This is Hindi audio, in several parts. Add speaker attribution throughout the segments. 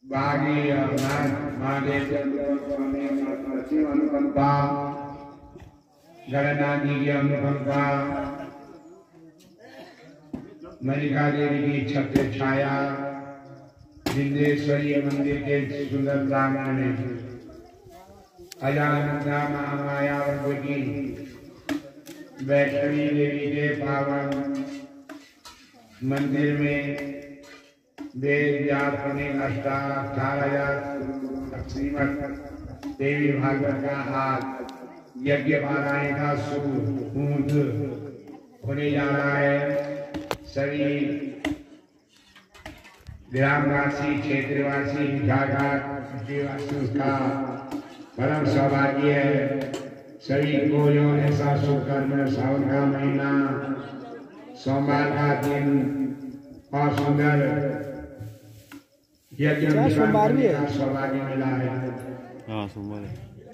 Speaker 1: बागी महादेव अनुकंपा, जगन्नाथ जी की अनुकंपा, मल्लिका देवी की छत्र छाया, विंध्येश्वरी मंदिर के सुंदर प्रांगण में अजानता महामाया वर्ग की वैष्णवी देवी के पावन मंदिर में वेद व्यास अष्टाध्याय श्रीमद् देवी भागवत का आज यज्ञ पारायण का शुभ मुहूर्त होने जा रहा है। सभी ग्रामवासी, क्षेत्रवासी, घाटवासियों का परम सौभाग्य है। सभी को जो ऐसा शुभ कर्म सावन का महीना सोमवार का दिन और सुंदर यज्ञ सौभाग्य मिला है।
Speaker 2: हाँ, सोमवार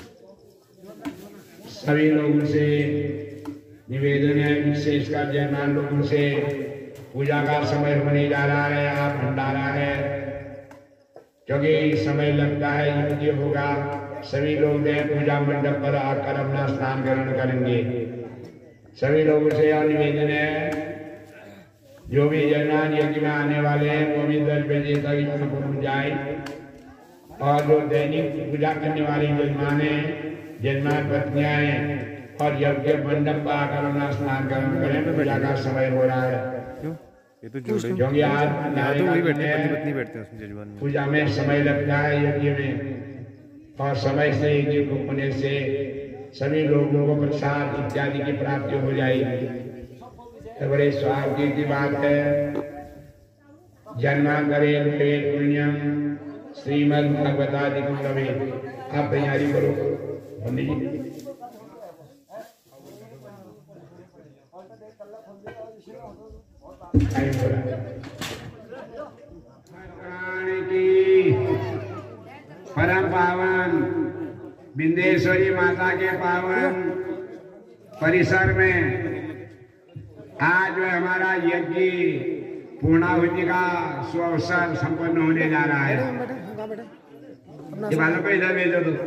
Speaker 1: सभी लोगों से निवेदन है, विशेषकर जयमान लोगों से पूजा का समय होने जा रहा है। आप भंडारा है क्योंकि समय लगता है, यज्ञ होगा। सभी लोग पूजा मंडप पर आकर अपना स्नान ग्रहण करेंगे। सभी लोगों से यह निवेदन है, जो भी जयमान यज्ञ में आने वाले हैं वो भी 10 बजे तक पहुंच जाए। और जो दैनिक पूजा करने वाली जजमान है, जजमान पत्नियां हैं, और यज्ञ मंडप पर आकर अपना स्नान ग्रहण करें। पूजा का समय हो रहा है
Speaker 2: ये तो जोड़े
Speaker 1: क्योंकि आज
Speaker 2: वही बैठते पत्नी बैठते हैं उसमें जजमान में।
Speaker 1: पूजा में समय लगता है यज्ञ में, और समय से यज्ञ होने से सभी लोगों को प्रसाद इत्यादि की प्राप्ति हो जाएगी। तो बड़े सौभाग्य की बात है। जन्मांतरे पुण्यम श्रीमद् भागवतादिकं लभे। आप तैयारी करो पंडित जी। परम पावन विंध्येश्वरी माता के पावन परिसर में आज हमारा यज्ञ पूर्णाहुति का सुअवसर संपन्न होने जा रहा है। ये बालों को इधर भेजो तो।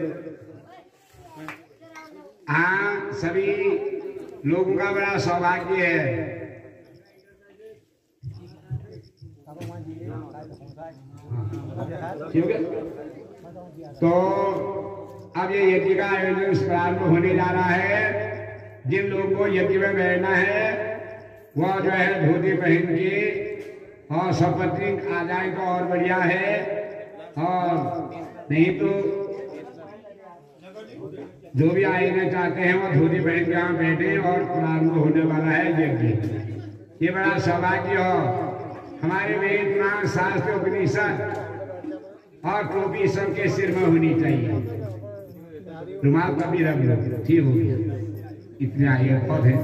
Speaker 1: हाँ, सभी लोगों का बड़ा सौभाग्य है। ठीक है, तो अब ये यज्ञ का आयोजन प्रारंभ होने जा रहा है। जिन लोगों को यज्ञ में बैठना है वह जो है धोती पहन के और सपत्नी आ जाए तो और बढ़िया है, और नहीं तो जो भी आएना चाहते हैं वो धोती पहन के यहाँ बैठे। और प्रारंभ होने वाला है यज्ञ। ये बड़ा सौभाग्य हो। हमारे वेद पुराण शास्त्र उपनिषद और टोपी सबके सिर में होनी चाहिए। रुमाल का भी रंग लो, ठीक हो गया। इतने आगे पद है।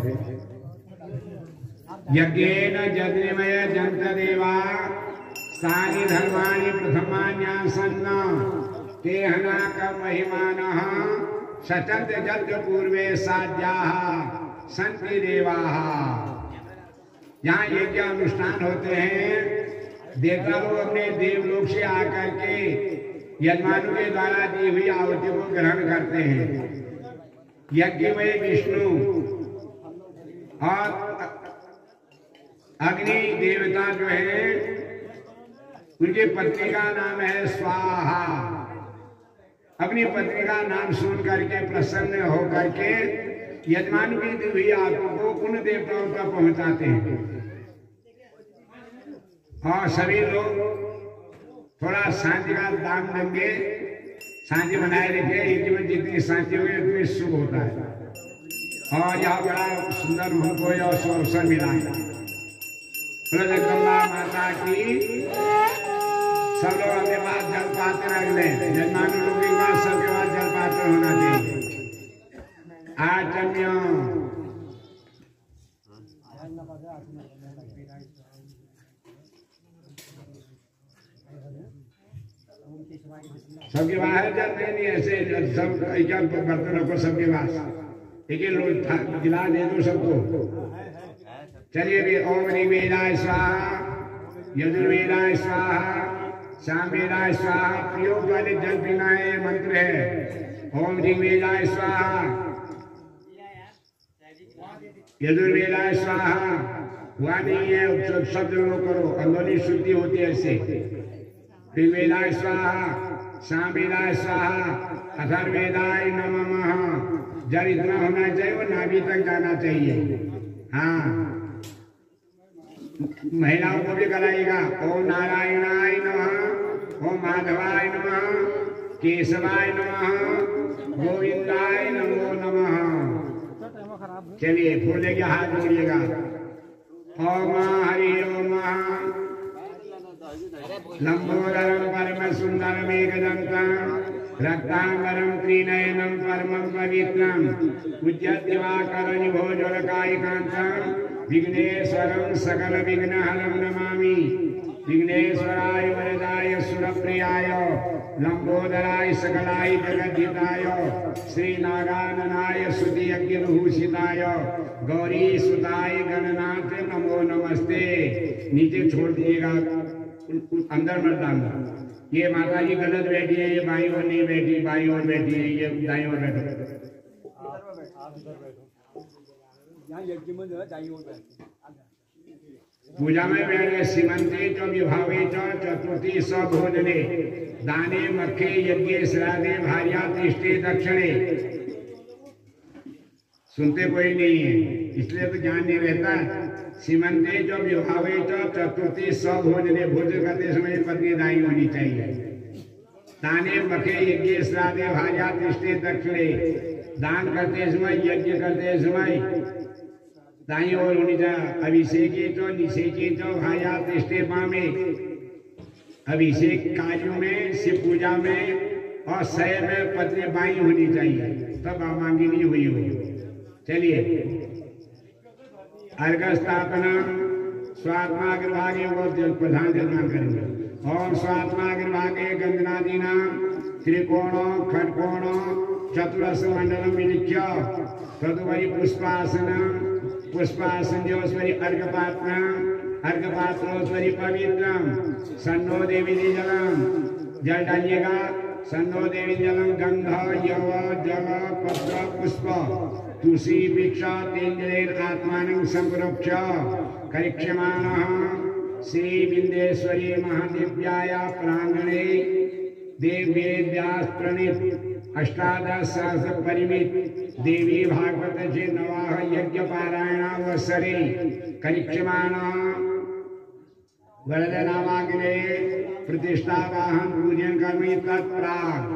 Speaker 1: यज्ञेन जज्ञमय जंत देवा स्थानि धर्माणि प्रथमान्यासन्न तेहना का महिमानः सचंत जग पूर्वे साज्याः संति देवाः। यहाँ यज्ञ अनुष्ठान होते हैं। देवता लोग अपने देवलोक से आकर के यजमानों के द्वारा दी हुई आहुति को ग्रहण करते हैं। यज्ञ में विष्णु और अग्नि देवता जो है उनकी पत्नी का नाम है स्वाहा। अपनी पत्नी का नाम सुन करके प्रसन्न होकर के यजमानों की दी हुई आहुति को उन देवताओं तक पहुंचाते हैं। और सभी लोग थोड़ा शांति का दान देंगे। शांति बनाए रखे। यज्ञ में जितनी शांति होगी उतनी शुभ होता है। और यह बड़ा सुंदर हमको यह अवसर मिला है। जगदम्बा माता की। सब लोग अपने पास जल पात्र रख लें। जजमानों लोगों के पास सबके पास जल पात्र होना चाहिए। आचम्य सबके पास जल नहीं, ऐसे सब बर्तन रखो सबके पास। एक लोग गिलास दे दो सबको। चलिए भी ओम ऋग्वेदाय स्वाहा, यजुर्वेदाय स्वाहा, शाम वेलाय स्वाहा, प्रयोग वाले जल पीना है, मंत्र है। ओम ऋग्वेदाय स्वाहा, यजुर्वेदाय स्वाहा, हुआ नहीं है शब्द लोग करो, अंदोली शुद्धि होती है ऐसे। ऋग्वेदाय स्वाहा, सामवेदाय स्वाहा, अथर्ववेदाय नमः। जल इतना होना चाहिए वो नाभि तक जाना चाहिए। हाँ, महिलाओं को भी कराएगा। ओम नारायणाय नमः, ओम माधवाय नमः, केशवाय नमः, गोविंदाय नमो नमः। चलिए फूले के हाथ जोड़िएगा। ओम हरि ओम लंबोदरम परम सुंदरम एकदंतम रक्तांबरम त्रिनयनम परमं पवित्रम पूज्य दिवाकर भोजोलकायकांतम विघ्नेश्वरम सकल विघ्नहरं नमामि। विघ्नेश्वराय वरदाय सुरप्रियाय लंबोदराय सकलाय जगद्धिताय श्री नागाननाय स्तुति यज्ञ विभूषिताय गौरी सुताय गणनाथ नमो नमस्ते। नीचे छोड़ दिएगा, अंदर मत डालना। ये माता जी गलत बैठी है, ये बाई और नहीं बैठी, बाई और बैठी है, ये दाई और बैठी। पूजा में बैठ गए। सीमंते च विभावे च चतुर्थी सभोजने दाने मक्खे यज्ञ श्राद्धे भार्या तिष्ठे दक्षिणे। सुनते कोई नहीं है, इसलिए तो ज्ञान नहीं रहता। सीमंते जो विभावे च चतुर्थी सभोजने, भोजन करते समय पत्नी दाई होनी चाहिए। दाने मखे यज्ञ श्राद्धे भार्या तिष्ठे दक्षिणे, दान करते समय यज्ञ करते समय दाई और होनी चाहिए। अभिषेके तो निषेके तो भार्या तिष्ठे पामे। अभिषेक कार्यों में, शिव पूजा में और शय में पत्नी बाई होनी चाहिए, तब आमांगिनी हुई हो। चलिए अर्घ स्थापना स्वात्माग्रभागे वो प्रधान निर्माण करेंगे। ओम स्वात्माग्रभागे गंधनादीना त्रिकोणो खटकोणो चतुरस मंडलम विलिख्य तदुपरि पुष्पासन पुष्पासन जोस्वरी अर्घपात्रोस्वरी पवित्रम सन्नो देवी जलम। जल डालिएगा। सन्नो देवी जलम गंध यव जल पत्र पुष्प तुलसी वृक्ष तेंजलेन आत्मानं संप्रोक्ष करिष्यमाणः श्री विंदेश्वरी महादिव्याया प्रांगणे देव्येद्यास प्रणीत अष्टादश सहस्र परिमित देवी भागवत जे नवाह यज्ञ पारायणावसरे करिष्यमाणः वरदनामाग्ने प्रतिष्ठावाहन पूजन कर्मि तत्प्राक्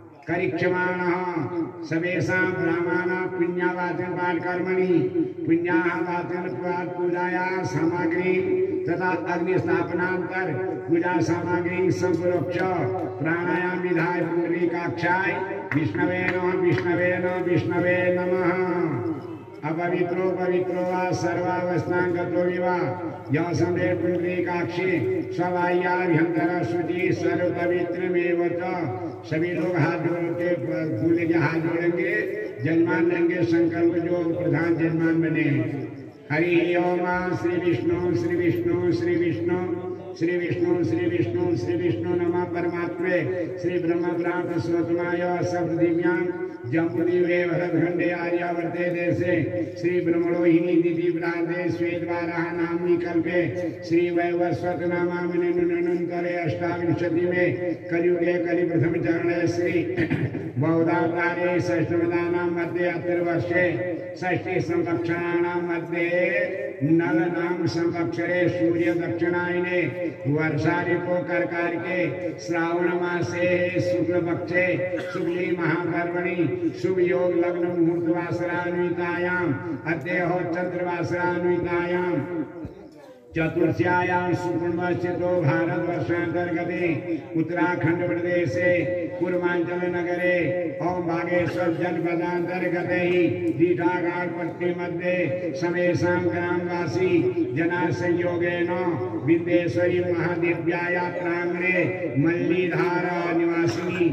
Speaker 1: करिष्यमाणः सवेषां ब्राह्मणानां पुण्यावाचन पाठ कर्मणि पुण्याः वाचन पूजाया सामग्री तथा अग्नि स्थापनांतर पूजा सामग्री संप्रोक्ष प्राणायाम विधाय पुंडरीकाक्षाय विष्णवे नमः विष्णवे नमः विष्णवे नमः। अपवित्रो पवित्रो वा सर्वावस्थांगतो विवा यह संदेह पुंडरीकाक्षी स्वबाह्याभ्यंतर शुचि सर्व पवित्रमेव च। सभी लोग हाथ जोड़ के फूले के हाथ जोड़ेंगे, जजमान लेंगे संकल्प जो प्रधान जजमान बने। हरि ओम श्री विष्णु श्री विष्णु श्री विष्णु श्री विष्णु श्री विष्णु श्री विष्णु नमः परमात्मे श्री ब्रह्म ब्राह्मण स्वतमाय सब दिव्यां जम्बुदीवे भरतखंडे आर्यावर्ते देशे श्री ब्रह्मणोहिनी दिति प्रांते श्वेतवाराह नाम्नि कल्पे श्री वैवस्वत नामामिनन्तरे अष्टाविंशति में कलियुगे कलि प्रथम चरणे श्री बौद्धावतारे षष्ठमदानां मध्ये अत्रिवर्षे षष्ठी संवत्सराणां मध्ये नल नाम संवत्सरे सूर्य दक्षिणायने वर्षा ऋतु कर्काटके श्रावण मासे शुक्ल पक्षे शुक्ली महापर्वणि शुभ योग लग्न मुहूर्त वासरान्वितायाम अद्यहो चंद्रवासरान्वितायाम चतुर्थ्यायां सुकुंभस्थितो भारतवर्षांतर्गते उत्तराखंड प्रदेशे पूर्वांचल नगरे ओम बागेश्वर जनपदांतर्गते दीठाघाटपट्टी मध्ये समेषां ग्रामवासी जना संयोगेन विंदेश्वरी महादिव्याया प्रांगणे मल्लीधार निवासिनी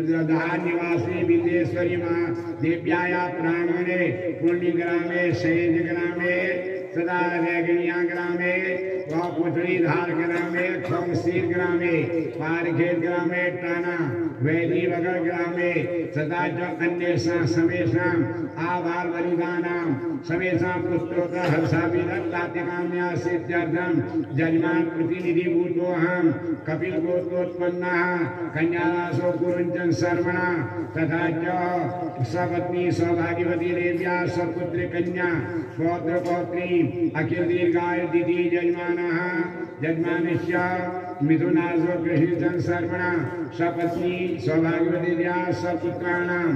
Speaker 1: विंदेश्वरी महादिव्याया प्रांगणे पुण्यग्रामे शैलग्रामे सदा रेगिणिया ग्रामे पुत्री धार ग्रामे क्षौमशीर ग्रामे पारखेत ग्रामे टाना वैदी वगर ग्रामे सदा च अन्येषां समेषां आभार बलिदानां समेषां पुत्रोत्तर हर्षाभिरत तात्काम्या सिद्ध्यर्थं जजमान प्रतिनिधि भूतोऽहं कपिल गोत्रोत्पन्नः कन्यादासो कुरुञ्चन सर्वणा तथा च सपत्नी सौभाग्यवती देव्या सपुत्र कन्या पौत्र पौत्री अखिल दीर्घायु दिति जजमानः जजमानस्य मिथुनासो कृष्णचन सर्वणा सपत्नी सौभाग्यवती देव्या सपुत्राणां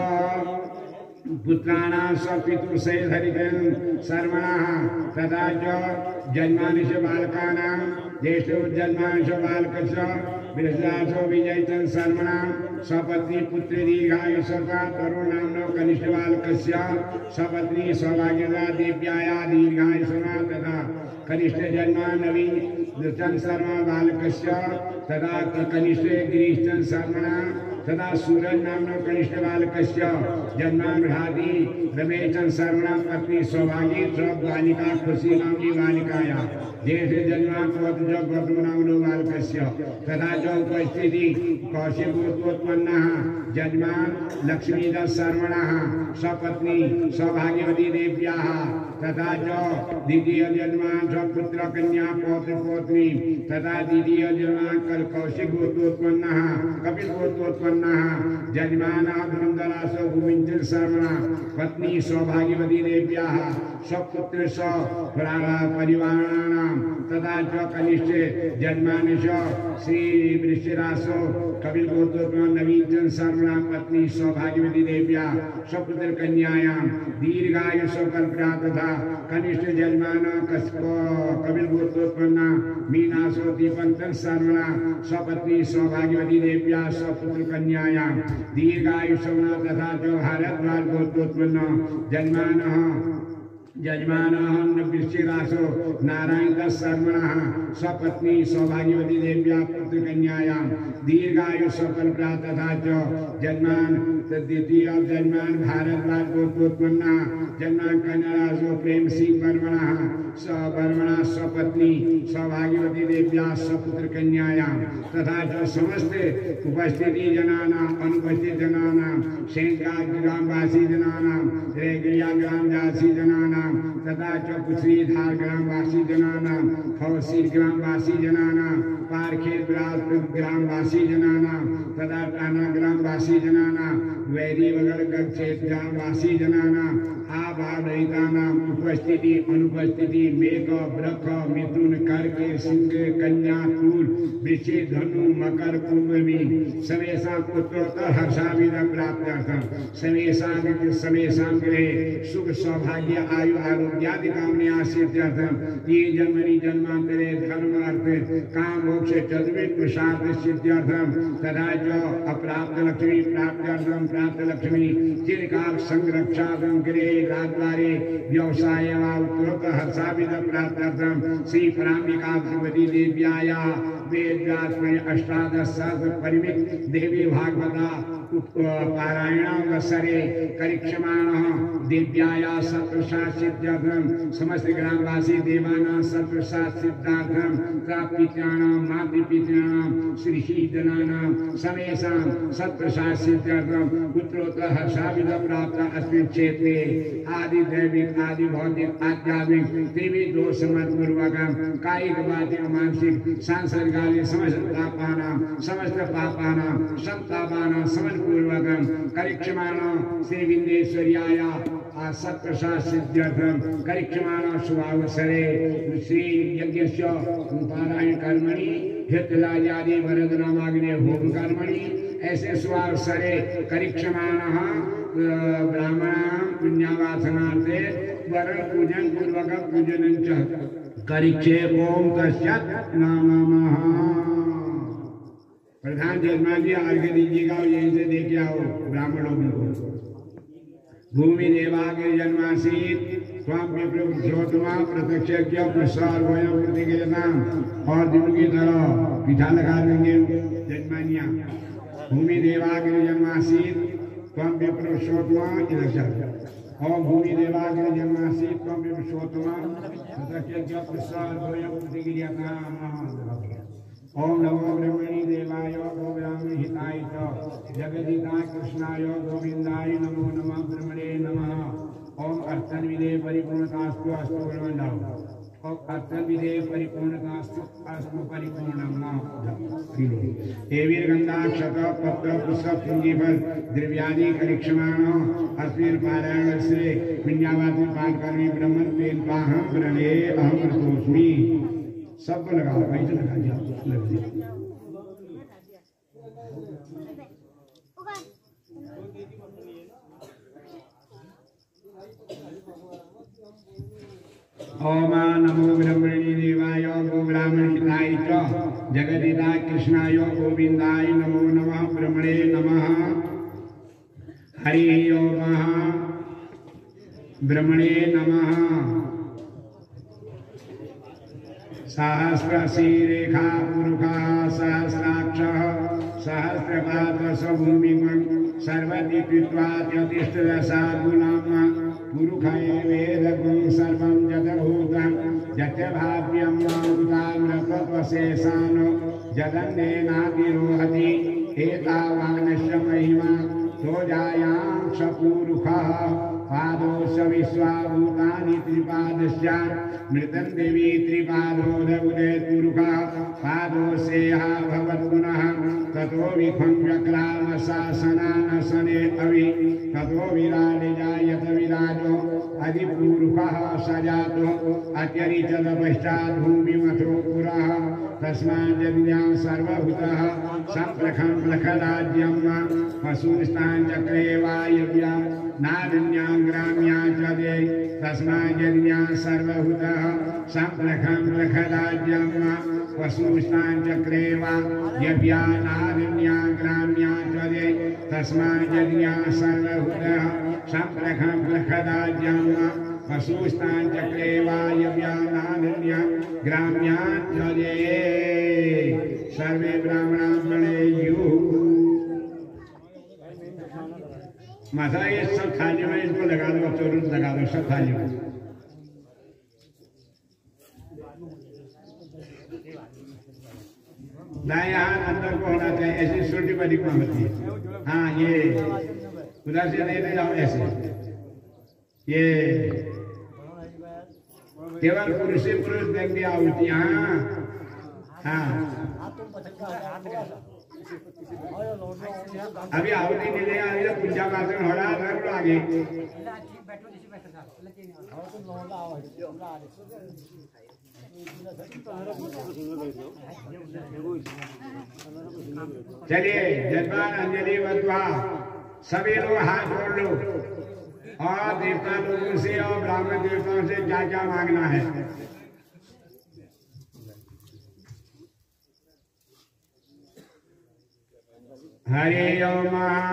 Speaker 1: पुत्राणां सपितृसहितहरिकं सर्वणः तथा च जन्मानिश बालकानां ज्येष्ठो जन्मानिश बालकस्य विरजासो विजयचन सर्वणा सपत्नी पुत्री दीर्घायु सर्वा तरुण नामनो कनिष्ठ बालकस्य सपत्नी सौभाग्यदा देव्याया दीर्घायु सर्वा तथा कनिष्ठ जन्मा नवीन चन सर्वा बालकस्य तथा कनिष्ठ गिरीशचन सर्वणा तथा सूरज नामनो कनिष्ठ बालकस्य जन्मानुभाति रमेशचन सर्वणा पत्नी सौभागी बालिका खुशी नामनी बालिकाया ज्येष्ठ जन्मा पौत्र गौतम नामनो बालकस्य तथा च उपस्थिति कौशिकोत्पन्नः जजमान लक्ष्मीदत्त सर्वणः सपत्नी सौभाग्यवती देव्याः तथा च द्वितीय जन्मान सपुत्र कन्या पौत्र पौत्री तथा द्वितीय जन्मान कल कौशिक गोत्रोत्पन्नः कपिल गोत्रोत्पन्नः जजमानः धुरंधरासो भूमिंचन सर्वणः पत्नी सौभाग्यवती देव्याः सपुत्र परिवाराणां तथा च कनिष्ठ जन्मानिश श्री वृषरासो कपिल गोत्रोत्पन्न नवीनचन सर्वणः पत्नी सौभाग्यवती देव्या सपुत्र कन्यायां दीर्घायुषो कल्पना तथा कनिष्ठ जन्मान कपिल गोत्रोत्पन्ना मीनासो दीपंचन सर्वणा सपत्नी सौभाग्यवती देव्या सपुत्र कन्यायां दीर्घायुषो तथा च भारद्वाज गोत्रोत्पन्न जजमानः वृश्चिरासो नारायण सर्वणः सपत्नी सौभाग्यवती देव्या पुत्र कन्यायां दीर्घायु सफल प्राप्त तथा च जन्मान द्वितीय जन्मान भारद्वाज गोत्रोत्पन्ना जन्मान कन्यादासो प्रेम सिंह वर्मणः सवर्मणः सपत्नी सौभाग्यवती देव्या सपुत्र कन्यायां तथा च समस्त उपस्थिति जनानां अनुपस्थित जनानां शेंका ग्रामवासी जनानां रेगड़िया ग्रामवासी जनानां तथा च कुशलीधार ग्रामवासी जनानां खौसीर ग्रामवासी जनानां पारखेत ग्रामवासी जनानां तथा टाना ग्रामवासी जनानां वैरी वगर गक्षेत्र ग्रामवासी जनानां आभारहितानां उपस्थिति अनुपस्थिति मेघ वृक्ष मिथुन कर्क सिंह कन्या तूल वृश्च धनु मकर कुंभ समेषां पुत्रोत्तर हर्षाभिध प्राप्त्यर्थं समेषां गृहे सुख सौभाग्य आयु आरोग्यादि कामना सिद्ध्यर्थं ये जन्मनि जन्मांतरे धर्म अर्थ काम मोक्ष चतुर्विध पुरुषार्थ सिद्ध्यर्थं तथा च अप्राप्त लक्ष्मी प्राप्त्यर्थं प्राप्त लक्ष्मी चिरकाल संरक्षार्थं गृहे राजद्वारे व्यवसाय वा उत्तरोत्तर हर्षाभिध प्राप्त्यर्थं श्री पराम्बिका भगवती देव्याया वेदव्यास अष्टादश सहस्र परिमित देवी भागवता पारायणावसरे करिष्यमाणः देव्याया सत्प्रसाद सिद्ध्यर्थं समस्त ग्रामवासी देवानां सत्प्रसाद सिद्धार्थं पितॄणां मातृपितॄणां श्रीशीजनानां समेषां सत्प्रसाद सिद्ध्यर्थं पुत्रोत्तर हर्षाभिध प्राप्त अस्मिन् क्षेत्रे आदि दैविक आदि भौतिक आध्यात्मिक त्रिविध दोष समपूर्वकं कायिक वाचिक मानसिक सांसर्गादि समस्त पापानां संतापानां समपूर्वकं करिष्यमाणः श्री विंदेश्वर्याया सत्प्रसाद सिद्ध्यर्थं करिष्यमाणः शुभावसरे श्री यज्ञस्य पारायण कर्मणि हितलाजादि वरदनामाग्ने होम कर्मणि ऐसे शुभावसरे करिष्यमाणः ब्राह्मणां पुण्यवासनार्थे वरण पूजन पूर्वक पूजनं च करिष्ये ओम तस्यात् नमः। प्रधान जजमान जी अर्घ्य दीजिएगा और यहीं से देके आओ ब्राह्मणों को। भूमि देवाग्र जन्मासीत स्वाम विप्रोत्मा प्रत्यक्ष प्रसार वयम प्रतिगयताम और दिन की तरह पिठा लगा देंगे जजमानिया। भूमि देवाग्र जन्मासीत स्वाम विप्रोत्मा इधर ओम भूमि देवाग्र जन्मासी त्वं विश्वोत्तमा ततः प्रसाद भयं प्रतिक्रियता ओम नमो ब्रह्मणि देवाय गो ब्राह्मण हिताय च जगदिताय कृष्णाय गोविंदाय नमो नमः ब्रह्मणे नमः ओम अर्चन विदे परिपूर्णतास्तु अस्तु ब्रह्मण्डम ओम अर्चन विदे परिपूर्णतास्तु अस्तु परिपूर्णम देवीर गंधाक्षत पत्र पुष्प पुंजीफल द्रव्यादि करिक्षमाणो अस्मिन् पारायण से पुण्यावादी पाठ करने ब्रह्मण तेन पाहम प्रणये अहम प्रतोस्मि सबको लगाओ भाई तो लगा दिया लग दिया ओम नमो ब्रह्मणे देवाय गो ब्राह्मण हिताय च जगदिताय कृष्णाय गोविंदाय नमो नमः ब्रह्मणे नमः हरि ओम ब्रह्मणे नमः सहस्रशीरेखा पुरुषा सहस्राक्षः सहस्रपादस्वभूमिमं सर्वति कृत्वात्यतिष्ठदशा गुणं पुरुषये वेदगुं सर्वं जतभूतं जत्यभाव्यं मामुतामृतत्वशेषानो जदन्नेनातिरोहति एतावानस्य महिमा सोजायां सपुरुषः पादोश विश्वाभूतानि त्रिपादस्य मृतं देवी त्रिपादोदउदे पुरुषः पादोशेह भवत्पुनः ततो विखं व्यक्राम शासनानसने अवि ततो विराजजायत विराजो अधिपुरुषः सजातो अत्यरिचत पश्चात् भूमिमथो पुरः तस्माज्जन्यां सर्वभूतः सम्प्रखं प्रखराज्यं पशुस्तान् चक्रे वायव्यां नारण्यां ग्राम्यां च दे तस्माज्जन्यां सर्वभूतः सम्प्रखं प्रखराज्यं पशुस्तान् चक्रे वायव्यां नारण्यां ग्राम्यां च दे तस्माज्जन्यां सर्वभूतः सम्प्रखं प्रखराज्यं पशुस्तान् चक्रे वायव्यां नारण्यां ग्राम्यां च दे सर्वे ब्राह्मणां प्रणेयुः। माता ये सब थालियों में इसको लगा दो, चोरुद लगा दो सब थालियों में। दाएं हाथ अंदर को होना चाहिए, ऐसी छोटी बड़ी को होती है। हाँ ये उधर से नहीं जाओ ऐसे, ये केवल पुरुष देंगे आहुति। हाँ अभी आहुति नहीं ले अभी तो पूजा पाठ हो रहा है तो आगे चलिए जजमान अंजलि बद्वा सभी लोग हाथ जोड़ लो और देवता लोगों से और ब्राह्मण देवताओं से क्या क्या मांगना है। हरि ओम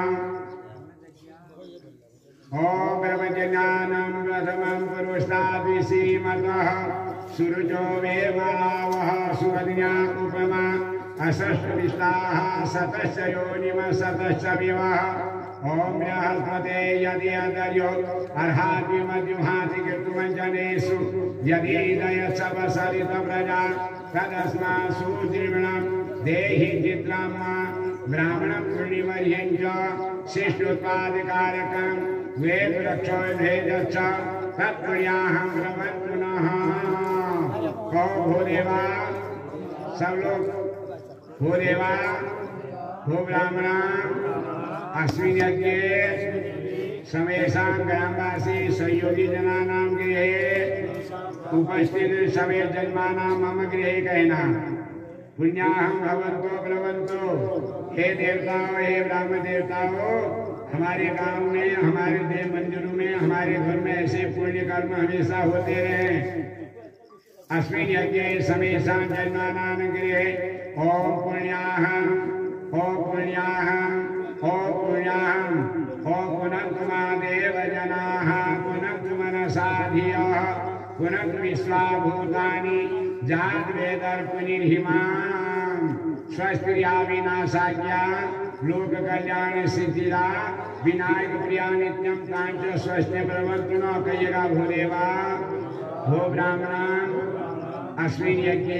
Speaker 1: ओम ब्रह्मज्ञानं प्रथमं पुरुषादि श्रीमतः सुरुचो वेमावः सुवन्या उपमा अशस्त्रविष्टाः सतश्च योनिम सतश्च विवः ओम बृहस्पते यदि अदर्यो अर्हाति मध्युहाति कीर्तुमञ्जनेषु यदि दयत्सवसरित प्रजा तदस्मा सुदृढं देहि चित्रं ब्राह्मणं पुण्यमर्यं च शिष्टोत्पादकारकं वेदरक्षो भेदश्च तत्पुण्याहं भ्रमन्तु नः। कौ भूदेवा सब लोग भूदेवा भू ब्राह्मणा अस्मिन् यज्ञे समेषां ग्रामवासी सहयोगी जनानां गृहे उपस्थित सवे जन्मानां मम गृहे कहना पुण्याहं भवन्तो ब्रवन्तो। हे देवताओं हे ब्राह्मण देवताओं हमारे गांव में हमारे देव मंदिरों में हमारे घर में ऐसे पुण्य कर्म हमेशा होते रहे। अस्मिन् यज्ञे समेषां जन्मानां गृहे ओम पुण्याहं ओम पुण्याहं ओम पुण्याहं ओम पुनन्तु देव जनाः पुनन्तु मनसा धियः पुनन्तु विश्वाभूतानि जात वेदर्पुनिर्हिमां स्वस्त्रिया विनाशाज्ञा लोक कल्याण सिद्धिदा विनायक प्रिया नित्यम कांच स्वस्ति प्रवर्तन कहिएगा भूदेवा भो ब्राह्मण अस्मिन्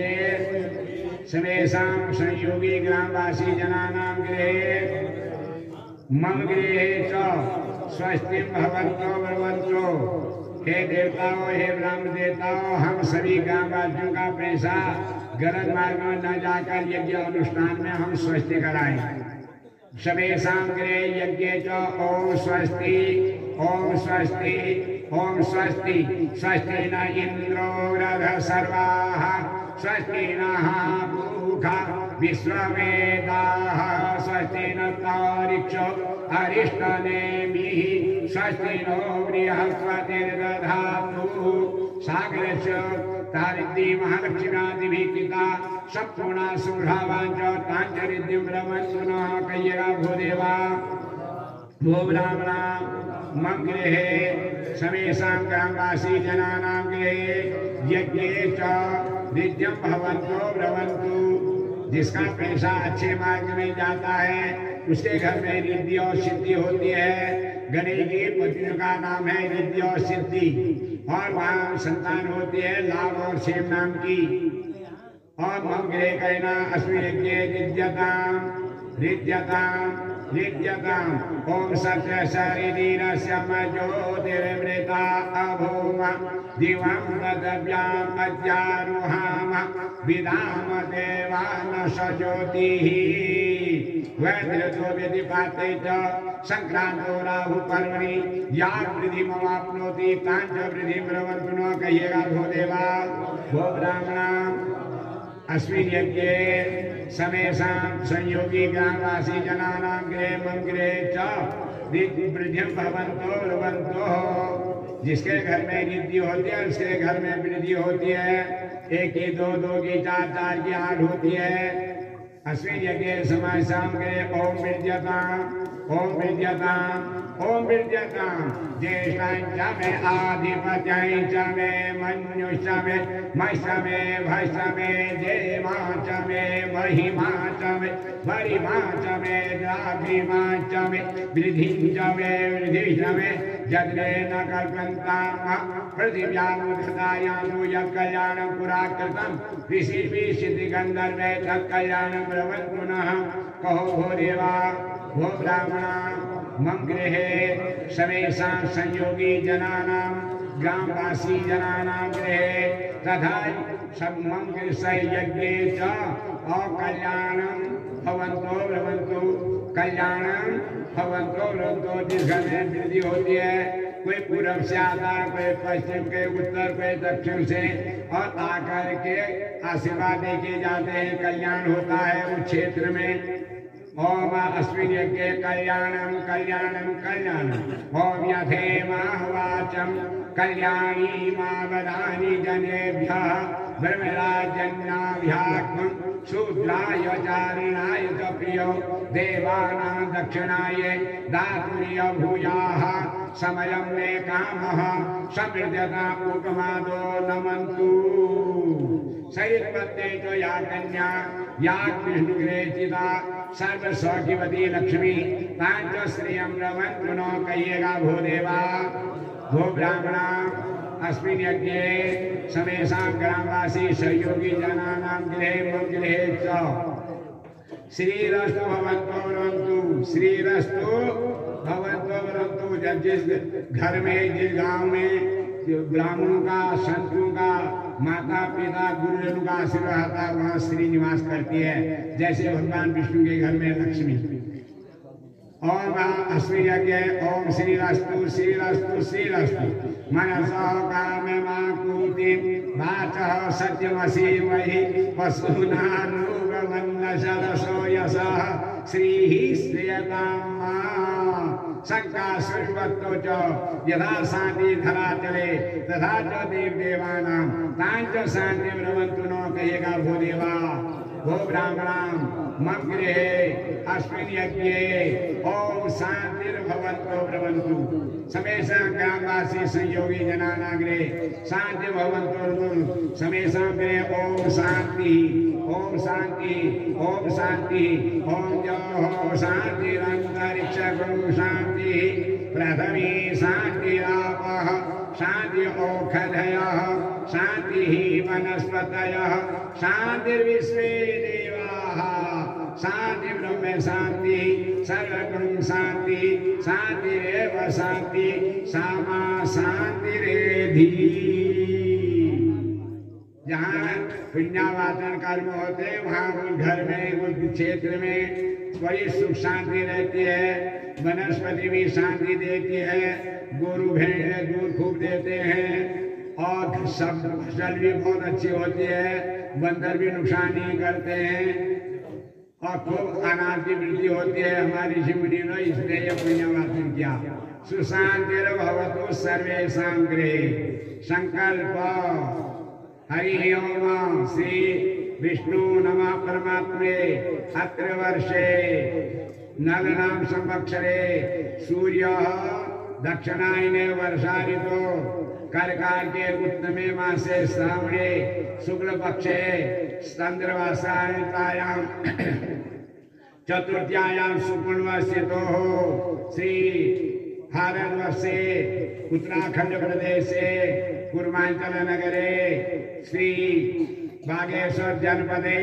Speaker 1: यज्ञे समेषां संयोगी ग्रामवासी जनानां गृहे मम गृहे च स्वस्ति भवन्तो ब्रवन्तो। हे देवताओं, हे ब्राह्मण देवताओं, हम सभी ग्रामवासियों का पैसा गलत मार्ग में न जाकर यज्ञ अनुष्ठान में हम स्वस्ति कराएं। समेषां गृहे यज्ञे च ओम स्वस्ति ओम स्वस्ति ओम स्वस्ति। स्वस्ति न इंद्रो रथ सर्वाः स्वस्ति नः पूषा विश्ववेदाः स्वस्ति न तारिक्षो अरिष्टनेमिः स्वस्ति नो बृहस्पतिर्दधातु। सागरस्य तारिद्री महालक्ष्मीनादिभिः कृता सप्तगुणा सुभावांच तांचरिद्धिं ब्रह्मन्तु नः कहिएगा भूदेवा भो ब्राह्मणा मम गृहे समेषां ग्रामवासी जनानां गृहे यज्ञे च नित्यं भवन्तो ब्रवन्तु। जिसका पैसा अच्छे मार्ग में जाता है उसके घर में रिद्धि और सिद्धि होती है। गणेश की पत्नियों का नाम है रिद्धि और सिद्धि और वहाँ संतान होती है लाभ और क्षेम नाम की। और मम गृहे कहना अस्मिन् यज्ञे रिद्यताम् रिद्यताम् रिद्यताम्। ओम सत्य शरीरस्य ज्योतिर्मृता अभूम दिवं तद्व्याम् अध्यारोहाम विदाम देवान् सज्योतिः। वैद्यतो व्यतिपाते च संक्रांतो राहु पर्वणि या वृद्धि मवाप्नोति तांच वृद्धि ब्रवन्तु न कहिएगा भूदेवा भो ब्राह्मणा अस्मिन् यज्ञे समेषां संयोगी ग्रामवासी जनानां गृहे मम गृहे च वृद्धिं भवन्तो ब्रवन्तु। जिसके घर में रिद्धि होती है उसके घर में वृद्धि होती है। एक की दो, दो की चार, चार की आठ होती है। अस्मिन् यज्ञे समेषां गृहे ओम विद्यताम् ओम विद्यताम् ओम विद्यताम्। ज्येष्ठां च मे आधिपत्यं च मे मन्युश्च मे मश्च मे भश्च मे देवा च मे महिमा च मे वरिमा च मे द्राघिमा च मे वृद्धिं च मे वृद्धिश्च मे जग्ने न कल्पन्ताम् पृथिव्यामुददायानु यत्कल्याणं पुरा कृतं ऋषिभिः सिद्धिगन्धर्वैः तत्कल्याणं ब्रवन्तु नः कहो भो देवा भो ब्राह्मणा मम गृहे समेषां संयोगी जनानां ग्रामवासी जनानां गृहे तथा सब मम गृहे यज्ञे च कल्याणं भवन्तो ब्रवन्तु कल्याणं भवन्तो ब्रवन्तु। जिस घर में वृद्धि होती है कोई पूर्व से आता है, कोई पश्चिम के उत्तर, कोई दक्षिण से और आकर के आशीर्वाद देके जाते हैं। कल्याण होता है उस क्षेत्र में। ओम अस्मिन् यज्ञे कल्याणं कल्याणं कल्याणम्। ओम यथेमावाचं कल्याणी मा वदानि जनेभ्यः ब्रह्मराजन्याभ्यात्मं शूद्राय चारिणाय च प्रियो देवानां दक्षिणाय दातुर्य भूयाः समयं मे कामः समृद्धता उपमादो नमन्तु। सरित्पत्ते च या कन्या या विष्णुगृहे चिता सर्व सौखीवती लक्ष्मी तांच श्रियं ब्रवन्तु न कहिएगा भूदेवा भो ब्राह्मणा अस्मिन् यज्ञे समेषां ग्रामवासी सहयोगी जनानां गृहे मम गृहे च श्रीरस्तु भवन्तो ब्रवन्तु श्रीरस्तु भवन्तो ब्रवन्तु। जब जिस घर में जिस गांव में ब्राह्मणों का संतों का माता पिता गुरुजनों का आशीर्वाद आता है वहाँ श्री निवास करती है। जैसे भगवान विष्णु के घर में लक्ष्मी। ओम अस्मिन् यज्ञे ओम श्रीरस्तु श्रीरस्तु श्रीरस्तु मनसो काममाकुतिं वाचः सत्यमसीमहि वसुनारूपवन्नशरसो यशः श्रीः श्रियताम् शंका सुष्वत्तो च यथा शांति धरातले तथा च देव देवानां तांच शांति ब्रवन्तु न कहिएगा भूदेवा भो ब्राह्मणा मम गृहे अस्मिन् यज्ञे ओम शांतिर्भवन्तो ब्रवन्तु। समेषां ग्रामवासी संयोगी जनानां गृहे शांति भवन्तो ब्रवन्तु। समेषां गृहे ओम शांति शांति ओम शांति ओम जो शांतिरंतरिक्षगुं शांति पृथ्वी शांति आपः शांति औषधयः शांति वनस्पतयः शांतिर्विश्वे देवाः शांति ब्रह्म शांति सर्वगुण शांति शांतिरेव शांति सामा शांतिरेधि। जहाँ पुण्यावाचन कर्म होते हैं वहाँ उस घर में उस क्षेत्र में बड़ी सुख शांति रहती है। वनस्पति भी शांति देती है, गोरु भेड़ दूध खूब देते हैं और सब फसल भी बहुत अच्छी होती है, बंदर भी नुकसान नहीं करते हैं और खूब अनाज की वृद्धि होती है। हमारी ऋषि मुनि ने इसलिए यह पुण्यवाचन किया। सुशांतिर्भवतु सर्वेषां गृहे संकल्प। हरि ओम श्री विष्णु नमः परमात्मे अत्र वर्षे नलनाम संवत्सरे सूर्य दक्षिणायने वर्षा ऋतु कर्काल के उत्तमे मासे श्रावणे शुक्ल पक्षे चंद्रवासायां चतुर्थ्यायां सुपूर्णवस्थितो श्री भारतवर्षे उत्तराखंड प्रदेशे पूर्वांचल नगरे श्री बागेश्वर जनपदे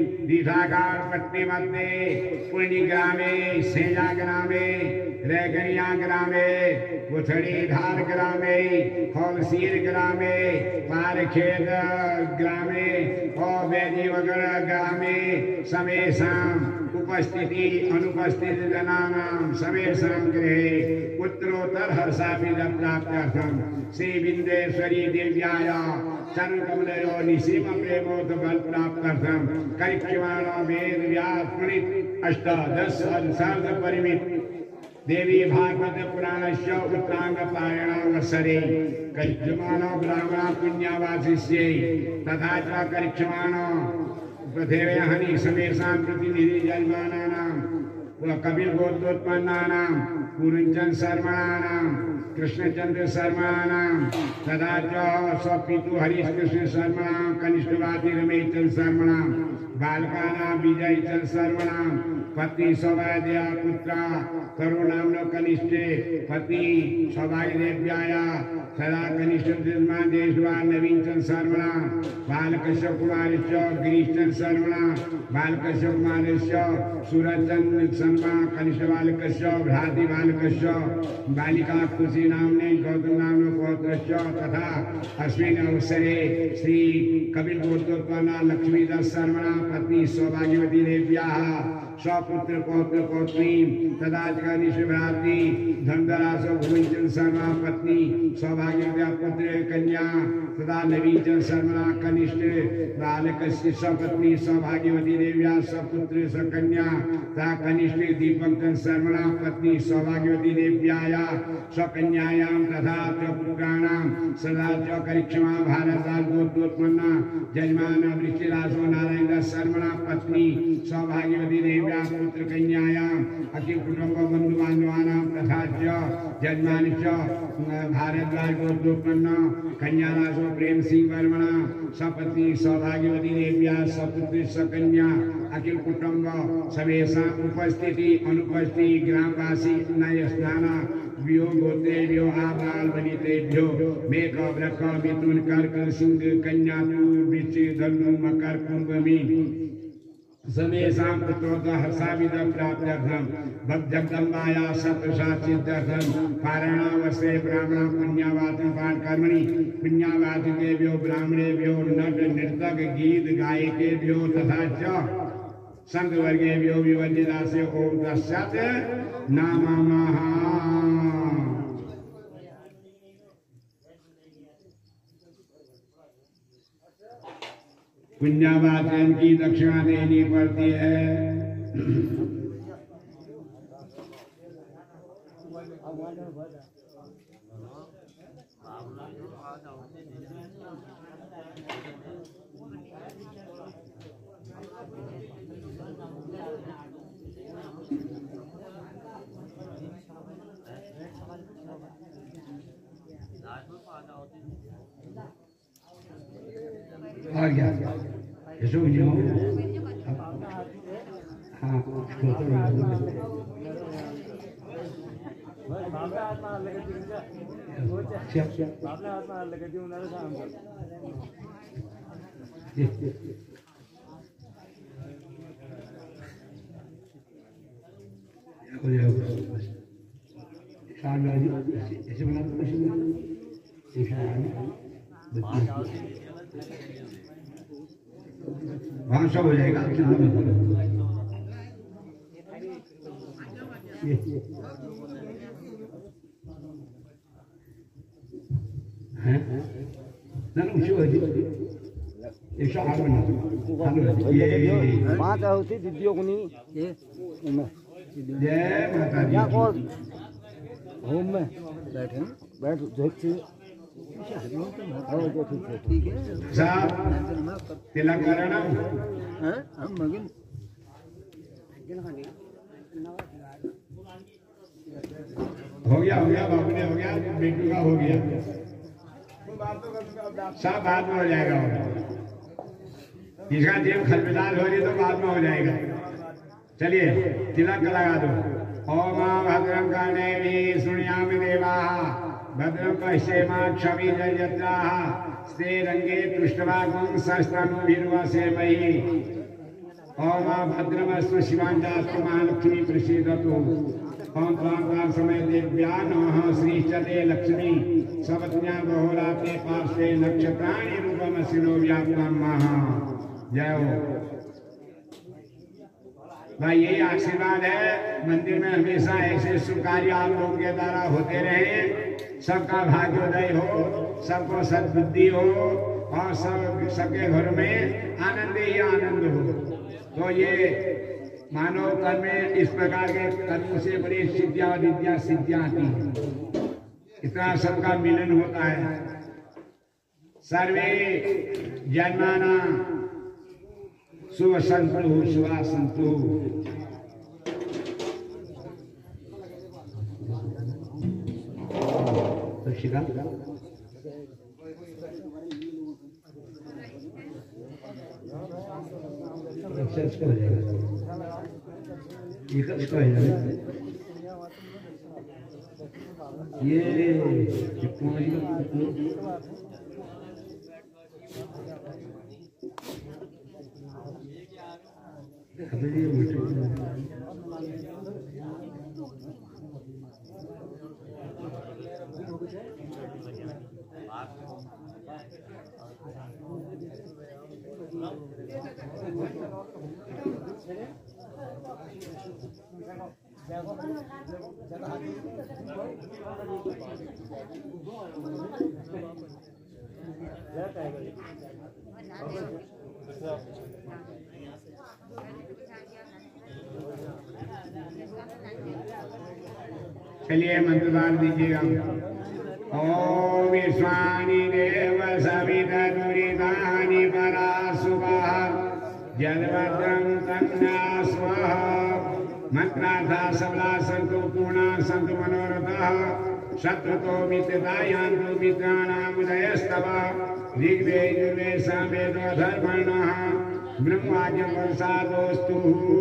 Speaker 1: विशाखापट्टनम मध्ये पुण्यग्रामे सेजा ग्रामे रेगनिया ग्रामे उथड़ीधार ग्रामे होलसीर ग्रामे पारखेद ग्रामे और वैदिवगर ग्रामे समेषाम् उपस्थिति अनुपस्थिति जनानां समेषां गृहे उत्तरोत्तर हर्षाभिवृद्धि प्राप्त्यर्थं श्री विंदेश्वरी देव्याया चरणकमलयो निसीम प्रेमोत्बल प्राप्त्यर्थं करिष्यमाणो वेद व्यास प्रणीत अष्टादश सहस्रार्ध परिमित देवी भागवत पुराणस्य उत्तरांग पारायणावसरे करिष्यमाणो ब्राह्मण पुण्यवासिष्ये तथा च करिष्यमाणो पृथिवे हनि समेषां प्रतिनिधि जन्मानानां कपिल गोत्रोत्पन्नानां पुरुंजन शर्मणानां कृष्णचंद्र शर्मणानां तथा च स्वपितु हरीश कृष्ण शर्मणां कनिष्ठवादी रमेशचंद्र शर्मणां बालकानां विजयचंद्र शर्मणां पति सौभाग्या पुत्रा करुणाम्नो कनिष्ठे पति सौभाग्यदेव्याया सदा कनिष्ठ देशवान नवीनचंद्र शर्मणा बालकश्यप कुमारस्य गिरीशचंद्र शर्मणा बालकश्यप कुमारस्य सूरजचंद्र शर्मा कनिष्ठ बालकस्य भ्राति बालकस्य बालिका खुशी नामने गौतम नामनो पौत्रस्य तथा अस्मिन् अवसरे श्री कपिल गोत्रोत्पन्ना लक्ष्मीदास शर्मणा पत्नी सौभाग्यवती देव्याः स्वपुत्र पौत्र पौत्री तथा कनिष्ठ भ्रातृ धनधरास भूमिचंद्र शर्मा पत्नी सौभाग्यवती पुत्र कन्या तथा नवीनचंद्र शर्मा कनिष्ठ बालकस्य सपत्नी सौभाग्यवती देव्या सपुत्र सकन्या तथा कनिष्ठ दीपकचंद्र शर्मा पत्नी सौभाग्यवती देव्याया सकन्यायां तथा च पुत्राणां सदा च करिष्मा भारतराज गोत्रोत्पन्ना जजमान वृक्षराजो नारायण दास शर्मा पत्नी सौभाग्यवती देव्या पुत्र कन्यायां अखिल कुटुंब बंधु बांधवानां तथा च जजमान च भारतराज गोत्रोत्पन्ना कन्याराजो प्रेम सिंह वर्मणा सपत्नी सौभाग्यवती देव्या सपुत्र सकन्या अखिल कुटुंब समेषां उपस्थिति अनुपस्थिति ग्रामवासी नय स्नाना व्यो गोत्रेभ्यो आबाल वनितेभ्यो मेघ वृक मिथुन कर्क सिंह कन्या तूर वृश्चिक धनु मकर कुंभ मीन समेषां पुत्रोत्तर हर्षाभिवृद्धि प्राप्त्यर्थं भक्तजगदम्बाया सप्तशास्त्रित्यर्थं पारायणावसरे ब्राह्मण पुण्यवाचन पाठ कर्मणि पुण्यवाचकेभ्यो ब्राह्मणेभ्यो नट नर्तक गीत गायकेभ्यो तथा च संत वर्गेभ्यो विवज्जितास्य ओम तस्सत् नमः। पुण्यवाचन की दक्षिणा देनी पड़ती है। और क्या वहां सब हो जाएगा।
Speaker 3: माता होती दीदियों को नहीं ये
Speaker 1: जय माता दी।
Speaker 3: होम में बैठे बैठ ठीक है
Speaker 1: साहब तिलक कराना
Speaker 3: हम मगन
Speaker 1: हो गया बाबू ने हो गया, बेटू का हो गया, सब बाद में हो जाएगा। इसका जेब खलबेदार हो रही तो बाद में हो जाएगा। चलिए तिलक लगा दो। ओम भद्रं कर्णेभिः शृणुयाम देवाः भद्रं पश्येमाक्षभिर्यजत्राः स्ते रंगे तुष्टवागुं सहस्रनुभिर्वसेमहि। ओम भद्रमस्तु शिवाञ्जास्तु महालक्ष्मी प्रसीदतु। ओम प्रातः समय देव्या नमः श्रीश्चते लक्ष्मी सवत्न्या बहुलाते पार्श्वे नक्षत्राणि रूपमसिनो व्याप्तं महा। जय हो भाई, यही आशीर्वाद है। मंदिर में हमेशा ऐसे शुभ कार्य आप लोगों के द्वारा होते रहे, सबका भाग्योदय हो, सबको सद्बुद्धि हो और सबके घर में आनंद ही आनंद हो। तो ये मानव कर्म में इस प्रकार के कर्मों से बड़ी सिद्धियां और विद्या सिद्धियां आती हैं। इतना सबका मिलन होता है। सर्वे जन्माना शुभ संतु शुभा संतु। ये चलिए मंत्रवाद दीजिएगा। ओम विश्वानि देव सविता दुरितानि पराशुभः जलभद्रं तन्ना स्वाहा। मंत्रार्था सबला संतु पूर्णा संतु मनोरथः शत्रुतो मित्रदायान्तु मित्राणाम् उदयस्तव। ऋग्वेदे सामवेदो धर्मणः ब्रह्माज्ञ वर्षादोस्तु।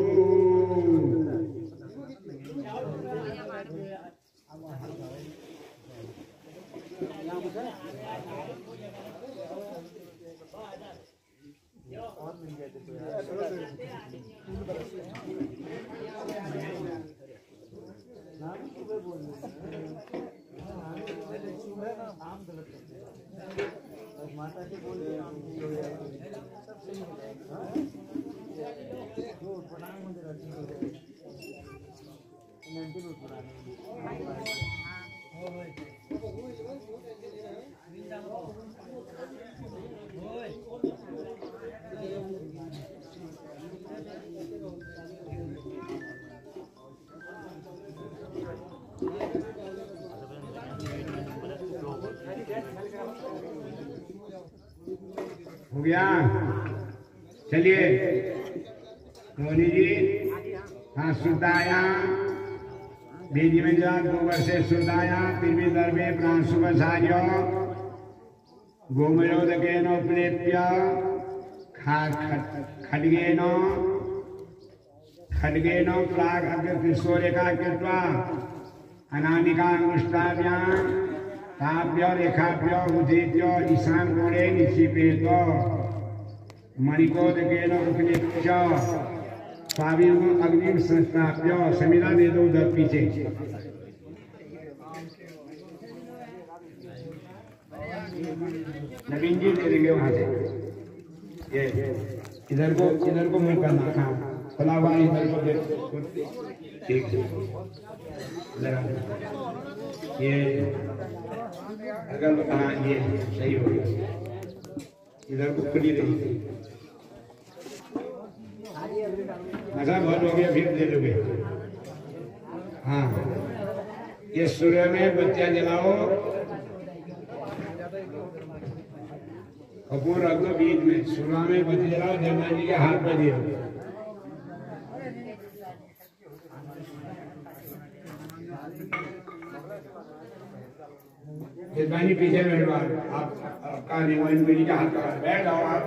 Speaker 3: माता जी बोल
Speaker 1: हो गया। चलिए धोनी जी, हाँ शुद्धाया बीज में जा गोबर से शुद्धाया पृथ्वी दर्भे प्राण सुबसार्य गोमयोदकेन प्रेत्य खड्गेन खड्गेन प्राग अग्रसूर्यका कृत्वा अनामिकांगुष्ठाभ्यां ताभ्यो रेखाभ्यो उदेभ्यो ईशान कोणे निक्षिपेत मणिकोदकेन उपनिच्छ स्वाभिर्गो अग्निम संस्थाप्य समिधा दे दो उधर पीछे। नवीन जी दे देंगे वहां से। ये इधर को मुंह करना। हाँ खुला हुआ इधर को दे। ठीक है लगा ये अगर हाँ ये सही हो गया। इधर को खुली रही नशा बहुत हो गया फिर दे दोगे। हाँ ये सूर्य में बत्तियां जलाओ कपूर रख दो बीच में। सूर्य में बत्ती जलाओ जजमान जी के हाथ में दिए। जजमान जी पीछे बैठ जाओ। आपका निवान मेरी का हाथ पकड़ बैठ जाओ आप।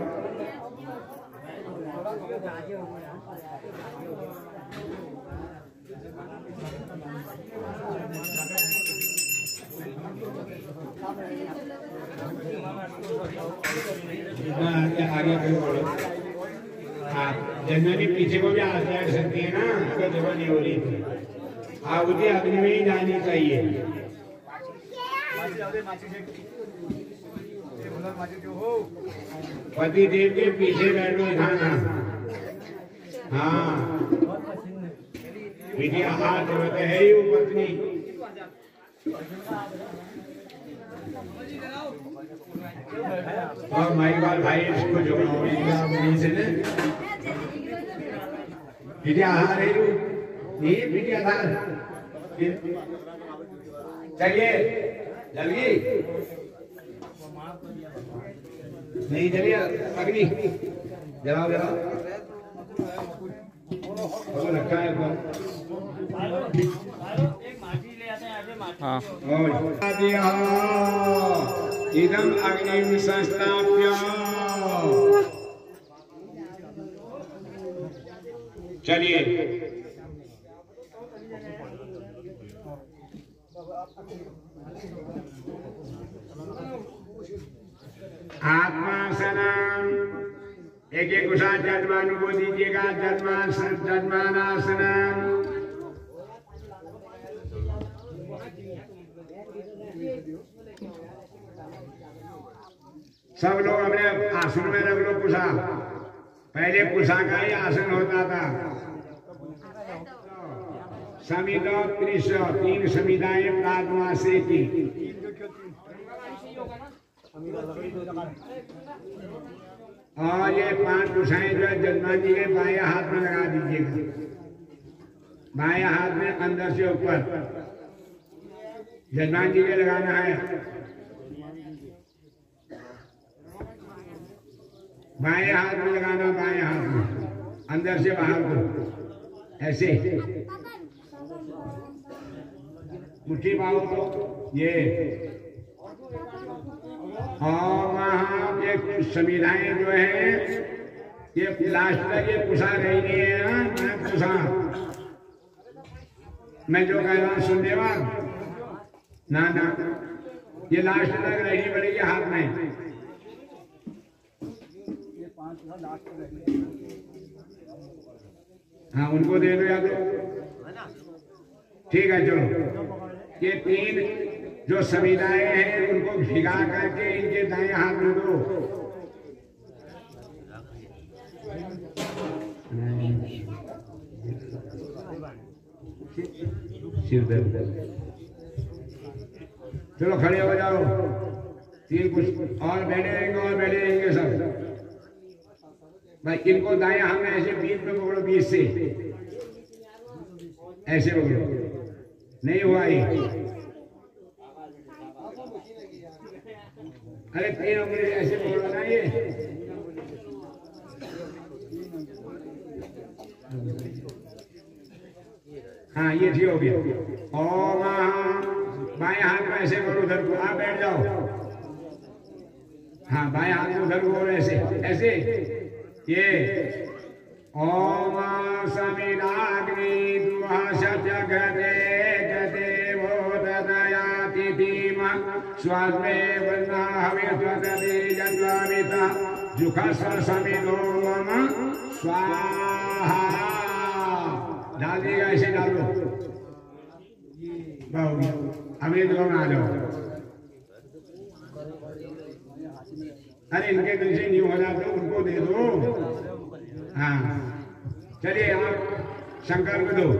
Speaker 1: आगे बढ़ो। आप जनरली पीछे को भी बैठ सकती है ना अगर जगह नहीं हो रही थी। आहुति अग्नि में ही जानी चाहिए। पति देव के पीछे बैठो खाना। हाँ विद्या हाथ है ही वो पत्नी। और माई बाल भाई इसको जो से ने विद्या हार है ये विद्या था। चलिए जल्दी नहीं चलिए अग्नि जलाओ जलाओ रखा है इदम अग्निम संस्थाप्य चलिए आत्मासनम एक एक उषा जन्मानु को दीजिएगा। जन्मानासनम सब लोग अपने आसन में रख लो कुशा। पहले कुशा का ही आसन होता था। समिधा त्रिश तीन समिधाएं प्रातमा से की। और ये 5 कुशाएं जो है जजमान जी के बाएं हाथ में लगा दीजिएगा। बाएं हाथ में अंदर से ऊपर जजमान जी के लगाना है। बाएं हाथ में लगाना। बाएं हाथ में अंदर से बाहर को ऐसे मुट्ठी बाहों को ये। और वहाँ ये संविधाएं जो है ये लास्ट तक ये कुशा रही नहीं है ना। कुशा मैं जो कह रहा हूँ सुनने वाल ना ना ये लास्ट तक रहनी पड़ेगी हाथ में। हाँ उनको दे दो या तो ठीक है। चलो ये 3 जो संविधाएं हैं उनको भिगा करके इनके दाएं हाथ में दो। चलो खड़े हो जाओ। 3 कुछ और बैठे रहेंगे सब। भाई इनको दाएं हाथ में ऐसे बीच में पकड़ो। बीच से ऐसे पकड़ो। नहीं हुआ ये। अरे 3 उंगली ऐसे पकड़ो ना ये। हाँ ये ठीक हो गया। ओम बाएं हाथ में ऐसे करो उधर को। आप बैठ जाओ। हाँ बाएं हाथ में उधर को ऐसे ऐसे ये ओम समिदाग्नि दुहाशचक्रते देवो ददयाति धीम स्वास्मे वन्नाहविस्वदति यद्वामिता जुखस्व समिदो मम स्वाहा। डाल दिएगा, ऐसे डाल दो। अमृत को बना दो। अरे इनके दिल से नहीं हो जाते, उनको दे दो। हाँ चलिए आप शंकर को दो।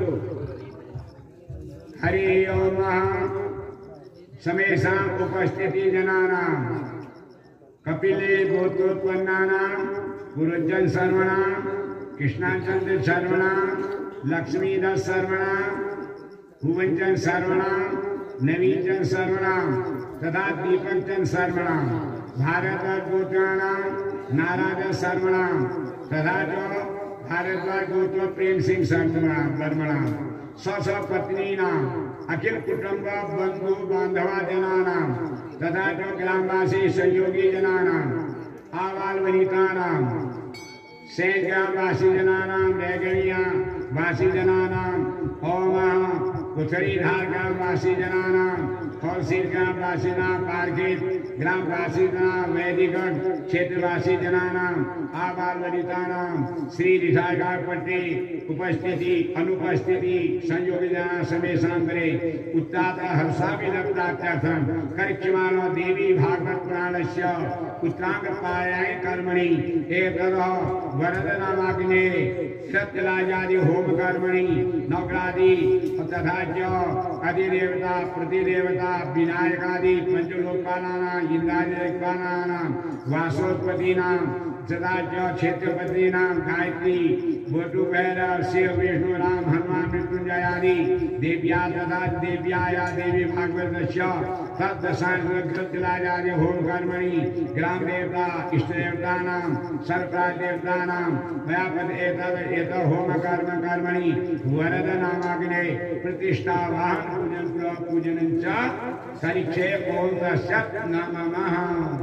Speaker 1: हरि ओम समेषां उपस्थिति जनानां कपिले गोत्रोत्पन्नानां गुरुजन सर्वणां कृष्णाचंद्र सर्वणां लक्ष्मीदस सर्वणां भुवनजन सर्वणां नवीजन सर्वणां तथा दीपकजन सर्वणां भारद्वाज गोत्राणां नाराज सर्वणां तथा जो भारद्वाज गोत्र प्रेम सिंह सर्वणां स्व पत्नीनां अखिल कुटुंब बंधु बांधवा जनानां तथा जो ग्रामवासी सहयोगी जनानां आवाल वनितानां सेठ ग्रामवासी जनानां बैगड़िया वासी जनानां ओम कुथरीधार ग्रामवासी जनानां हौसीर ग्रामवासिनां पार्कित ग्रामवासिनां वैदिगढ़ क्षेत्रवासी जनानां आबाल वनितानां श्री रिठागारपट्टी उपस्थिति अनुपस्थिति संयोग जना समेशांतरे उत्ताप हर्षाभिलप्तार्थं कर्क्यमानो देवी भागवत पुराणस्य उत्तरांग पायाय कर्मणि एतद् वरदनामाग्ने सत्यलाजादि होम कर्मणि नवग्रादि तथा च अधिदेवता प्रतिदेवता विनायकादि पंचलोकानां इंद्रादिलोकानां वासोत्पत्तीनां तथा च क्षेत्रपतीनां गायत्री बोटु भैरव शिव विष्णु राम हनुमान मृत्युंजयादि देव्या तथा देव्याया देवी भागवतस्य तद्दशांशकृत्यलाजादि होम कर्मणि ग्राम देवता इष्ट देवतानां सर्वप्राज देवतानां व्यापद एतद् होम कर्मणि वरद नामाग्ने प्रतिष्ठा वाहन पूजनं च करिष्ये ओम तस्सत् नमः।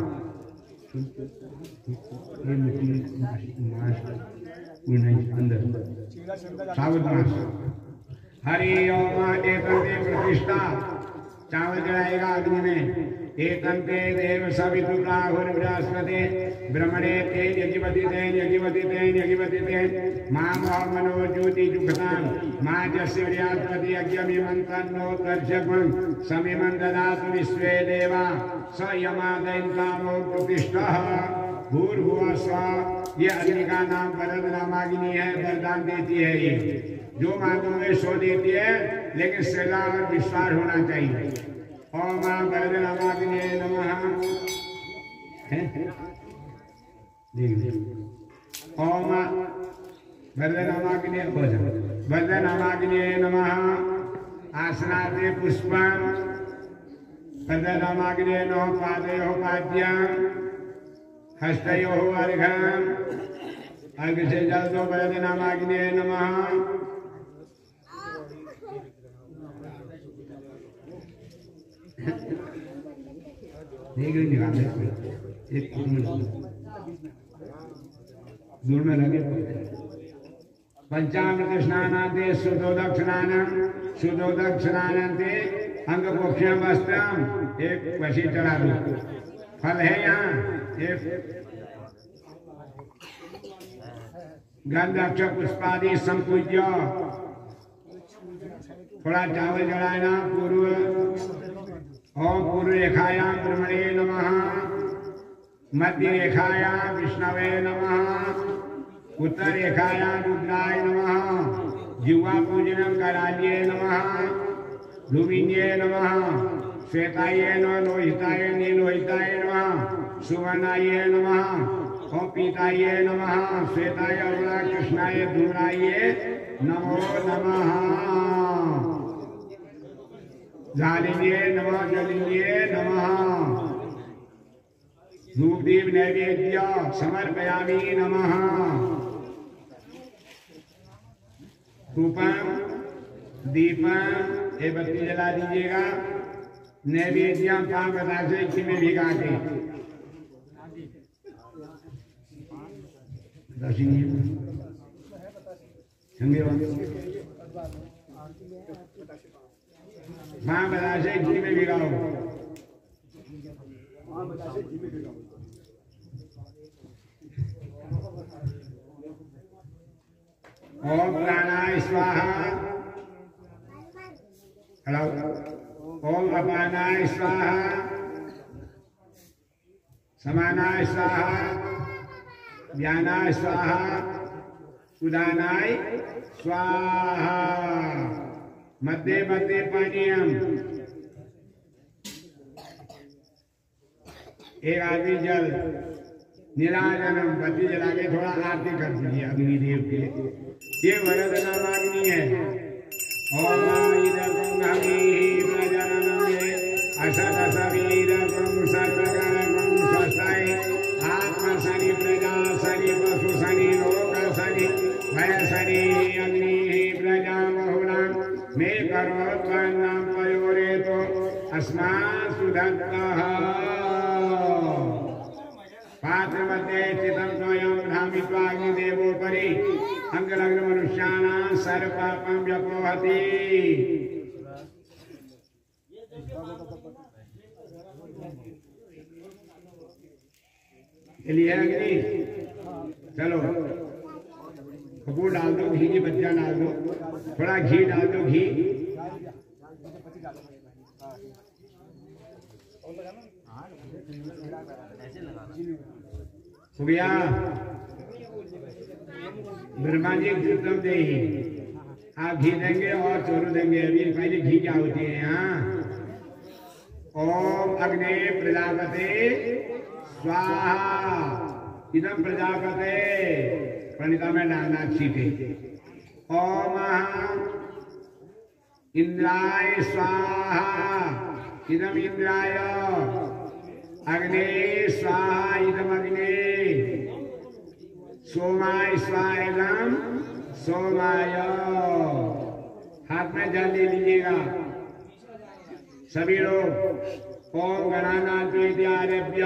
Speaker 1: हरि ओम एकंते प्रतिष्ठा चावल चढ़ाएगा अग्नि में। एकंते देव सवितुर्राहुर्बृहस्पति ब्रह्मणे ते यज्ञपति तेन मां मनो ज्योति जुगतां मां जस्य व्यापति यज्ञमिमन्तन्नो दर्शकं समिमं ददातु विश्वे देवा स यमादयन्तामो प्रतिष्ठः भूर्भुवः स्वः। ये अग्नि का नाम वरद नामाग्नि है, वरदान देती है। ये जो मांगोगे सो देती है, लेकिन श्रद्धा और विश्वास होना चाहिए। ओम वरद नामाग्नि नमः। ओम वरद नामाग्नि नमः। आसनाते पुष्पं वरद नामाग्नि नमः। पादयोः पाद्यं हस्तयोः अर्घ्यं अर्घ्य से जल दो। वरद नामाग्नि नमः। एक दूर में लगे। पंचामृत स्नानान्ते शुद्धोदक स्नानान्ते अंग पोक्ष्यं वस्त्रं एक वशी चढ़ा दो। फल है यहाँ एक गंध अक्षर पुष्पादि संपूज्य। थोड़ा चावल चढ़ाना। पूर्व ओम पूर्व रेखायां ब्रह्मणे नमः। मध्य रेखायां विष्णवे नमः। उत्तर रेखायां रुद्राय नमः। जिह्वा पूजनं कराल्ये नमः। लुमिन्ये नमः। श्वेताय नमः। लोहिताय नीलोहिताय नमः। सुवर्णाय नमः। ओम पीताय नमः। श्वेताय अरुणा कृष्णाय धूम्राय नमो नमः। जालिन्ये नमः। जलिन्ये नमः। धूपदीप नैवेद्य समर्पयामि नमः। धूपम दीपम ये बत्ती जला दीजिएगा। नैवेद्यम पांच बतासे इसी में भिगा के माँ बताशे घी में भिगाओ। ओम प्राणाय स्वाहा। हेलो। ओम अपानाय स्वाहा, समानाय स्वाहा, ज्ञानाय स्वाहा, उदानाय स्वाहा। मध्य मध्य पानीयम। एक आदमी जल नीराजनम बत्ती जला के थोड़ा आरती कर दीजिए अग्निदेव के। ये वरद नामाग्नि है। ओम आत्मा शनि प्रजा शनि पशु शनि लोक शनि भय शनि अग्नि प्रजा बहुना मे करोत्पन्नं पयोरेतो अस्मात् सुदत्तः। पात्र मध्ये स्थितं स्वयं भ्रामित्वा अग्निदेवोपरि अंगलग्न मनुष्याणां सर्वपापं व्यपोहति। लिए अग्नि चलो कपूर डाल दो, घी की बत्तियां डाल दो, थोड़ा घी डाल दो, घी हो गया। ब्रह्मा जी कृतम दे आप घी देंगे और चोरू देंगे। अभी पहले घी क्या होती है यहाँ। ओम अग्नि प्रजापते स्वाहा इदम प्रजापते प्रणिता में डालना छीटे। ओम इंद्राय स्वाहा इदम इंद्राय अग्नि स्वाहा इदम अग्नि सोमाय स्वाहा इदम सोमाय। हाथ में जल ले लीजिएगा सभी लोग। ओम गणानाथ आरभ्य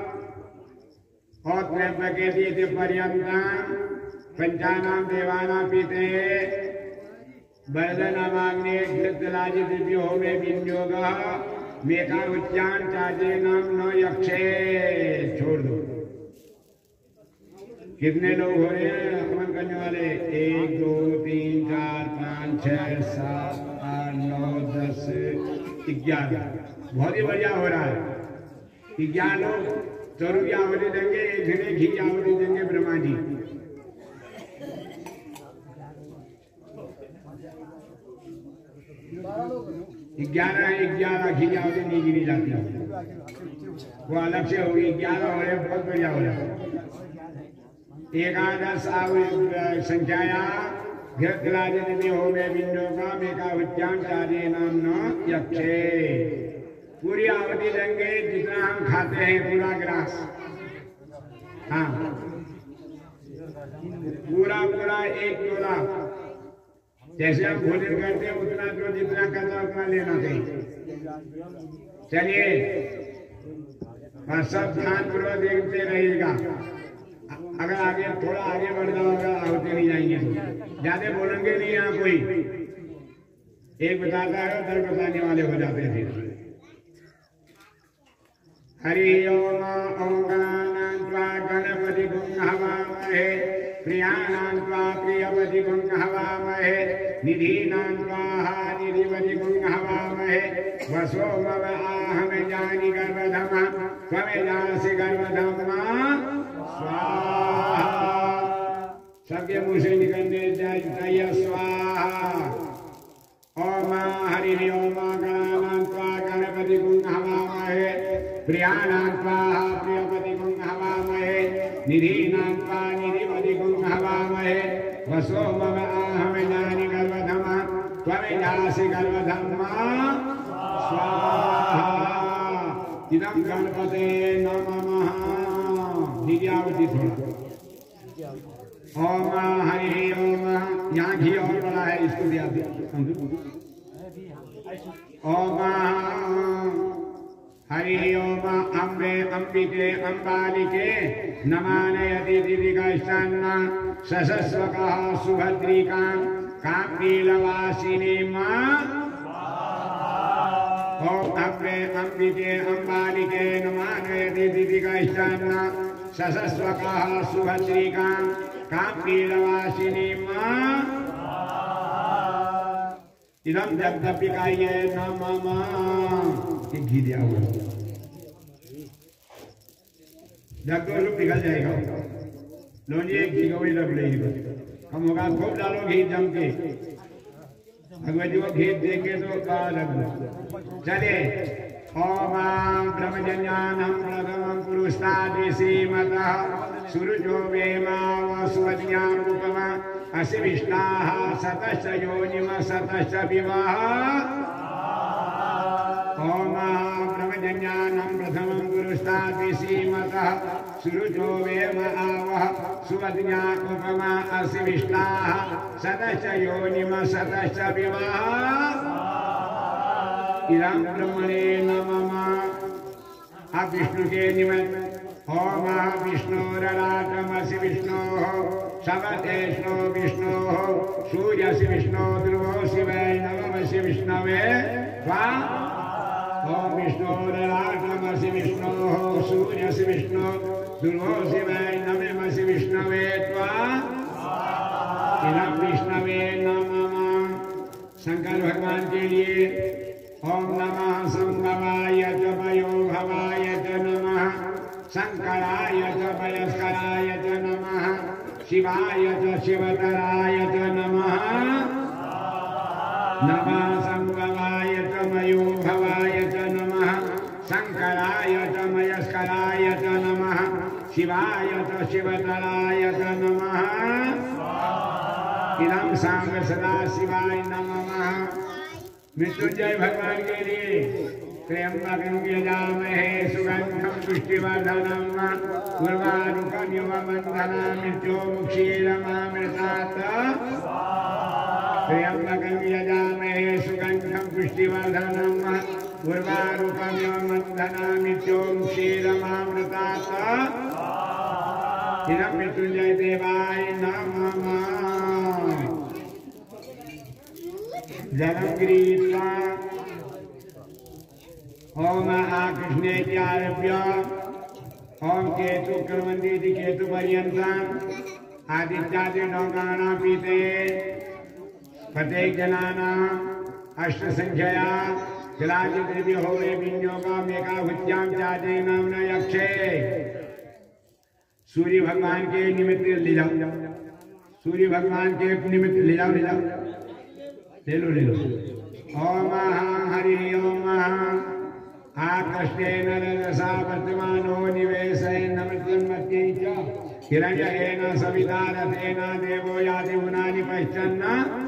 Speaker 1: और त्रयंबकेति पर्यन्तं पंचानां देवानां पीते वरदनामाग्ने घृतलाजि दिव्यो होमे विनियोगः मेका उच्चान चाजेनम न यक्षे। छोड़ दो। कितने लोग हो रहे हैं हवन करने वाले। 1 2 3 4 5 6 7 8 9 10 11। बहुत ही बढ़िया हो रहा है। 11 लोग चोरू की आहुति देंगे, एक जने घी की आहुति देंगे ब्रह्मा जी। ग्यारह घी की आहुति नहीं गिरी जाती है, वो अलग से होगी। 11 हो रहे, बहुत बढ़िया हो रहा है। एकादश संख्याया घृतलाजि होमे विनियोगः मेका उच्चान चाजेनम न यक्षे। पूरी आहुति देंगे जितना हम खाते हैं, पूरा गिलास। हाँ पूरा पूरा 1 तोला। जैसे हम भोजन करते हैं उतना जो जितना करता है उतना लेना चाहिए। चलिए और सब ध्यान पूर्वक देखते रहिएगा। अगर आगे थोड़ा आगे बढ़ जाओगे आहुति नहीं जाएंगे तो ज्यादा बोलेंगे नहीं। यहाँ कोई एक बताता है 10 बताने वाले हो जाते थे। हरि ओम। ओम गणानां त्वा गणपतिं हवामहे प्रियाणां त्वा प्रियपतिं हवामहे निधीनां त्वा निधिपतिं हवामहे वसो मम आहम जानि गर्भधमा त्वमेजासि गर्भधमा स्वाहा। सबके मुंह से निकलने चाहिए स्वाहा। ओम हरि ओम गणानां त्वा गणपतिं हवामहे प्रियाणां त्वा प्रियपतिं हवामहे निधीनां त्वा निधिपतिं हवामहे वसो मम आहम जानि गर्भधमा त्वमेजासि गर्भधमा स्वाहा। इदं गणपते नमः। दिव्यावती थोड़ा। ओम हरि ओम। यहाँ घी और बड़ा है, इसको दिया ओम हरि ओम अम्बे अम्बिके अम्बालिके नमानयति दिदिगश्चन्न सशस्वकः सुभद्रिकां काम्बीलवासिनीं ओम अम्बे अम्बिके अम्बालिके नमानयति दिदिगश्चन्न सशस्वकः सुभद्रिकां काम्बीलवासिनीं इदं जगदम्बिकायै नमः। घी दिया हुआ जब तो रूप निकल जाएगा। लो ये घी को भी रख लेगी हम होगा खूब डालो घी जम के भगवती को घी दे के तो रख दो। चले ओम ब्रह्मजन्यानं प्रथमं पुरुषादिसीमतः सुरुजो वेमाव सुवज्ञारूपमा असि विष्णाः सतश्च योनिम सतश्च विवाह। ओम ब्रह्मजन्यानं प्रथमं पुरुषादिसीमतः सुरुजो वेम आवः सुवज्ञा उपमा असि विष्णाः सतश्च योनिम सतश्च विवाह। इदं ब्रह्मणे नमः। अब विष्णु के निमित्त ओम विष्णोरराटमसि विष्णोः सवतेष्णो विष्णोः सूर्यसि विष्णो ध्रुवो शिवै नममसि विष्णवे त्वा। ओम विष्णोरराटमसि विष्णोः सूर्यसि विष्णो ध्रुवो शिवै नममसि विष्णवे त्वा। इदं विष्णवे नमः। शंकर भगवान के लिए ओम नमः संभवाय च वयो भवाय च नमः शंकराय च वयस्कराय च नमः शिवाय च शिवतराय च नमः। नमः संभवाय च वयो भवाय च नमः शंकराय च वयस्कराय च नमः शिवाय च शिवतराय च नमः। इदं सांब सदा शिवाय नमः। मृत्युंजय भगवान के लिए त्र्यंबकं यजामहे सुगंधं पुष्टिवर्धनम् उर्वारुकमिव बन्धनान् मृत्योर्मुक्षीयमामृतात्। त्र्यंबकं यजामहे सुगंधं पुष्टिवर्धनम् उर्वारुकमिव बन्धनान् मृत्योर्मुक्षीयमामृतात्। इदं मृत्युंजय देवाय नमः। जलं गृहीत्वा ओम आकृष्णेत्यारभ्य ओम केतु क्रमन्दिति केतु पर्यन्तम् आदित्यादि लोकानां पीते प्रत्येक जनानाम् अष्टसंख्यया शिलादिद्रव्य होमे विनियोगामेकाहुत्यां चादे नाम्ना यक्षे। सूर्य भगवान के निमित्त ले जाओ सूर्य भगवान के निमित्त ले जाओ ले लो। ओम हरि ओम आकृष्टेन रजसा वर्तमानो निवेशेन मृत्युन्मत्यै च हिरण्येन सविता रथेन देवो याति मुनानि पश्यन्।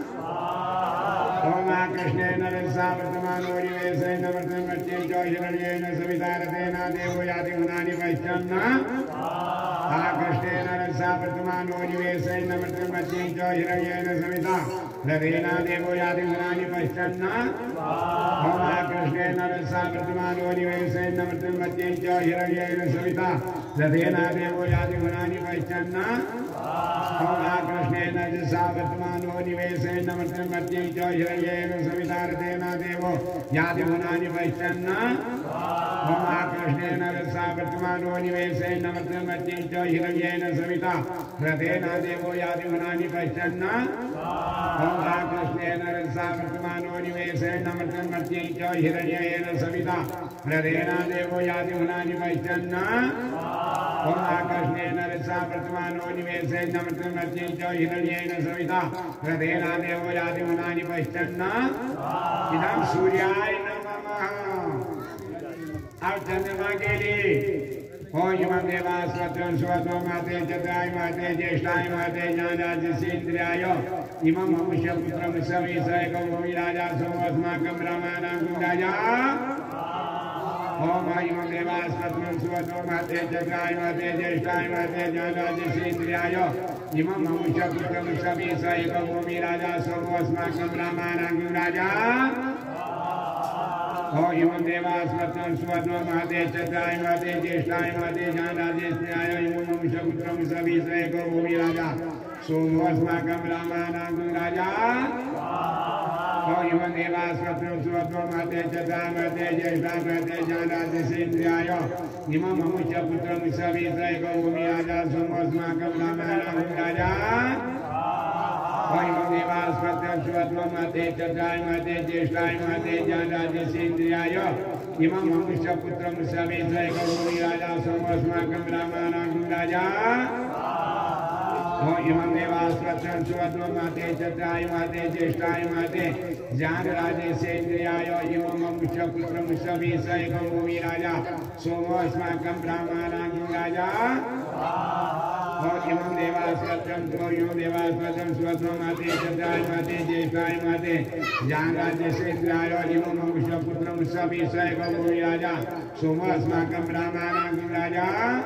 Speaker 1: ओम आकृष्टेन रजसा वर्तमानो निवेशेन मृत्युन्मत्यै च हिरण्येन सविता रथेन देवो याति मुनानि पश्यन्। आकृष्टेन रजसा वर्तमानो निवेशेन मृत्युन्मत्यै च हिरण्येन सविता रथेन देवो याति मुनानि पश्यन्। ओम आकृष्णेन रजसा वर्तमानो निवेशेन मृत्युन्मत्यै च हिरण्येन सविता रथेन देवो याति मुनानि पश्यन्। ओम आकृष्णेन रजसा वर्तमानो निवेशेन मृत्युन्मत्यै च हिरण्येन सविता रथेन देवो याति मुनानि पश्यन्। ओम आकृष्णेन रजसा वर्तमानो निवेशेन मृत्युन्मत्यै च हिरण्येन सविता रथेन देवो याति मुनानि पश्यन्। ओम आकृष्णेन रजसा वर्तमानो निवेशेन मृत्युन्मत्यै च हिरण्येन सविता रथेन देवो याति मुनानि पश्यन्। ओम आकृष्णेन रजसा वर्तमानो निवेशेन मृत्युन्मत्यै च हिरण्येन सविता रथेन देवो याति मुनानि पश्यन्। इदं सूर्याय नमः। अब चंद्रमा के लिए ओम देवास्वतं स्वतो माते चतुराय माते ज्येष्ठाय माते ज्ञानादिसेन्द्रियाय इमं मनुष्यपुत्रं सविषयकं भूमि राजा सोमस्माकं रामानां राजा। ओम इमं देवास्वतं स्वतो माते चतुराय माते ज्येष्ठाय माते ज्ञानादिसेन्द्रियाय इमं मनुष्यपुत्रं सविषयकं भूमि राजा सोमस्माकं रामानां राजा। हो इमं देवास्मत्तं सुवर्णो महते चत्राय महते ज्येष्ठाय महते जानादेशन्याय इमं मनुष्यपुत्रं सविश्रेको भूमिराजा सोमोऽस्माकं रामानां राजा हो इमं देवास्मत्तं सुवर्णो महते चत्राय महते ज्येष्ठाय महते जानादेशन्याय इमं मनुष्यपुत्रं सविश्रेको भूमिराजा सोमोऽस्माकं रामानां राजा इमं देवास्मत्तं सुवर्णो महते चत्राय महते ज्येष्ठाय महते जानादेशन्याय इमं मनुष्यपुत्रं सविश्रेको भूमिराजा सोमोऽस्माकं रामानां राजा इमं देवास्मत्तं सुवर्णो महते चत्राय महते ज्येष्ठाय महते जानादेशन्याय इमं मनुष्यपुत्रं सविश्रेको भूमिराजा सोमोऽस्माकं रामानां राजा इमं देवास्मत्तं सुवर्णो महते चत्राय महते ज्येष्ठाय महते जानादेशन्याय इमं मनुष्यपुत्रं सविश्रेको भूमिराजा सोमोऽस्माकं रामानां राजा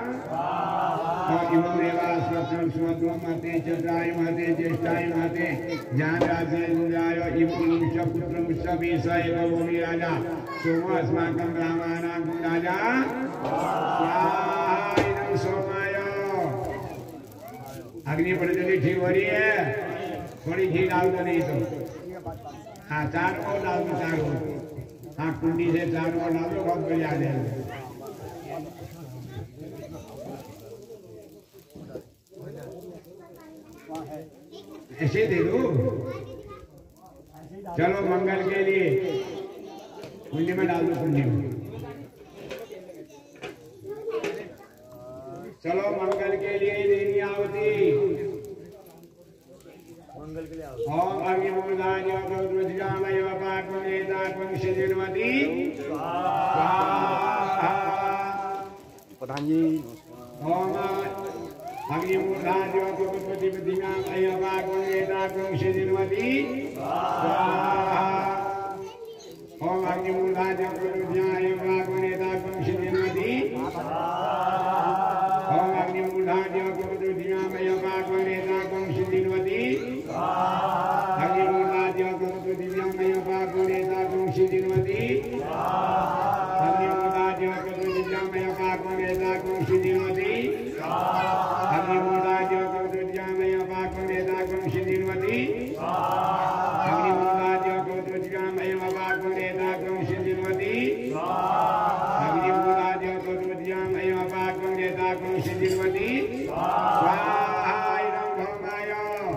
Speaker 1: इमं देवास्मत्तं सुवर्णो महते चत्राय महते ज्येष्ठाय महते जानादेशन्याय इमं मनुष्यपुत्रं सविश्रेको भूमिराजा सोमोऽस्माकं रामानां राजा सोमाय अग्नि प्रज्वलित ठीक हो रही है, थोड़ी घी डाल दो नहीं तो हाँ चारों ओर डाल दो चारों ओर हाँ कुंडी से चारों ओर डाल दो बहुत बढ़िया आ जाएगा। ऐसे दे दो चलो मंगल के लिए कुंडी में डाल दो कुंडी में चलो मंगल के लिए देवी आवती ओम अग्निमूलाय रुद्रजामय पाकुनेताकुं शिजिन्वती स्वाहा
Speaker 3: प्रधान जी
Speaker 1: ओम अग्निमूलाय रुद्रजामय पाकुनेताकुं शिजिन्वती स्वाहा ओम अग्निमूलाय रुद्रजामय पाकुनेताकुं शिजिन्वती ओम अग्निमूलाय रुद्रजामय पाकुनेताकुं शिजिन्वती अग्निमूलाय रुद्रजामय पाकुनेताकुं शिजिन्वती अग्निमूलाय रुद्रजामय पाकुनेताकुं शिजिन्वती अग्निमूलाय रुद्रजामय पाकुनेताकुं शिजिन्वती अग्निमूलाय रुद्रजामय पाकुनेताकुं शिजिन्वती अग्निमूलाय रुद्रजामय पाकुनेताकुं शिजिन्वती स्वाहा भवाय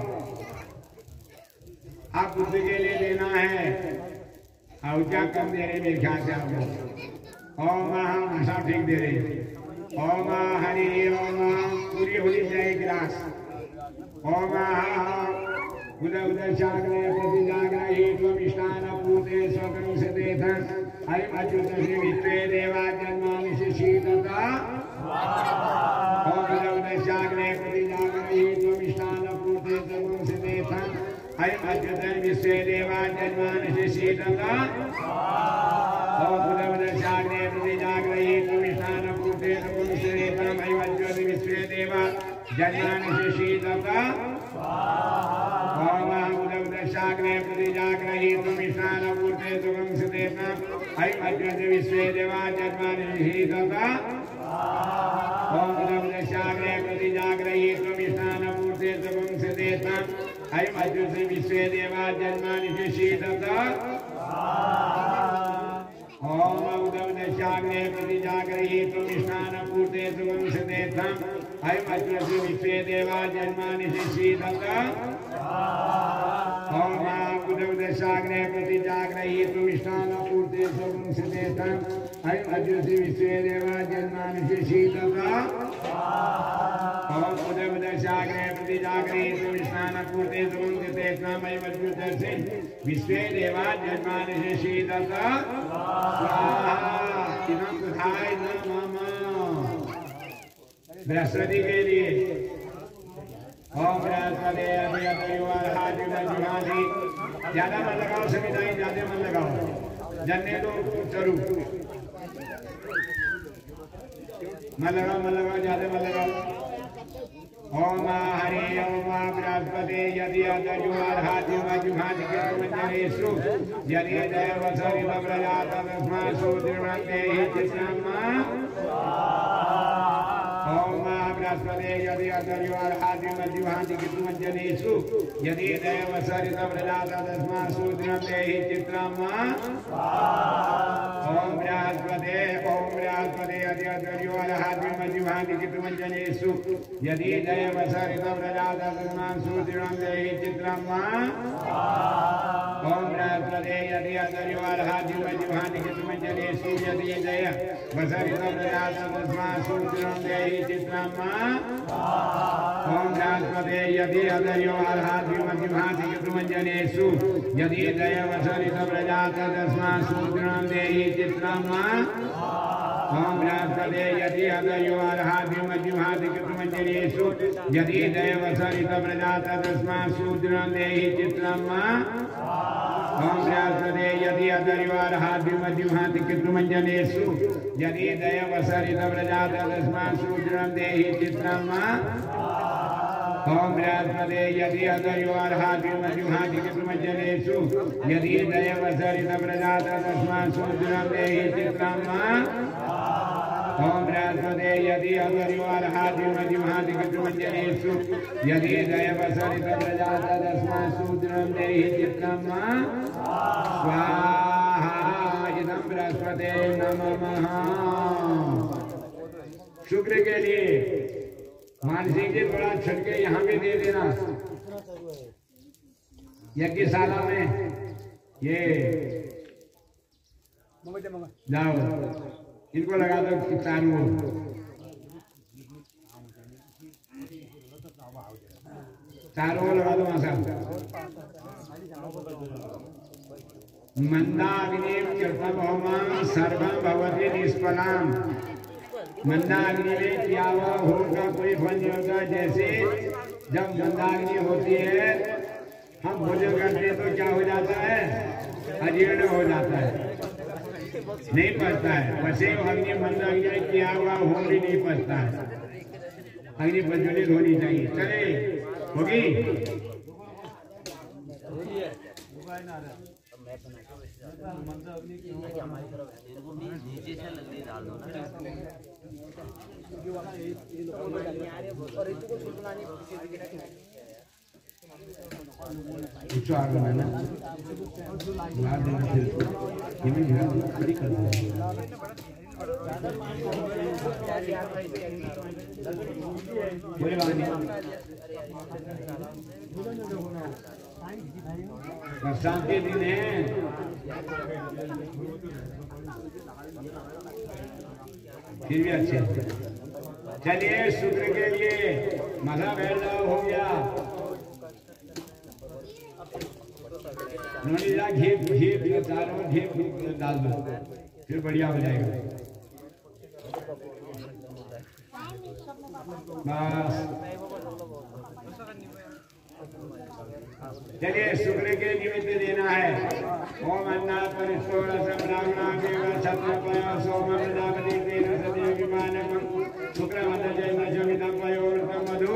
Speaker 1: आप उसके लिए देना है और क्या कम दे रहे मेरे ख्याल से आपको ओम भाषा ठीक दे रहे ओम हरि ओम पूरी होली जाए गिलास ओम उदय उदय जागरे प्रति जागरे त्वमिष्ठान पूते स्वकं सदेथ हरिम अच्युत श्री विश्वे देवा जन्मानि शीतता ओम उदय उदय जागरे प्रति जागरे त्वमिष्ठान पूते स्वकं सदेथ हरिम अच्युत विश्वे देवा जन्मानि शीतता ओम उदय उदय जागरे प्रति जागरे त्वमिष्ठान पूते स्वकं सदेथ हरिम अच्युत विश्वे देवा जन्मानि शीतता ओम उदय उदय जागरे प्रति जागरे त्वमिष्ठान पूते स्वकं सदेथ हरिम अच्युत विश्वे देवा जन्मानि शीतता ओम उदय उदय जागरे प्रति जागरे त्वमिष्ठान पूते स्वकं सदेथ हरिम अच्युत विश्वे देवा जन्मानि शीतता ओम उदय उदय जागरे प्रति जागरे त्वमिष्ठान पूते स्वकं सदेथ हरिम अच्युत विश्वे देवा जन्मानि शीतता ओम उदय उदय जागरे प्रति जागरे त्वमिष्ठान पूते स्वकं सदेथ हरिम अच्युत विश्वे देवा जन्मानि शीतता ओम उदय उदय जागरे प्रति जागरे त्वमिष्ठान पूते स्वकं सदेथ हरिम अच्युत विश्वे देवा जन्मानि शीतता स्वाहा इदं तथाय नमः बृहस्पति के लिए ओम बृहस्पति ज्यादा मन लगाओ सभी नहीं ज्यादा मन लगाओ जन्ने दो चरू मन लगाओ ज्यादा मन लगाओ ओम हरि ओम बृहस्पति यदि अदयुर्हाद्युमजुहादिकेतुमञ्जनेषु यदि देवसरित प्रजात तस्मासु दृढन्तेहि चित्रम् ओम बृहस्पति यदि अदयुर्हाद्युमजुहादिकेतुमञ्जनेषु यदि देवसरित प्रजात तस्मासु दृढन्तेहि चित्रम् ओम बृहस्पति यदि अदयुर्हाद्युमजुहादिकेतुमञ्जनेषु यदि देवसरित प्रजात तस्मासु दृढन्तेहि चित्रम् ओम बृहस्पति यदि अदयुर्हाद्युमजुहादिकेतुमञ्जनेषु यदि देवसरित प्रजात तस्मासु दृढन्तेहि चित्रम् ओम बृहस्पति यदि अदयुर्हाद्युमजुहादिकेतुमञ्जनेषु यदि देवसरित प्रजात तस्मासु दृढन्तेहि चित्रम् ओम बृहस्पति यदि अदयुर्हाद्युमजुहादिकेतुमञ्जनेषु यदि देवसरित प्रजात तस्मासु दृढन्तेहि चित्रम् ओम बृहस्पति यदि अदयुर्हाद्युमजुहादिकेतुमञ्जनेषु यदि देवसरित प्रजात तस्मासु दृढन्तेहि चित्रम् ओम बृहस्पति यदि अदयुर्हाद्युमजुहादिकेतुमञ्जनेषु यदि देवसरित प्रजात तस्मासु दृढन्तेहि चित्रम् ओम बृहस्पति यदि अदयुर्हाद्युमजुहादिकेतुमञ्जनेषु यदि देवसरित प्रजात तस्मासु दृढन्तेहि चित्रम् स्वाहा इदं बृहस्पते नमः। शुक्र के लिए मानसिक जी थोड़ा छटके यहाँ भी दे देना यज्ञशाला में। ये जाओ इनको लगा दो चारों लगा दो वहां साहब। मंदाग्नि कृतभौमां सर्वं भवति निष्फलां। मंदाग्नि में किया हुआ भोग का कोई फल नहीं होता। जैसे जब मंदाग्नि होती है हम भोजन करते हैं तो क्या हो जाता है, अजीर्ण हो जाता है, नहीं पचता है। वैसे अग्नि मंदाग्नि में किया हुआ भोग भी नहीं पचता है। अग्नि प्रज्वलित होनी चाहिए। चले होगी बरसात के दिन है। फिर भी अच्छे। चलिए शुक्र के लिए मजा बैठ जाओ, हो गया। घी चारों घी डाल दो, फिर बढ़िया हो जाएगा। बस चलिए शुक्र के निमित्त देना है। ओम अन्नात् परिष्टोरसं ब्राह्मणादेव क्षत्रपय सोम प्रजापति तेन सदेव विमानकं शुक्रमदजयमजमिदं पयोर्तं मधु।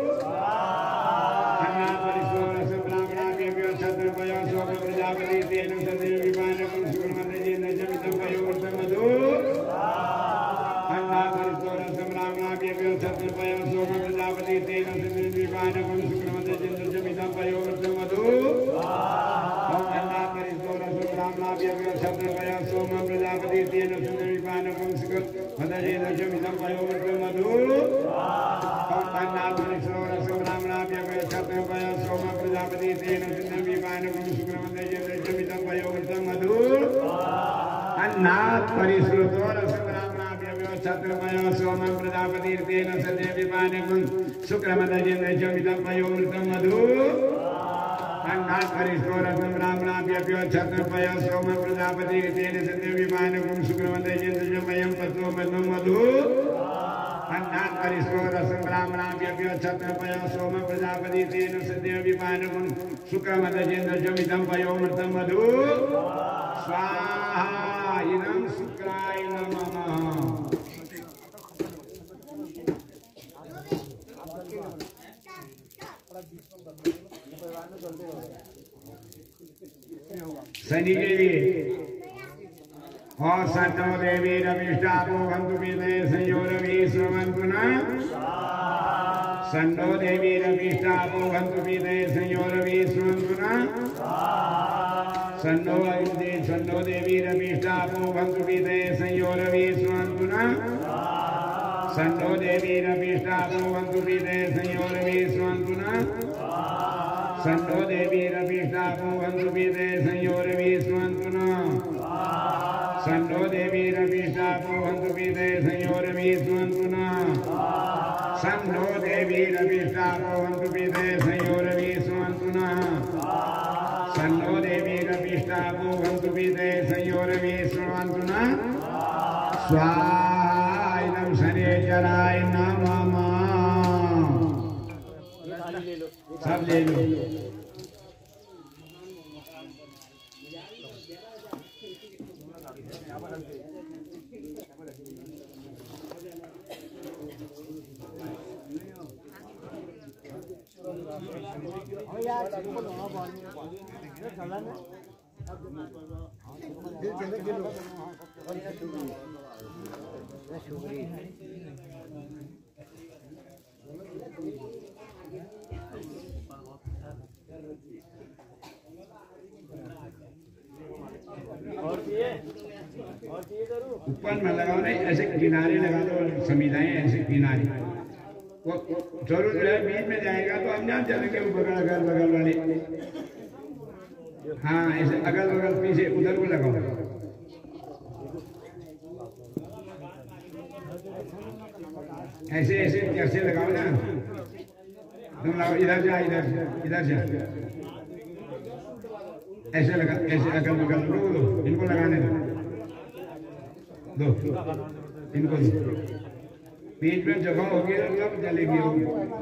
Speaker 1: अन्नात् परिष्टोरसं ब्राह्मणादेव क्षत्रपय सोम प्रजापति तेन सदेव विमानकं शुक्रमदजयमजमिदं पयोर्तं मधु। अन्नात् परिष्टोरसं ब्राह्मणादेव क्षत्रपय सोम प्रजापति तेन सदेव विमानकं शुक्रमदजयमजमिदं पयोर्तं मधु। अन्नात् परिष्टोरसं ब्राह्मणादेव क्षत्रपय सोम प्रजापति तेन सदेव विमानकं शुक्रमदजयमजमिदं पयोर्तं मधु। अन्नात् परिष्टोरसं ब्राह्मणादेव क्षत्रपय सोम प्रजापति तेन सदेव विमानकं शुक्रमदजयमजमिदं पयोर्तं मधु। अन्नात् परिष्टोरसं ब्राह्मणादेव क्षत्रपय सोम प्रजापति तेन सदेव विमानकं शुक्रमदजयमजमिदं पयोर्तं मधु। अन्नात् परिष्टोरसं ब्राह्मणादेव क्षत्रपय सोम प्रजापति तेन सदेव विमानकं शुक्रमदजयमजमिदं पयोर्तं मधु। अन्नात् परिष्टोरसं ब्राह्मणादेव क्षत्रपय सोम प्रजापति तेन सदेव विमानकं शुक्रमदजयमजमिदं पयोर्तं मधु। स्वाहा इदं शुक्राय नमः। शनि के लिए और सन्नो देवी रविष्टापो हन्तु पीते संयोरवी सुमन्तुना सन्नो देवी रविष्टापो हन्तु पीते संयोरवी सुमन्तुना सन्नो देवी रविष्टापो हन्तु पीते संयोरवी सुमन्तुना सन्नो देवी रविष्टापो हन्तु पीते संयोरवी सुमन्तुना सन्नो देवी रविष्टापो हन्तु पीते संयोरवी सुमन्तुना सन्नो देवी रविष्टापो हन्तु पीते संयोरवी सुमन्तुना सन्नो देवी रविष्टापो हन्तु पीते संयोरवी सुमन्तुना सन्नो देवी रविष्टापो हन्तु पीते संयोरवी सुमन्तुना स्वाहा इदं शनेश्वराय नमः। सब ले लो। ऊपर में लगाओ नहीं, ऐसे किनारे लगा दो, समीधाएं ऐसे किनारे। वो जरूर जो है बीच में जाएगा तो हम जान चलेंगे ऊपर अगल बगल वाले। हाँ ऐसे अगल बगल पीछे उधर को लगाओ। ऐसे ऐसे कैसे लगाओ ना, तुम लगाओ इधर जा इधर जा ऐसे लगा, ऐसे अगल बगल दो इनको लगाने दो इनको दो। बीच में जगह होगी तब चलेगी होगी।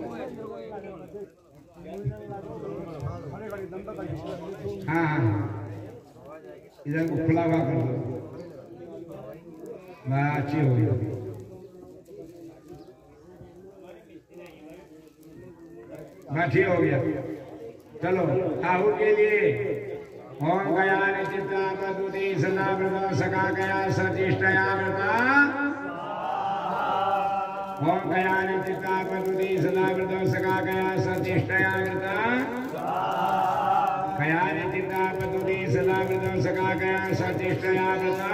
Speaker 1: हाँ हाँ इधर को खुला हुआ कर दो, अच्छी होगी। ठीक हो गया। चलो आहू के लिए ओम गया निचिता पदुति सदाव्रता सका गया सचिष्टया व्रता ओम गया निचिता पदुति सदाव्रता सका गया सचिष्टया व्रता गया निचिता पदुति सदाव्रता सका गया सचिष्टया व्रता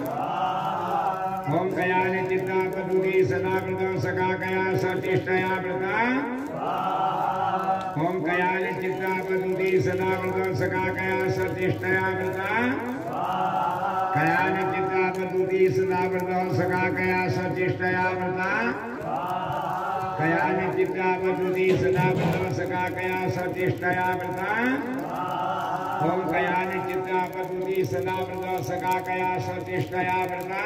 Speaker 1: ओम गया निचिता पदुति सदाव्रता सका गया सचिष्टया व्रता ओम कयानि चित्ता पदुति सदा व्रता सका कया सतिष्ठया व्रता कयानि चित्ता पदुति सदा व्रता सका कया सतिष्ठया व्रता कयानि चित्ता पदुति सदा व्रता सका कया सतिष्ठया व्रता ओम कयानि चित्ता पदुति सदा व्रता सका कया सतिष्ठया व्रता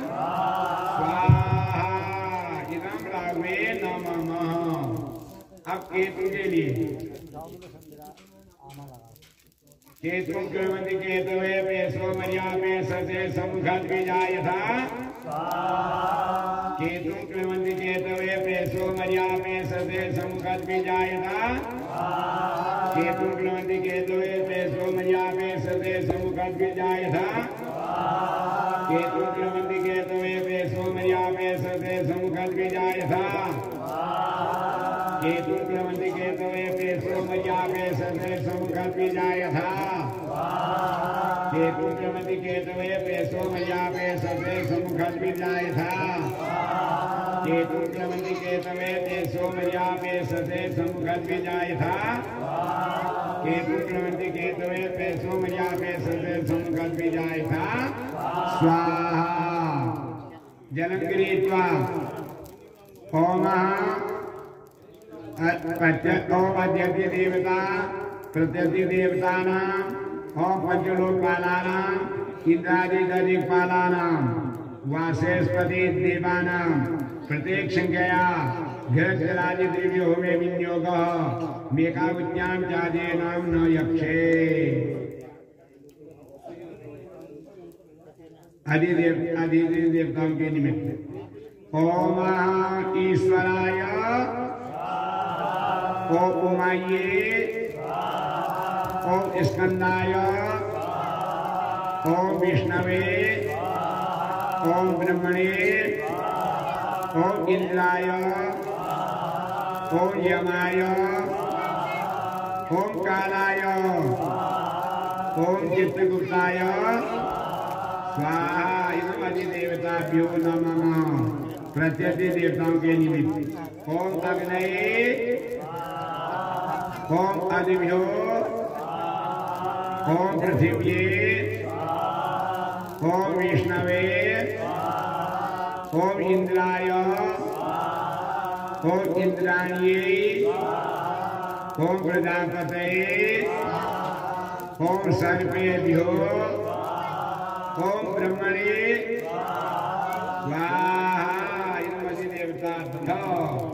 Speaker 1: स्वाहा इदं राघवे नमः। अब केतु के लिए केतु कृवन्ति केतवे पेशो मर्या पेशसे समुखद विजायथा केतु कृवन्ति केतवे पेशो मर्या पेशसे समुखद विजायथा केतु कृवन्ति केतवे पेशो मर्या पेशसे समुखद विजायथा केतु कृवन्ति केतवे पेशो मर्या पेशसे समुखद विजायथा केतु कृवन्ति केतवे पेशो मर्या पेशसे समुखद विजायथा केतु कृवन्ति केतवे पेशो मर्या पेशसे समुखद विजायथा केतु कृवन्ति केतवे पेशो मर्या पेशसे समुखद विजायथा केतु कृवन्ति केतवे पेशो मर्या पेशसे समुखद विजायथा स्वाहा। जलं गृहीत्वा होमः प्रत्यति देवता प्रत्यति देवतानां ओम पंचलोकपालानां इंद्रादिदिक्पालानां वासेस्पति देवानां प्रत्येक संख्यया घृतरादि देव्यो मे विनियोगः मेकावत्यां जाजेनां न यक्षे। आदि देवताओं के निमित्त ओम ईश्वराय ओमाये ओम स्कंदाय ओम विष्णवे ओम ब्रह्मणे ओम इंद्राय ओम यमाय ओम कालाय ओम चित्रगुप्ताय स्वाहा। इदम अधिदेवताभ्यो नमः। प्रत्येक देवताओं के निमित्त ओम अग्नये ओम आदिभ्यो ओम पृथिव्ये ओम विष्णवे ओम इंद्राय ओम इंद्राण्ये ओम प्रजापतये ओम सर्पेभ्यो ओम ब्रह्मणे स्वाहा। इदम अधिदेवताभ्यो।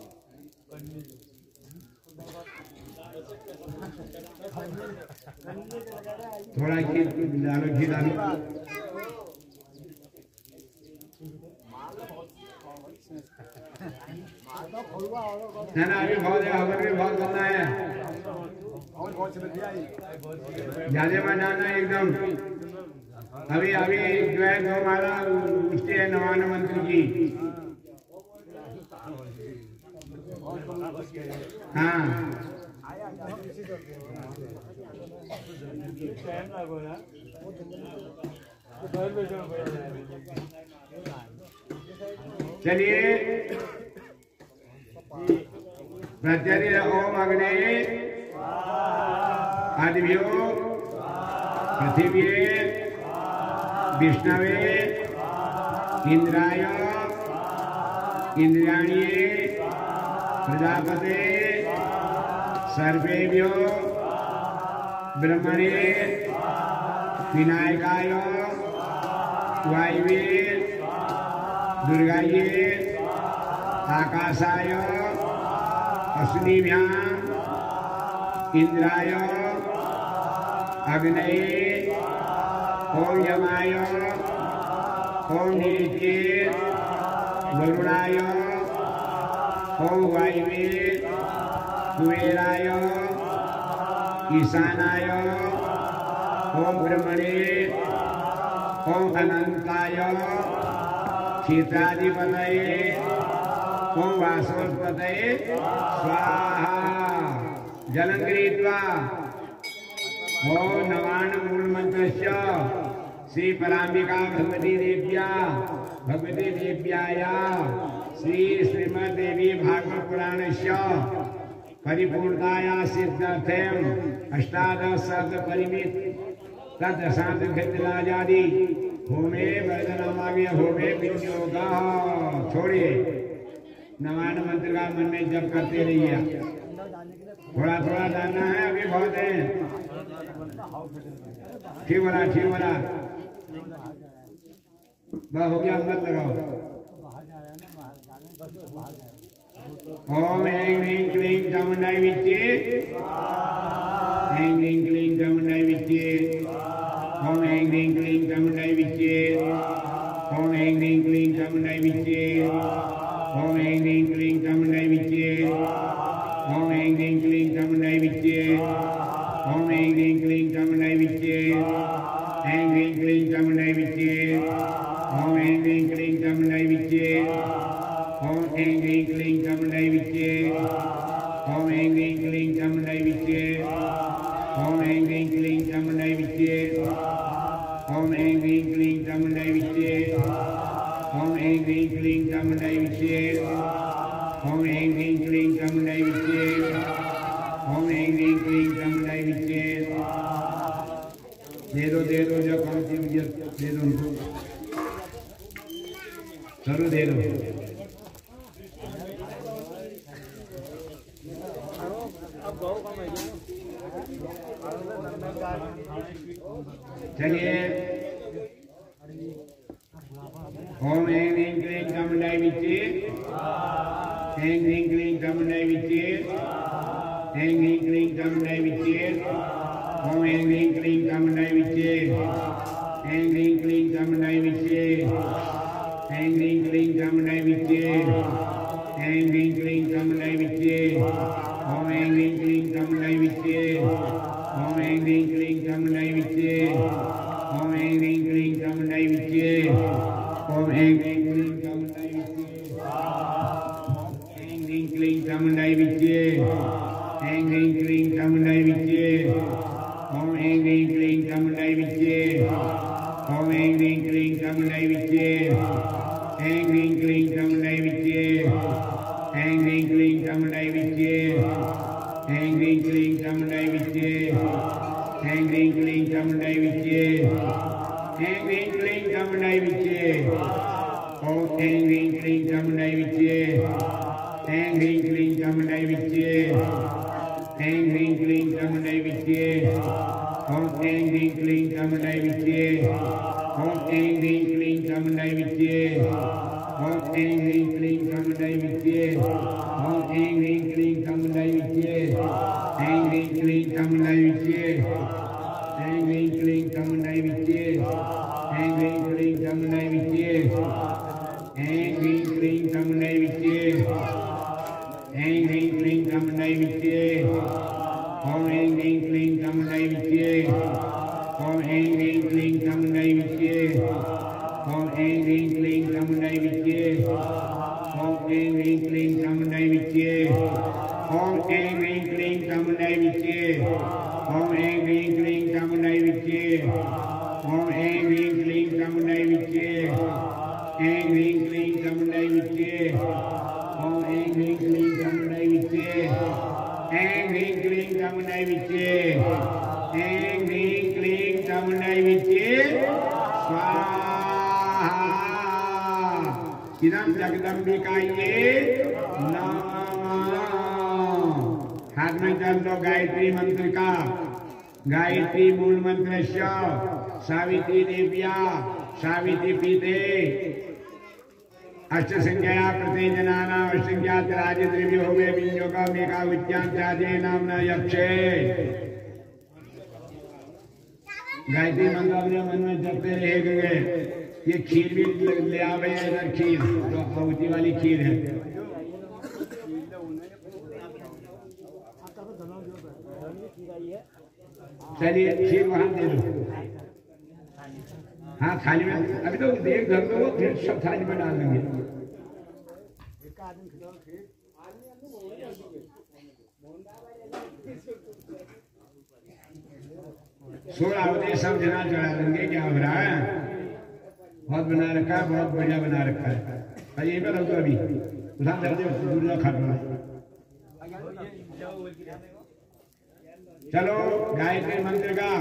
Speaker 1: थोड़ा घी डालो, घी डालो। ना अभी बहुत है, हवन भी बहुत करना है, ज्यादा में जाना है एकदम। अभी अभी जो है 2 माला उसके है नवान मंत्र की। हाँ चलिए प्रत्यय ओम अग्ने आदिभ्यो पृथिव्ये विष्णवे इंद्राय इंद्रियाण्ये प्रजापते सर्वेभ्यो ब्रह्मणे विनायकाय वायवे दुर्गाये आकाशाय अश्विनीभ्यां इंद्राय अग्नये ओम यमाय ओम निरीचे वरुणाय ओम वायवे कुबेराय ईशानाय ओम ब्रह्मणे ओम अनंताय क्षेत्राधिपतये ओम वासवस्पतये स्वाहा। जलं गृहीत्वा ओम नवान मूल मंत्रस्य श्री पराम्बिका भगवती देव्याय श्री श्रीमद् देवी भागवत पुराणस्य परिपूर्णताया सिद्ध्यर्थम् अष्टादश शब्द परिमित तदशांत घृतराजादि होमे वर्धनमाग्य होमे विनियोगः। छोड़िए, नवान मंत्र का मन में जप करते रहिए। थोड़ा थोड़ा जानना है, अभी बहुत है। ठीक बोला, ठीक बोला। बस हो गया, मत लगाओ। ओम ऐं ह्रीं क्लीं चामुंडाय विच्चे ऐं ह्रीं क्लीं चामुंडाय विच्चे ओम ऐं ह्रीं क्लीं चामुंडाय विच्चे ओम ऐं ह्रीं क्लीं चामुंडाय विच्चे ओम ऐं ह्रीं क्लीं चामुंडाय विच्चे ओम ऐं ह्रीं क्लीं चामुंडाय विच्चे ओम ऐं ह्रीं क्लीं चामुंडाय विच्चे ऐं ह्रीं क्लीं चामुंडाय विच्चे ओम ऐं ह्रीं क्लीं चामुंडाय विच्चे ओम ऐं ह्रीं क्लीं चामुंडाय विच्चे ओम ऐं ह्रीं क्लीं चामुंडाय विच्चे ओम ऐं ह्रीं क्लीं चामुंडाय विच्चे ओम ऐं ह्रीं क्लीं चामुंडाय विच्चे ओम ऐं ह्रीं क्लीं चामुंडाय विच्चे ओम ऐं ह्रीं क्लीं चामुंडाय विच्चे ओम ऐं ह्रीं क्लीं चामुंडाय विच्चे। दे दो जो कौन सी दे दो उनको, जरूर दे दो। चलिए ओम ऐं ह्रीं क्लीं चामुंडाय विच्चे ऐं ह्रीं क्लीं चामुंडाय विच्चे ऐं ह्रीं क्लीं चामुंडाय विच्चे ओम ऐं ह्रीं क्लीं चामुंडाय विच्चे ऐं ह्रीं क्लीं चामुंडाय विच्चे ऐं ह्रीं क्लीं चामुंडाय विच्चे ऐं ह्रीं क्लीं चामुंडाय विच्चे ओम ऐं ह्रीं क्लीं चामुंडाय विच्चे ओम क्लीं चामुंडाई विच्चे ओम ऐं ह्रीं क्लीं चामुंडाई विच्चे ओम ऐं क्लीं चामुंडाई विच्चे ऐं ह्रीं क्लीं चामुंडाई विच्चे ऐं ह्रीं क्लीं चामुंडाई विच्चे ओम ऐं ह्रीं क्लीं चामुंडाई विच्चे ओम ऐं ह्रीं क्लीं चामुंडाई विच्चे ऐं ह्रीं क्लीं चामुंडाई विच्चे ऐं ह्रीं क्लीं चामुंडाई विच्चे ऐं ह्रीं क्लीं चामुंडाई विच्चे ऐं ह्रीं क्लीं चामुंडाई विच्चे ऐं ह्रीं क्लीं चामुंडाई विच्चे ओम ऐं ह्रीं क्लीं चामुंडाई विच्चे ऐं ह्रीं क्लीं चामुंडाई विच्चे ऐं ह्रीं क्लीं चामुंडाई विच्चे ओम ऐं ह्रीं क्लीं चामुंडाई विच्चे ओम ऐं ह्रीं क्लीं चामुंडाई विच्चे ओम ऐं ह्रीं क्लीं चामुंडाई विच्चे ओम ऐं ह्रीं क्लीं चामुंडाई विच्चे ऐं ह्रीं क्लीं चामुंडाई विच्चे ऐं ह्रीं क्लीं चामुंडाई विच्चे ऐं ह्रीं क्लीं चामुंडाई विच्चे ऐं ह्रीं क्लीं चामुंडाई विच्चे ऐं ह्रीं क्लीं चामुंडाई विच्चे ओम ऐं ह्रीं क्लीं चामुंडाई विच्चे ओम ऐं ह्रीं क्लीं चामुंडाई विच्चे ओम ऐं ह्रीं क्लीं चामुंडाई विच्चे ओम ऐं ह्रीं क्लीं चामुंडाई विच्चे ओम ऐं ह्रीं क्लीं चामुंडाई विच्चे ओम ऐं ह्रीं क्लीं चामुंडाई विच्चे ओम ऐं ह्रीं क्लीं चामुंडाई विच्चे ऐं ह्रीं क्लीं चामुंडाई विच्चे ओम ऐं ह्रीं क्लीं चामुंडाई विच्चे ऐं ह्रीं क्लीं चामुंडाई विच्चे ऐं ह्रीं क्लीं चामुंडाई विच्चे स्वाहा इदं जगदम्बिकायै नमः। हाथ में जल दो गायत्री मंत्र का। गायत्री मूल मंत्र सावित्री देव्या सावित्री पीते अष्ट संज्ञा प्रतिजनाना संज्ञात राजद्रव्यो वे विनियोगा मेका उच्चांत्यादे नामना यक्षे। गायत्री मंत्र अपने मन में जपते रहेंगे। ये खीर भी ले आवे इधर, खीर तो आहुति वाली खीर है। चलिए खीर वहां दे दो। हाँ थाली में अभी तो देख धर दो, फिर सब थाली में डाल देंगे। सोलह होते सब जना चढ़ा देंगे। क्या हो रहा है? बहुत बना रखा है, बहुत बढ़िया बना रखा है। यही पर तो अभी उठा दे दूर खा रहा। चलो गायत्री मंत्र का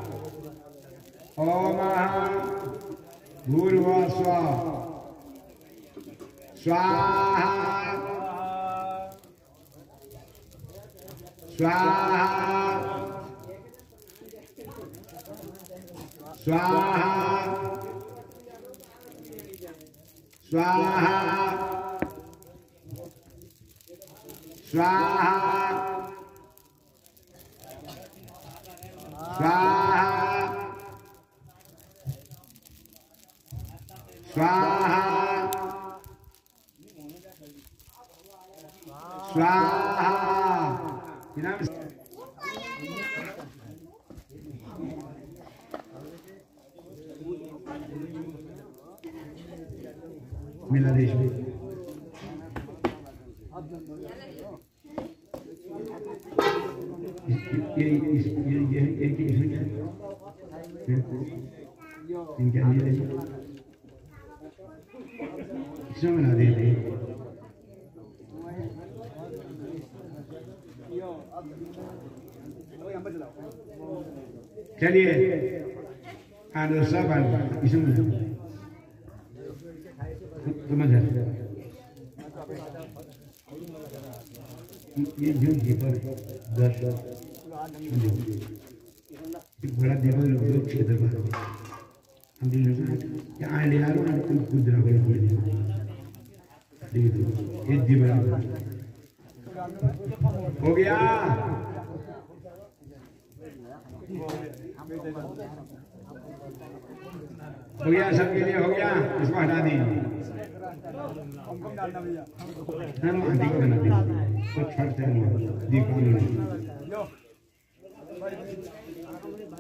Speaker 1: ओम भूर्भुवः स्वः स्वाहा स्वाहा स्वाहा स्वाहा स्वाहा स्वाहा स्वाहा स्वाहा। मिला देश में इसमें मिला दे। चलिए दूसरा बार इसमें समझ ये जो दीपक 10 बड़ा दीपक लोग क्षेत्र पर हम क्या ले आ रहे हैं कुछ दिनों के लिए एक दीपक हो गया। हो गया सबके लिए हो गया। इसको हटा दी ना दीपक बना दी कुछ फर्क है दीपक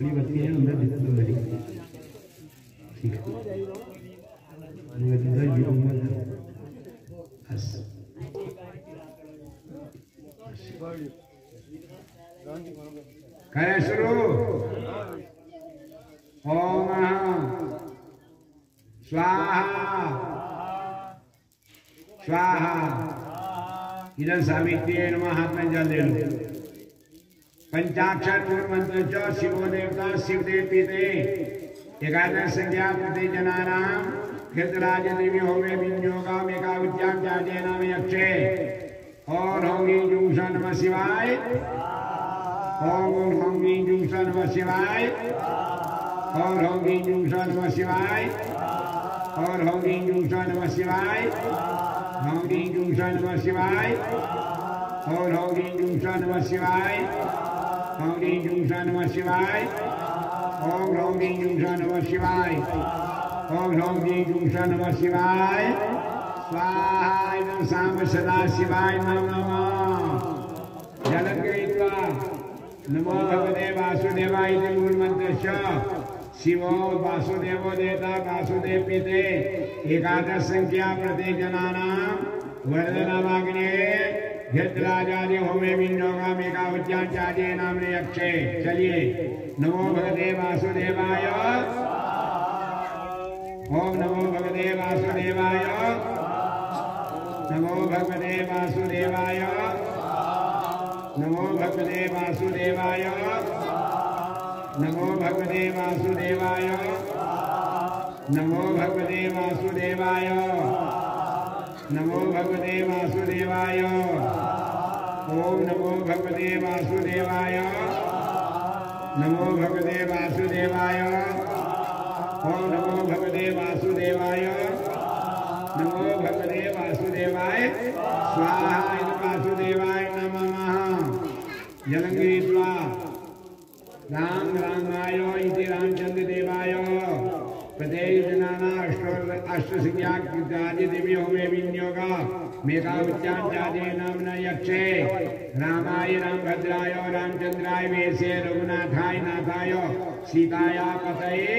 Speaker 1: बत्ती है अंदर दिखती है ठीक है अंदर ये उम्र बस करें शुरू ओम स्वाहा स्वाहा इधर सावित्री नमः हाथ में जल दे लो पंचाक्षर मूल मंत्र जो शिवो देवता शिवदेव पीते एकादश संज्ञा प्रति जनानाम कृतराज देवी होवे विनियोगा मेका उद्यान जाजे नाम यक्षे और होंगी जूषा नमः शिवाय ओम होंगी जूषा नमः शिवाय और होंगी जूषा नमः शिवाय और होंगी जूषा नमः शिवाय होंगी जूषा नमः शिवाय और होंगी जूषा नमः शिवाय होंगी जूषा नमः शिवाय ओम होंगी जूषा नमः शिवाय ओम होंगी जूषा नमः शिवाय स्वाहा नमः साम सदा शिवाय नमः जलं गृहीत्वा नमो भगवते वासुदेवाय इति मूल मंत्रस्य शिवो वासुदेवो देवता वासुदेव पीते एकादश संख्या प्रति जनानां वर्धनवाग्ने यत्राजादि होमे विनियोगा मेका उद्यान चाजे नामने यक्षे चलिए नमो भगवते वासुदेवाय ओम नमो भगवते वासुदेवाय नमो भगवते वासुदेवाय नमो भगवते वासुदेवाय नमो भगवते वासुदेवाय नमो भगवते वासुदेवाय नमो भगवते वासुदेवाय ओम नमो भगवते वासुदेवाय नमो भगवते वासुदेवाय ओम नमो भगवते वासुदेवाय नमो भगवते वासुदेवाय स्वाहा वासुदेवाय नमः जलं गृहीत्वा राम रामाय इति रामचंद्र देवाय प्रदेशनाना अष्टसंज्ञा कृतादि देवी होमे विनियोगा मेका उच्चान जाजे नामना यक्षे रामाय रामभद्राय रामचंद्राय वेसे रघुनाथाय नाथाय सीताय पतये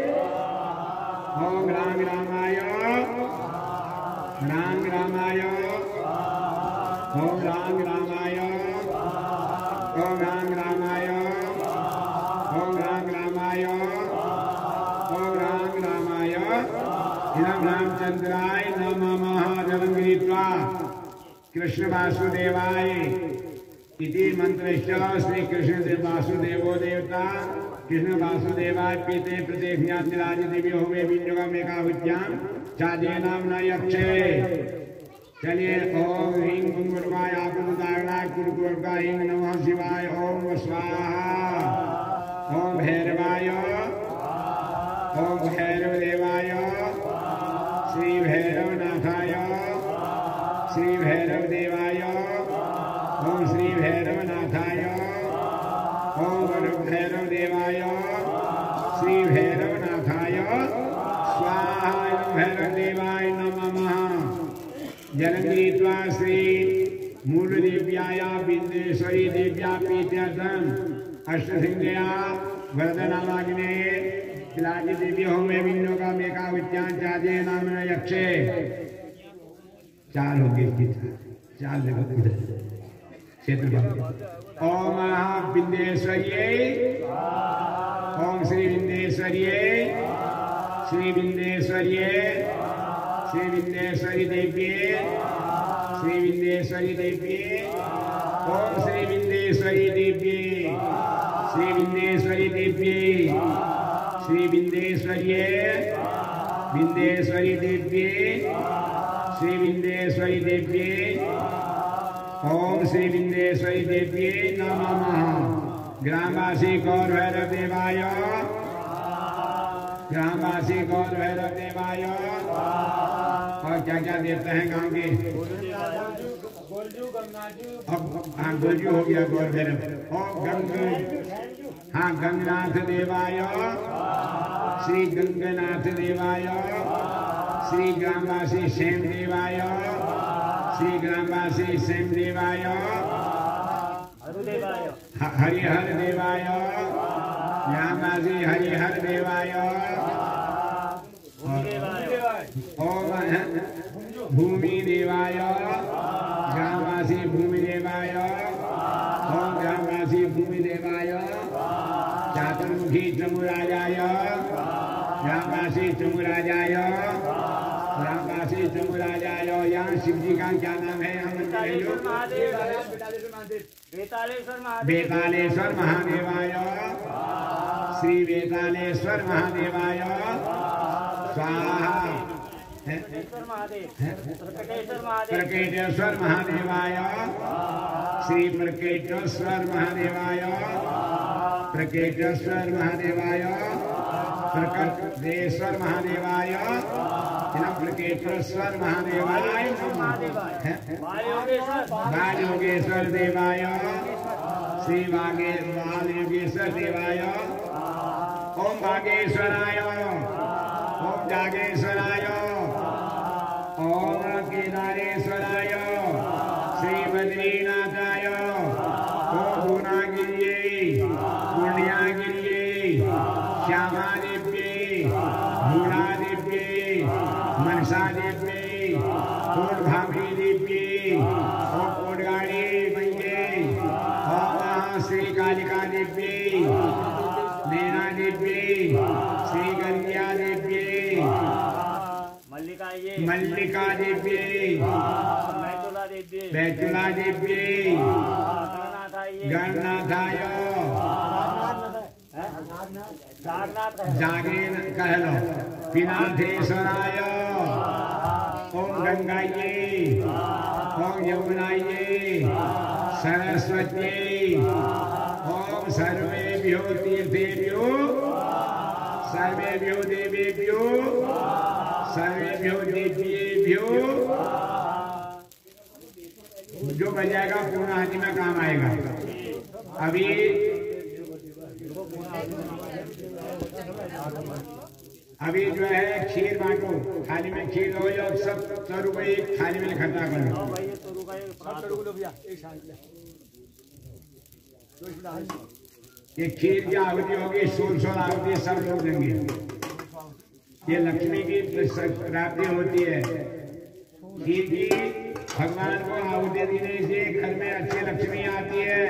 Speaker 1: ओम राम रामाय राम रामाय ओम राम रामाय ओम राम रामाय ओम राम रामाय ओम राम रामाय इदं रामचंद्राय नमः जलं गृहीत्वा कृष्ण वासुदेवाय इति मंत्रश्च श्री कृष्ण वासुदेवो देवता कृष्ण वासुदेवाय पीते प्रत्येक देवी होवे विनियोगा मेका विद्याम चाजे नामना यक्षे चलिए ओम ह्रीं गुंगुरवाय आकुलदारणाय कुलकुलकाय नमः शिवाय ओम स्वाहा ओम भैरवाय ओम भैरवदेवाय श्री भैरवनाथाय श्री भैरवदेवाय ओम श्री भैरवनाथाय ओम भैरवदेवाय श्री भैरवनाथाय स्वाहा भैरवदेवाय नमः जलं गृहीत्वा श्री मूलदेव्याय बिंदेश्वरी देव्या पीत्यर्थम् अष्टसिंहया वर्धनवाग्ने किलादि देवी होमे विनियोगा मेका उच्चान चाजे नामना यक्षे चार होंगे चार देखो इधर क्षेत्र ओम बिंदेश्वरिये ओम श्री बिंदेश्वरिये श्री बिंदेश्वरिये श्री विंदेश्वरी देव्ये श्री विंदेश्वरी देव्ये ओम श्री विंदेश्वरी देव्ये श्री विंदेश्वरी देव्ये श्री विंदेश्वरिये विंदेश्वरी देव्ये श्री विंदेश्वरी देव्ये ओम श्री विंदेश्वरी देव्ये नमः ग्रामवासी गौर भैरव देवाय ग्रामवासी गौर भैरव देवाय और क्या क्या देते हैं गांव के हाँ गोलजू हो गया गौर भैरव और हाँ गंगनाथ देवाय श्री गंगनाथ देवाय श्री ग्रामवासी श्याम देवाय श्री ग्रामवासी श्याम देवाय हरिहर देवाय श्री हरिहर देवाय ओम भूमि देवाय ग्रामवासी भूमि देवाय ओम ग्रामवासी भूमि देवाय चातुर्मुखी चमुराजाय ग्रामवासी चमुराजाय ग्रामवासी चमुराजाय। यहाँ शिव जी का क्या नाम है? बेतालेश्वर महादेवाय श्री बेतालेश्वर महादेवाय स्वाहा। प्रकेटेश्वर महादेवाय श्री प्रकेटेश्वर महादेवाय प्रकेटेश्वर महादेवाय प्रकटेश्वर महादेवाय प्रकेटेश्वर महादेवाय बाल योगेश्वर देवाय श्री बाल योगेश्वर देवाय ओम भागेश्वराय ओम जागेश्वराय ओम केदारेश्वराय श्री बद्रीनाथाय ओम गुणागिरिये पुण्यागिरिये श्यामादिव्ये मूढ़ादिव्ये मनसादिव्ये कोटभामी दिव्ये ओम कोटगाड़ी मैये ओम श्री कालिका दिव्ये नैना दिव्ये श्री गंगिया दिव्ये मल्लिका दिव्ये बैतुला दिव्ये गणनाथाय जागेन कह लो पिनाथेश्वराय ओम गंगाये ओम यमुनाये सरस्वती ओम सर्वेभ्यो तीर्थेभ्यो सर्वेभ्यो देवेभ्यो सर्वेभ्यो देव्येभ्यो। जो बजाएगा पूर्ण हाथी में काम आएगा। अभी जो है खीर बांटो, थाली में खीर हो जाओ, सब 100 रुपये एक थाली में इकट्ठा कर लो। ये खीर की आहुति होगी, 16 आहुति सब लोग देंगे। ये लक्ष्मी की प्राप्ति होती है। खीर की भगवान को आहुति देने से घर में अच्छी लक्ष्मी आती है।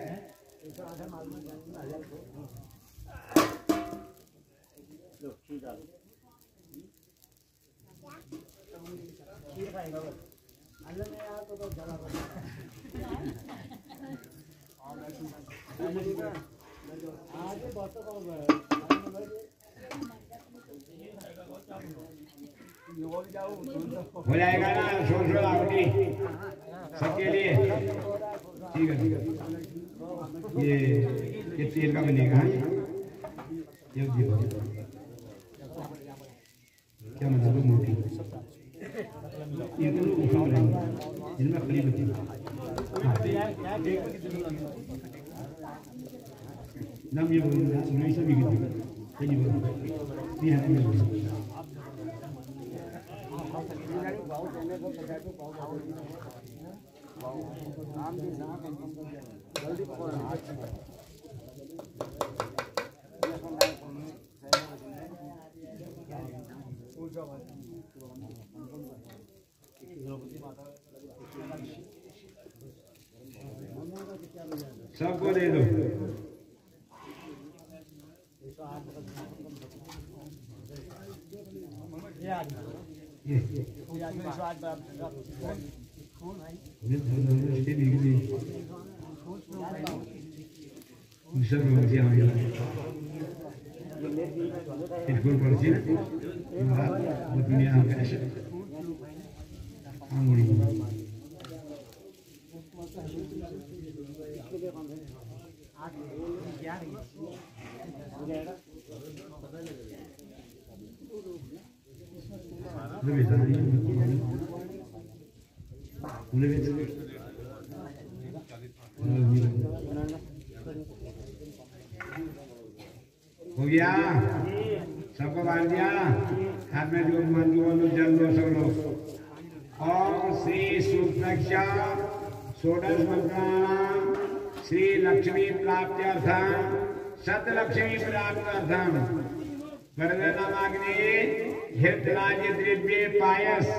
Speaker 1: हो जाएगा ना 16 आहुति सबके लिए? ठीक है ठीक है। ये तेल का बनेगा। ये क्या मतलब मोटी ये तो उठा रहेंगे इनमें खली बची नाम ये बोलूँगा नहीं सभी की सही बोलूँगा ये है सबको दे दो। हो गया सबको बांध दिया। हाथ में जो मंजू जल लो सब लोग। ओम श्री सुप्रक्ष षोडश मंत्राणाम श्री लक्ष्मी प्राप्त्यर्थम सतलक्ष्मी प्राप्त्यर्थम वर्णनामाग्ने हितराज द्रव्ये पायस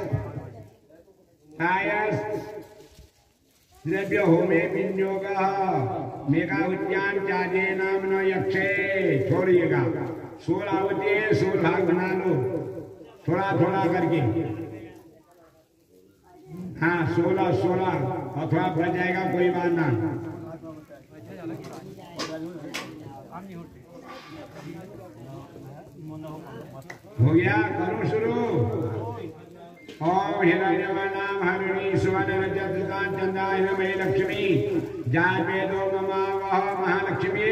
Speaker 1: द्रव्य होमे विनियोगः मेघा उद्यान चाजे नाम न यक्षे छोड़िएगा 16 होते हैं 16 भाग बना लो थोड़ा थोड़ा करके हाँ 16 अथवा बढ़ जाएगा कोई बात ना हो गया करो शुरू ओम हिरण्यवर्णाम हरिणी सुवर्ण रजतकां चंद्रायनमयी लक्ष्मी जावेदो ममावह महालक्ष्मी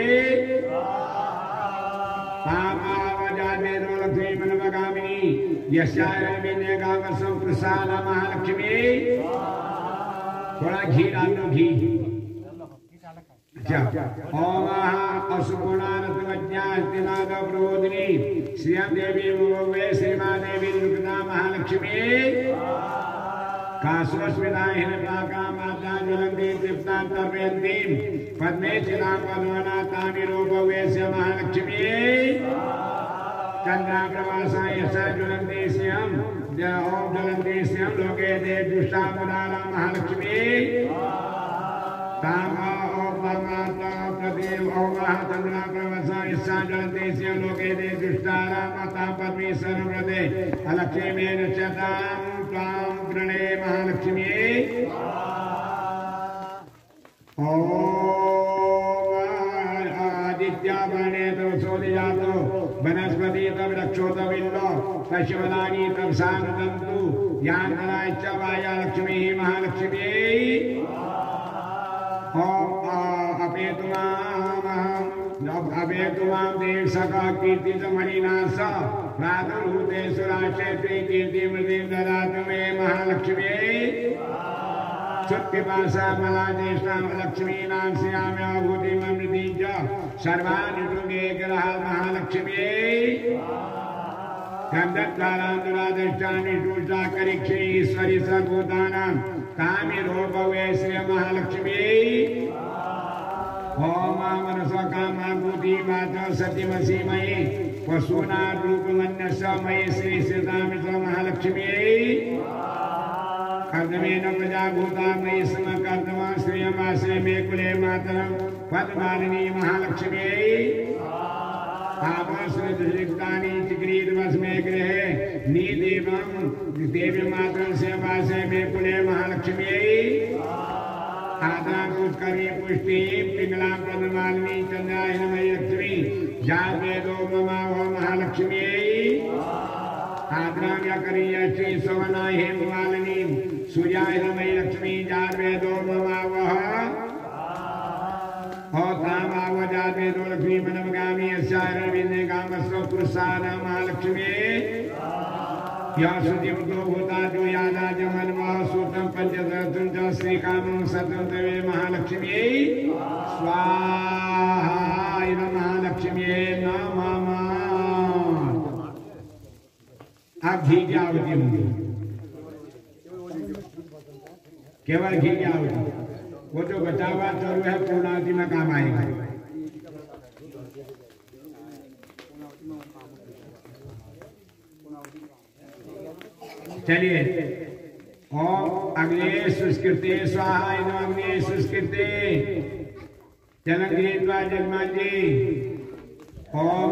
Speaker 1: पामावजावेदो लक्ष्मी मनवगामिनी यस्यारविंदे गावसं प्रसाद महालक्ष्मी थोड़ा घी डाल दो घी ओम अशुभुणानतमज्ञास्तिनाद प्रोदिनी श्रियं देवी मुवे श्रीमादेवी दुर्गा महालक्ष्मी काश्वस्मिनाहिन पाका माता ज्वलन्ति तृप्तां तर्पयन्तीं पद्मे चिनां पद्मनाथानि रूपवेश्य महालक्ष्मी चन्द्राप्रभासाय स ज्वलन्ति श्रियं ओम ज्वलन्ति श्रियं लोके ते दुष्टा मुदाला महालक्ष्मी तामा माता प्रदेव ओमः चंद्रा प्रवसा ईसा जलते से लोके दे दुष्टारा माता परमेश्वर व्रते अलक्ष्मी नक्षतां त्वां प्रणे महालक्ष्मी ओम आदित्या वर्णे तो सोदिजातो वनस्पति तब रक्षोत बिल्लो पशुवदानी तब सानुदन्तु यान्तराय च वाया लक्ष्मी महालक्ष्मी अपेतुमां देव सका कीर्ति मणिनाश प्रादुर्भूते सुराक्षेत्री कीर्ति मृति ददातु मे महालक्ष्मी चुत्पिपासा मलादेशां लक्ष्मीनां श्याम्या भूतिममृति च सर्वाणि दुर्गे ग्रह महालक्ष्मी गन्धद्वारान्दुरादृष्टानि टूषा करिक्षे ईश्वरि सर्वभूतानां कामिरोपवे श्री महालक्ष्मी ओम मनसा कामा भूति माता सत्यमसी मयि पशूना रूपमन्यस्य मयि श्री सीतामित महालक्ष्मी कर्दमेन प्रजाभूता मयि समकर्दमा श्रियमासे मे कुले मातरं पद्मालिनी महालक्ष्मी आवासृतयुक्तानि चिक्रीतवस्मे गृहे नीदेवं देवी मातरं सेवासे मे कुले महालक्ष्मी आद्रा उत्करी पुष्टि पिंगला पद्मालिनी चंद्रायनमयी लक्ष्मी जावेदो ममावह महालक्ष्मी आद्रा व्याकरीयश्री सवना हेममालिनी सूर्यायनमयी लक्ष्मी जावेदो ममावह तामावजावेदो लक्ष्मी मनमगामी अस्यारविंदे गामस्व पुरुषान महालक्ष्मी यासुदिवतो भूता जो यादा जमन्वा सूतं पंचदशं च श्रीकामं सतं तवे महालक्ष्मी स्वाहा महालक्ष्मी नमः। अब घी की आहुति होगी केवल घी की आहुति वो जो बचा हुआ चोरू है पूर्णाहुति में काम आएगा। चलिए ओम अग्ने सुस्कृते स्वाहा अग्ने सुस्कृते जनग्रीत्वा जन्मांजी ओम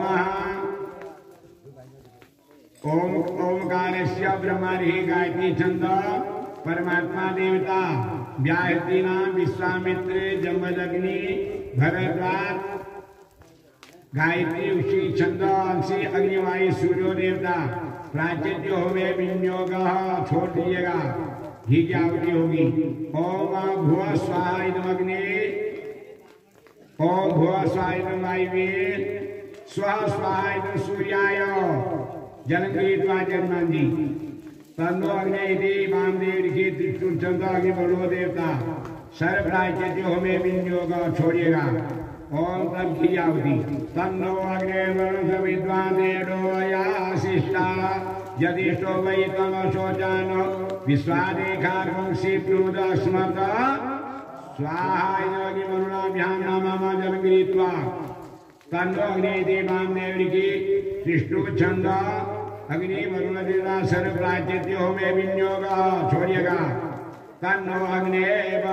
Speaker 1: ओमकारस्य ब्रह्मणि गायत्री छंद परमात्मा देवता व्याहृतीनां विश्वामित्र जमदग्नि भरद्वाज गायत्री उषी छंद अंशी अग्निवायु सूर्यो देवता प्राचित्य होवे विनियोगः छोड़ दीजिएगा घी की आहुति होगी। ओम भुव स्वाहा अग्नि ओम भुव स्वाहा वायवे स्वः स्वाहा सूर्याय जनगीत्वा जन्मांजी तन्नो अग्नि वामदेव की त्रिशूल अग्नि बलो देवता सर्व प्राचित्य होवे विनियोगः छोड़िएगा। ओम तब घी आहुति तन्नो अग्ने वरुण विद्वान् देवोयाशिष्टा यदिष्टो वै तम शोचान विश्वादेखार्वं स्वाहा वरुणाभ्यां नमः जलगृहीत्वा तन्नो अग्नि वामदेवकी विष्णु छंद अग्नि वरुण देवा सर्व प्राचित्य होमे विनियोग छोड़िएगा तन्नो अग्नेव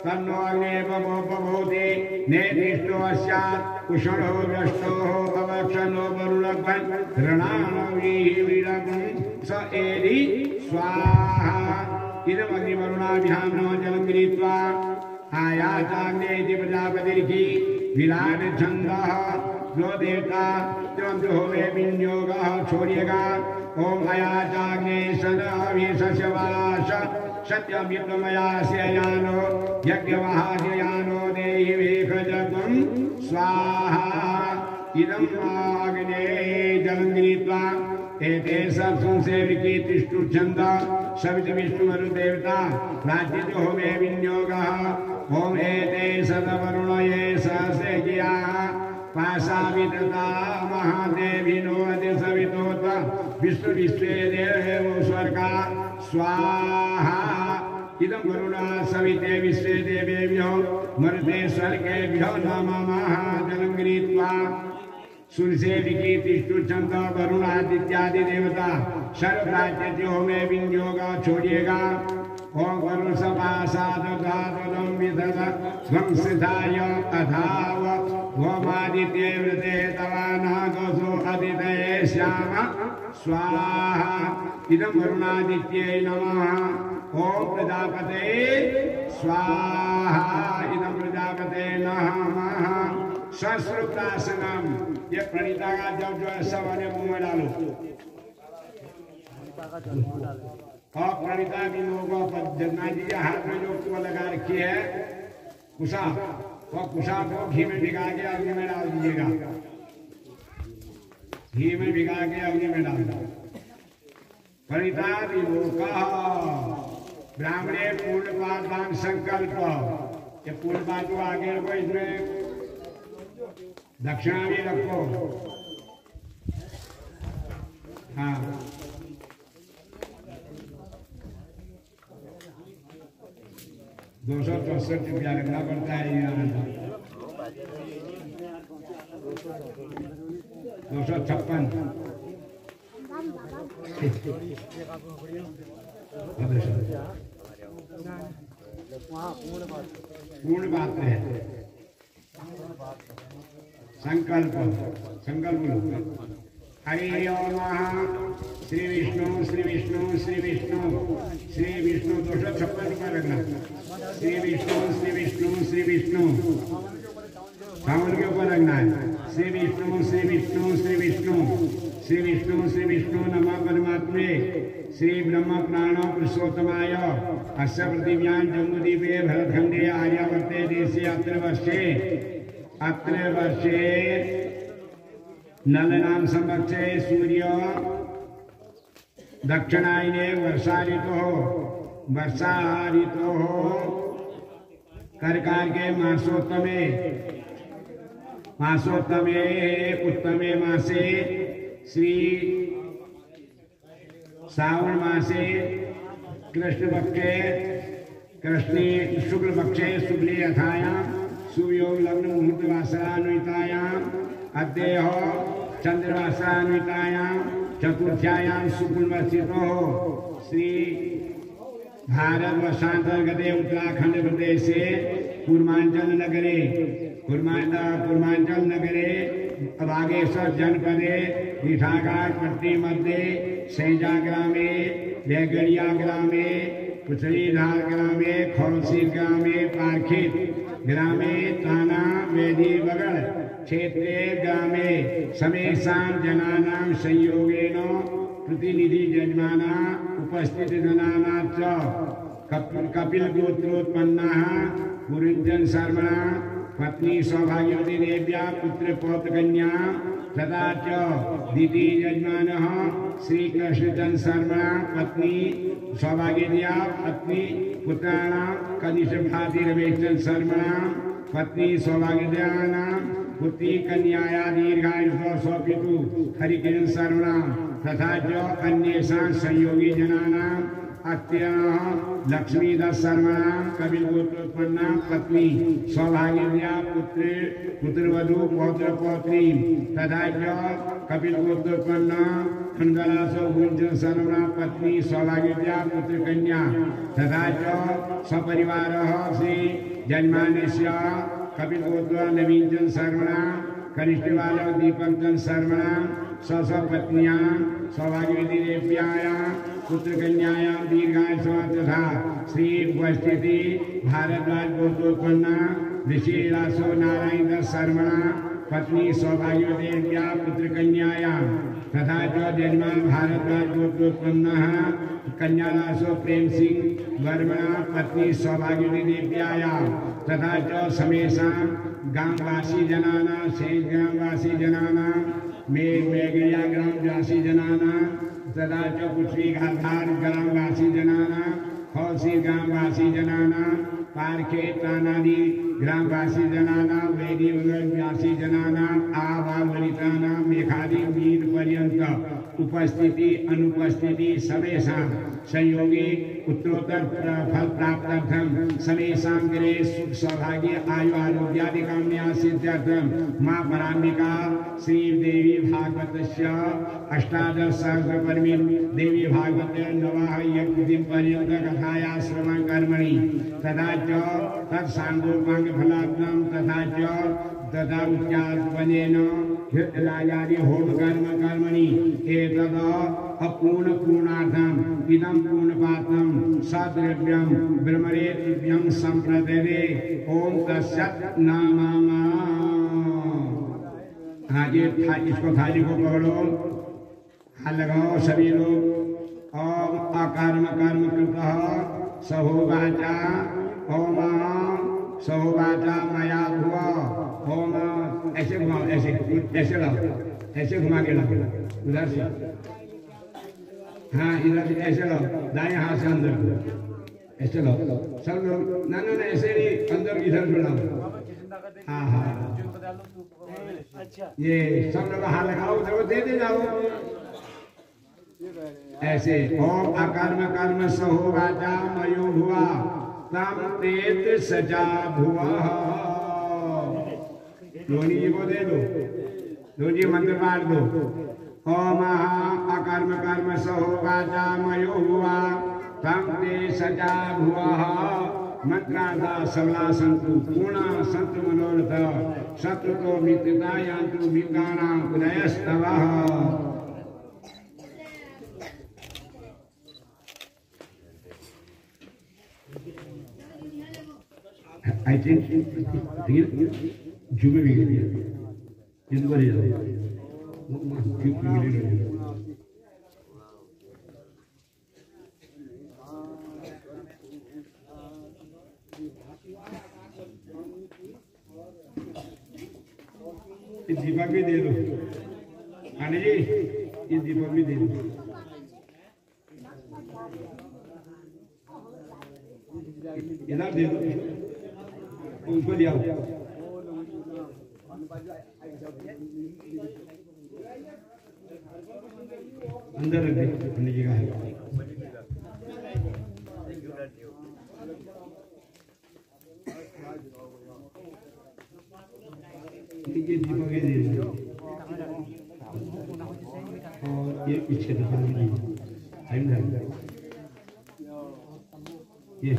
Speaker 1: भवति नेतिष्ठो अस्यात् कुशलो व्यष्टो अवक्षनो वरुणग्न ऋणानो वीरगुं स एदि स्वाहा इदम् अग्निवरुणाभ्यां नमः जलं गृहीत्वा आयाताग्नेति प्रजापतिर्हि विराट छन्दः जो देवता तुरंत होवे विनियोगः छोड़िएगा ओम अयाचाग्ने सदा विशस्यवास सत्यमित्रमयास्ययानो यज्ञवाहास्ययानो देहि वेखजगं स्वाहा इदं आग्ने जलं गृहीत्वा एते संसेविकी तिष्ठुच्छन्द सवित विष्णुमरु देवता प्राचित्य होमे विनियोगः ओम एते सदवरुणये सहस्रज्ञा पाशाविदता महादेविनो अधिसवितोत विष्णु विश्वे देवो स्वर्गा स्वाहा इदं वरुणा सविते विश्वे देवेभ्यो मरुते स्वर्गेभ्यो नमः जलं गृहीत्वा सुरसेविकी तिष्ठुच्छन्द वरुणादित्यादि देवता सर्वप्राच्य होमे विनियोग छोड़िएगा ओम वरुण सपासादं विदध ध्वंसिताय अधाव ओमादित्ये वृते तवानः गोसो अदितये श्याम स्वाहा इदं वरुणादित्ये नमः ओम प्रजापते स्वाहा इदं प्रजापते नमः सश्रुतासनम ये प्रणीता का जब जो है सब अपने मुंह में डालो और प्रणीता भी लोगों पर जगन्नाथ जी के हाथ में जो कुआ लगा रखी है कुशा और कुशा को घी में भिगा के अग्नि में डाल दीजिएगा घी में भिगा के अग्नि में डाल दो प्रणीता विलोका ब्राह्मणे पूर्णपात दान संकल्प ये पूर्णपात को आगे रखो इसमें दक्षिणा भी रखो हाँ 264 रुपया रखना पड़ता है यहाँ 256 पूर्ण बात है संकल्प हरि ओम श्री विष्णु श्री विष्णु श्री विष्णु श्री विष्णु 256 रुपया रखना श्री विष्णु श्री विष्णु श्री विष्णु सावन के ऊपर रखना है श्री विष्णु श्री विष्णु श्री विष्णु श्री विष्णु श्री विष्णु नमः परमात्मे श्री ब्रह्म प्राणो पुरुषोत्तमाय अस्य पृथिव्यां जम्बूद्वीपे भरतखंडे आर्यावर्ते देशे अत्र वर्षे नलनाम संवत्सरे सूर्य दक्षिणायने वर्षा ऋतु कर्काटके मासोत्तमे उत्तमे मासे श्री श्रावण मासे कृष्णे शुक्ल पक्षे शुक्ले यथायां सुयोग लग्न मुहूर्त वासरान्वितायां अद्येह चंद्रवासरान्वितायां चतुर्थ्यायां शुक्लवसितो श्री भारत वर्षांतर्गते उत्तराखंड प्रदेशे पूर्वांचल नगरे बागेश्वर जनपदे विठाघाट पट्टी मध्ये सैजा ग्रामे लेगड़िया ग्रामे पुछलीधार ग्रामे खौलसीर ग्रामे पार्खित ग्रामे ताना वेदी बगड़ क्षेत्रे ग्रामे समेषां जनानां संयोगेन प्रतिनिधि जजमाना उपस्थित जनाना च कपिल गोत्रोत्पन्नाः गुरुजन शर्मणा पत्नी सौभाग्यवती देव्या पुत्र पौत्र कन्या तथा च द्वितीय यजमानः श्री कृष्णचंद्र शर्मा पत्नी सौभाग्यवत्या पत्नी पुत्राणां कनिष्ठ भाति रमेशचंद्र शर्मा पत्नी सौभाग्यवत्यानां पुत्री कन्याया दीर्घायुः सौपितु हरिकिरण शर्मा तथा च अन्येषां संयोगी जनानां अत्ययः लक्ष्मीदास शर्मा कपिल गोत्रोत्पन्ना पत्नी सौभाग्या पुत्रवधू पौत्र पौत्री तथा कपिल गोत्रोत्पन्ना खंडरासो गुंज शर्मा पत्नी सौभाग्या पुत्र कन्या तथा सपरिवारः श्री जन्मानेस्य कपिल गोत्र नवीन शर्मा कनिष्ठ बालक दीपक चंद शर्मा सपत्निया सौभाग्यवती देव्याया पुत्र कन्याया दीर्घायुषा तथा श्री उपस्थिति भारद्वाज गोत्रोत्पन्ना ऋषि रासो नारायण दास शर्मा पत्नी सौभाग्यवती देव्या पुत्र कन्याया तथा जो जन्मा भारद्वाज गोत्रोत्पन्ना कन्यादासो प्रेम सिंह वर्मा पत्नी सौभाग्यवती देव्याया तथा जो समेशा गांववासी जनाना शेष ग्रामवासी जनाना मेघया ग्रामवासी जनाना तथा च पुत्री घाटधार ग्रामवासी जनाना हौसी ग्रामवासी जनाना पारखे तानादी ग्रामवासी जनाना वेदी व्यासी जनाना आवावलिताना मेघादी मीर पर्यंत उपस्थिति अनुपस्थिति समेशा संयोगी उत्तरोत्तर फल प्राप्त्यर्थम समेशां गृहे सुख सौभाग्य आयु आरोग्यादि कामना सिद्ध्यर्थम मां पराम्बिका श्री देवी भागवतस्य अष्टादश सहस्र परमिन देवी भागवत नवः यज्ञ पर्यंत कथाया श्रवण कर्मणि तथा च तत्सांगोपांग फलात्मं तथा उच्चारणेन राजादि होम कर्म कर्मणि एतद् अपूर्ण पूर्णार्थम इदं पूर्णपात्रं सद्रव्यं ब्रह्मरेतव्यं संप्रदये ओम तस्सत् नाम। आगे इसको थाली को पकड़ो, हाथ लगाओ सभी लोग। ओम अकर्म कर्म कृतः सहोवाचा ओम सहोवाचा मया भुवा ओम। ऐसे घुमाओ, ऐसे लाओ, ऐसे घुमा के लाओ उधर से। हाँ इधर से ऐसे लाओ, दाएं हाथ से अंदर ऐसे लाओ सब लोग। ना ना ना ऐसे नहीं, अंदर इधर से लाओ। हाँ हाँ ये सब लोग हाथ लगाओ, उधर दे दे जाओ ऐसे। ओम अकर्म कर्म सहोवाचा मयो भुवा तम तेत सजा भुवा। धोनी जी को दे दो, धोनी जी मंत्र पाठ दो। ओम अकर्म कर्म सहोवाचा मयो भुवा तम ते सजा भुवा। मंत्रार्था सबला संतु पूर्ण संत मनोरथ शत्रु तो मित्रता यंत्रु विज्ञानां उदयस्तवः। I think जुमे भी गई इन पर दीपक भी दे दो। आने जी ये दीपक भी दे दो। इधर दे दो, उनको दिया अंदर रख दे पंडित जी का है। ये दीपक दे दो और ये पीछे ये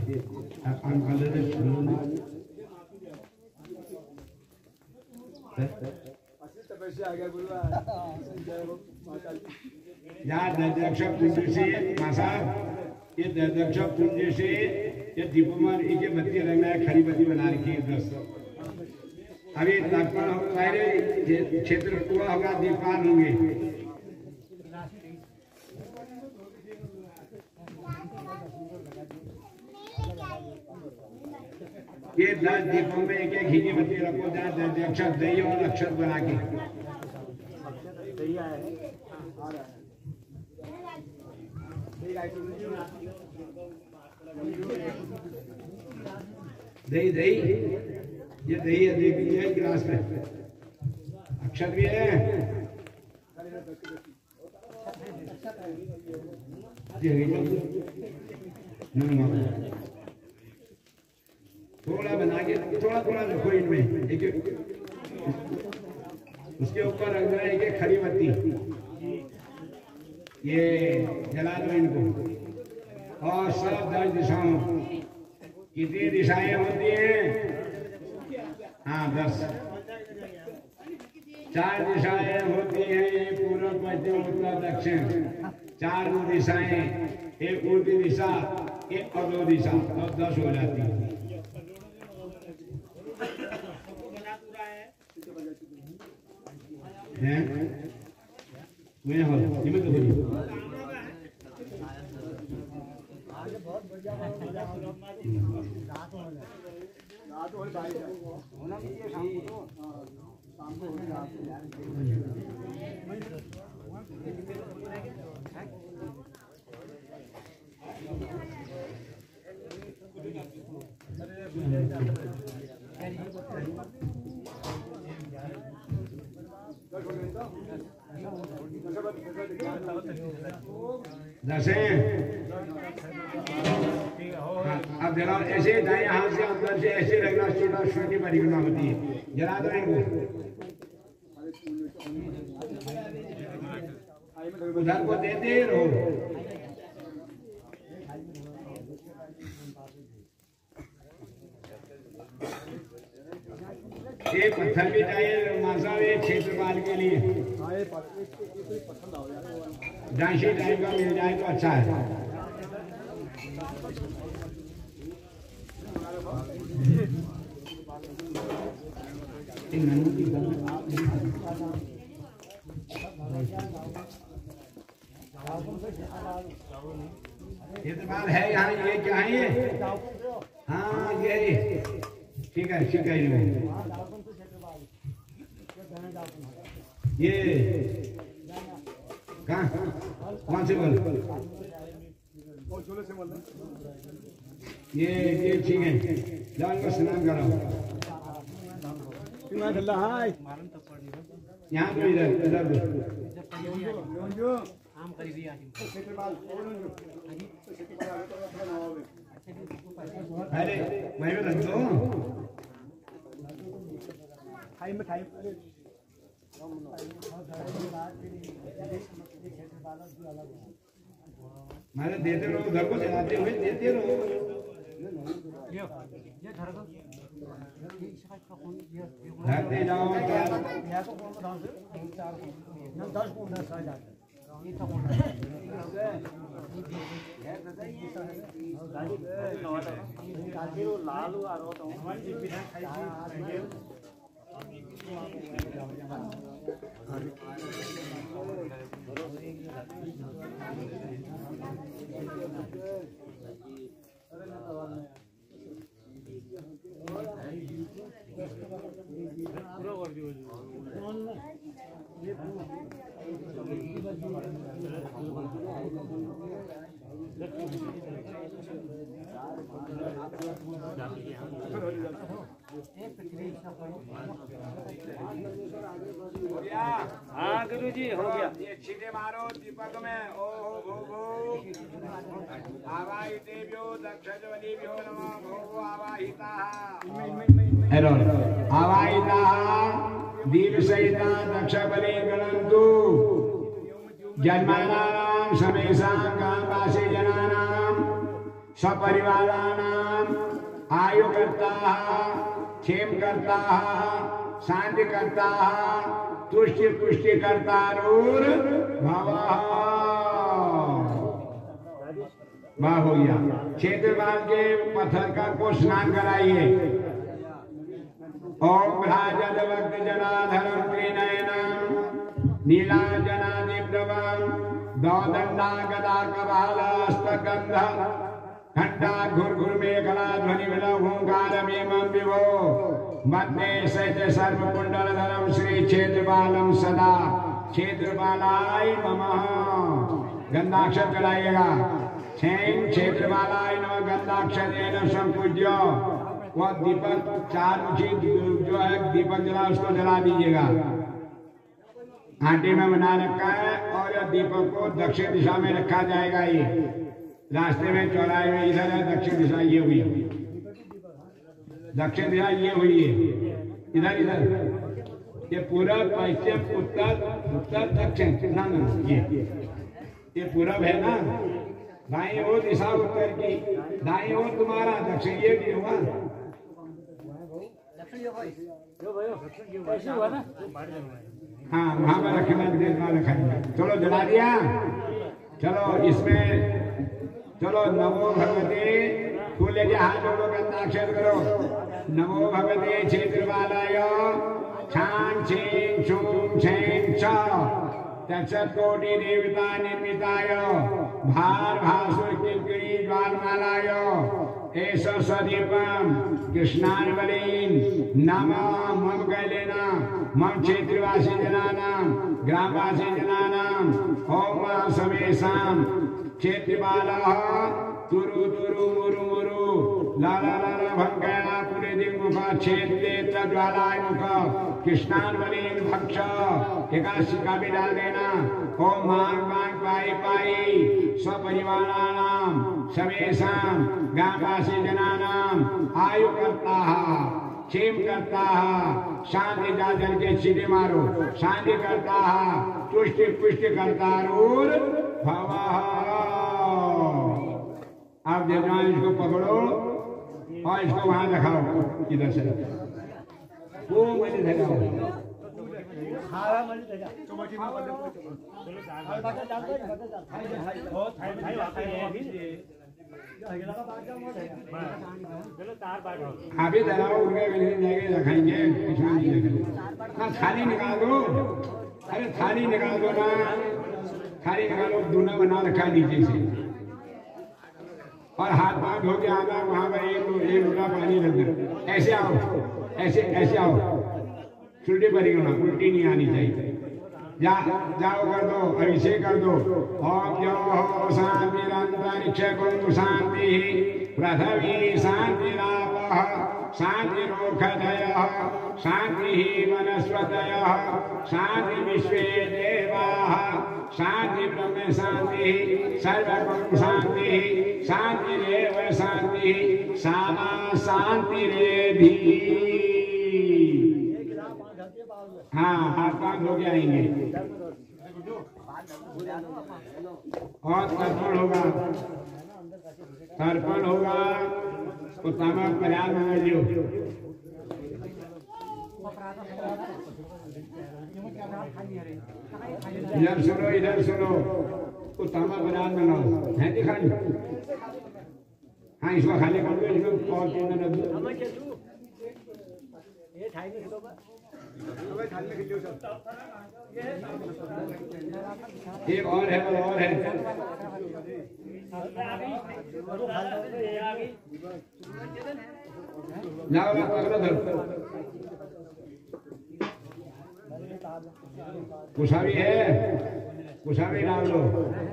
Speaker 1: दक्षिण पुंज से मासा ये दक्षिण पुंज से ये दीपोमर ये बत्ती रंगा खड़ी बत्ती बना रखी है 10। अभी तर्पण सारे क्षेत्र पूरा होगा, दीपान होंगे। ये 10 दीपों में एक एक घी की बत्ती रखो, 10 अक्षर दही और अक्षर बना के। दही दही ये दही है गिलास में, अक्षर भी है। थोड़ा बना के थोड़ा थोड़ा रखो इनमें, एक उसके ऊपर रख देना एक खड़ी बत्ती, ये जला दो इनको। और सब 10 दिशाओं, कितनी दिशाएं होती हैं? हाँ 10। 4 दिशाएं होती हैं, पूर्व पश्चिम उत्तर दक्षिण। 4 दिशाएं, एक पूर्वी दिशा, एक अधो दिशा, और 10 हो जाती है। अब जरा ऐसे दाएं हाथ से अंदर से ऐसे रखना, छोटा छोटी परिक्रमा होती है। जरा दो इनको, उधर को देते रहो। ये पत्थर भी चाहिए मासा, ये क्षेत्रपाल के लिए झांसी टाइप का मिल जाए तो अच्छा है। क्षेत्रपाल है यहाँ, ये क्या है ये? हाँ ये ठीक है, ठीक है। ये कहाँ कौन से बोल? ये ठीक है, जाओ इनको स्नान कराओ। यहाँ तो इधर इधर अरे वहीं पे रख दो। मारे देते रहो, घर को चलाते हुए देते रहो। धरते जाओ हाँ गुरु जी हो गया। ये छींटे मारो दीपक में। ओ हो आवाहि देव्यो दक्षजवनीभ्यो नमः भो आवाहिताः। हेलो आवाहिताः दीपसहिता दक्षबली गणन्तु जन्मानां समेषां ग्रामवासी जनानां सपरिवाराणां आयुकर्ताः क्षेमकर्ताः शांतिकर्ताः तुष्टि पुष्टिकर्तारूर भवः। वाह हो गया। क्षेत्रपाल के पत्थर का को स्नान कराइए। ओम भ्राजल वक्त जनाधरम त्रिनयनम नीलाजनादिप्रभम दौदंडा गदा कपाल हस्तगंध घंटा घुरघुर मेखला ध्वनि विलहुंकारमेवं विभो मध्य सहित सर्व कुंडल धरम श्री क्षेत्रपालम सदा क्षेत्रपालाय नमः। गंधाक्षर चलाइएगा। क्षेत्रपालाय नमः गंधाक्षर संपूज्य। वह दीपक 4 मुखी जो है दीपक जला उसको जला दीजिएगा। आटे में बना रखा है और यह दीपक को दक्षिण दिशा में रखा जाएगा। ये रास्ते में चौराहे में इधर है दक्षिण दिशा, ये हुई दक्षिण दिशा, ये हुई है इधर इधर, ये पूरब पश्चिम उत्तर उत्तर दक्षिण ना ना, ये पूरब है ना, दाई ओर दिशा उत्तर की, दाई ओर तुम्हारा दक्षिण, ये भी हुआ हाँ, वहां पर रखना रखेंगे। चलो जला दिया, चलो इसमें चलो नमो भगवते, फूल लेके हाथ जोड़ो, गंधाक्षर करो। नमो भगवते क्षेत्रपालाय छान छेन छूम छेन छ तत्सत्कोटि देवता निर्मिताय भार भासुर किंकरी ज्वालमालाय एष स्वदीपम कृष्णानवलीन नमः मम कह लेना, मम क्षेत्रवासी जनानां ग्रामवासी जनानां ओम समेषां क्षेत्रपालः तुरु तुरु मुरु मुरु लाला लाला भंगैना पूरे दिन मुख क्षेत्रे तज्वालाय मुख कृष्णानवलीन भक्ष, एकादशी का भी डाल देना। ओम मांग मांग पाई पाई स्वपरिवाराणां समेषां ग्रामवासी जनानां आयु करता क्षेम करता शांति जाजन के सीधे मारो, शांति करता तुष्टि पुष्टि करता रूर भवा। आप जजमान इसको पकड़ो और इसको वहां रखाओ, इधर से वो मुझे लगाओ। अभी दलाओ उनके जाके रखेंगे, हाँ थाली निकाल दो, अरे थाली निकाल दो ना, थाली निकालो, दूना बना रखा नीचे से, और हाथ पांव धो के आना, वहां पर एक लोटा पानी रख दो। ऐसे आओ, ऐसे ऐसे आओ, उल्टी परिक्रमा, उल्टी नहीं आनी चाहिए। जाओ कर दो, अभिषेक कर दो। ओम यो शांतिरंतरिक्ष कुंतु शांति पृथ्वी शांतिरापः शांतिरोषधयः शांति वनस्पतयः शांति विश्वे देवाः शांति ब्रह्म शांति सर्वगुण शांति शांतिरेव शांति सामा शांतिरेधि। हाँ, हाथ पांव धो के आएंगे और तर्पण होगा, तर्पण होगा तो तामक प्रयाग में लियो। इधर सुनो, इधर सुनो, तो तामक प्रयाग में लाओ, है दिखाई। हाँ, इसको खाली कर दो, इसको और चीज में रख दो। एक और है, वो और है। जाओ पकड़ो, धरो। कुशावी है, कुशावी डाल दो,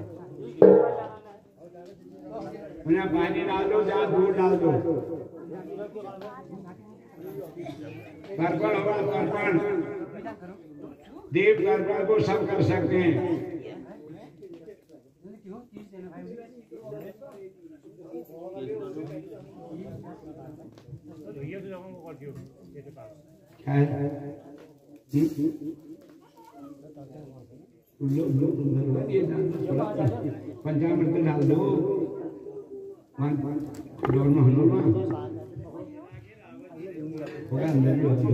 Speaker 1: उन्हें पानी डाल दो, जहाँ दूध डाल दो। तर्पण होगा, तर्पण दीप तर्पण को सब कर सकते हैं। पंचामृत डाल दो, अंदर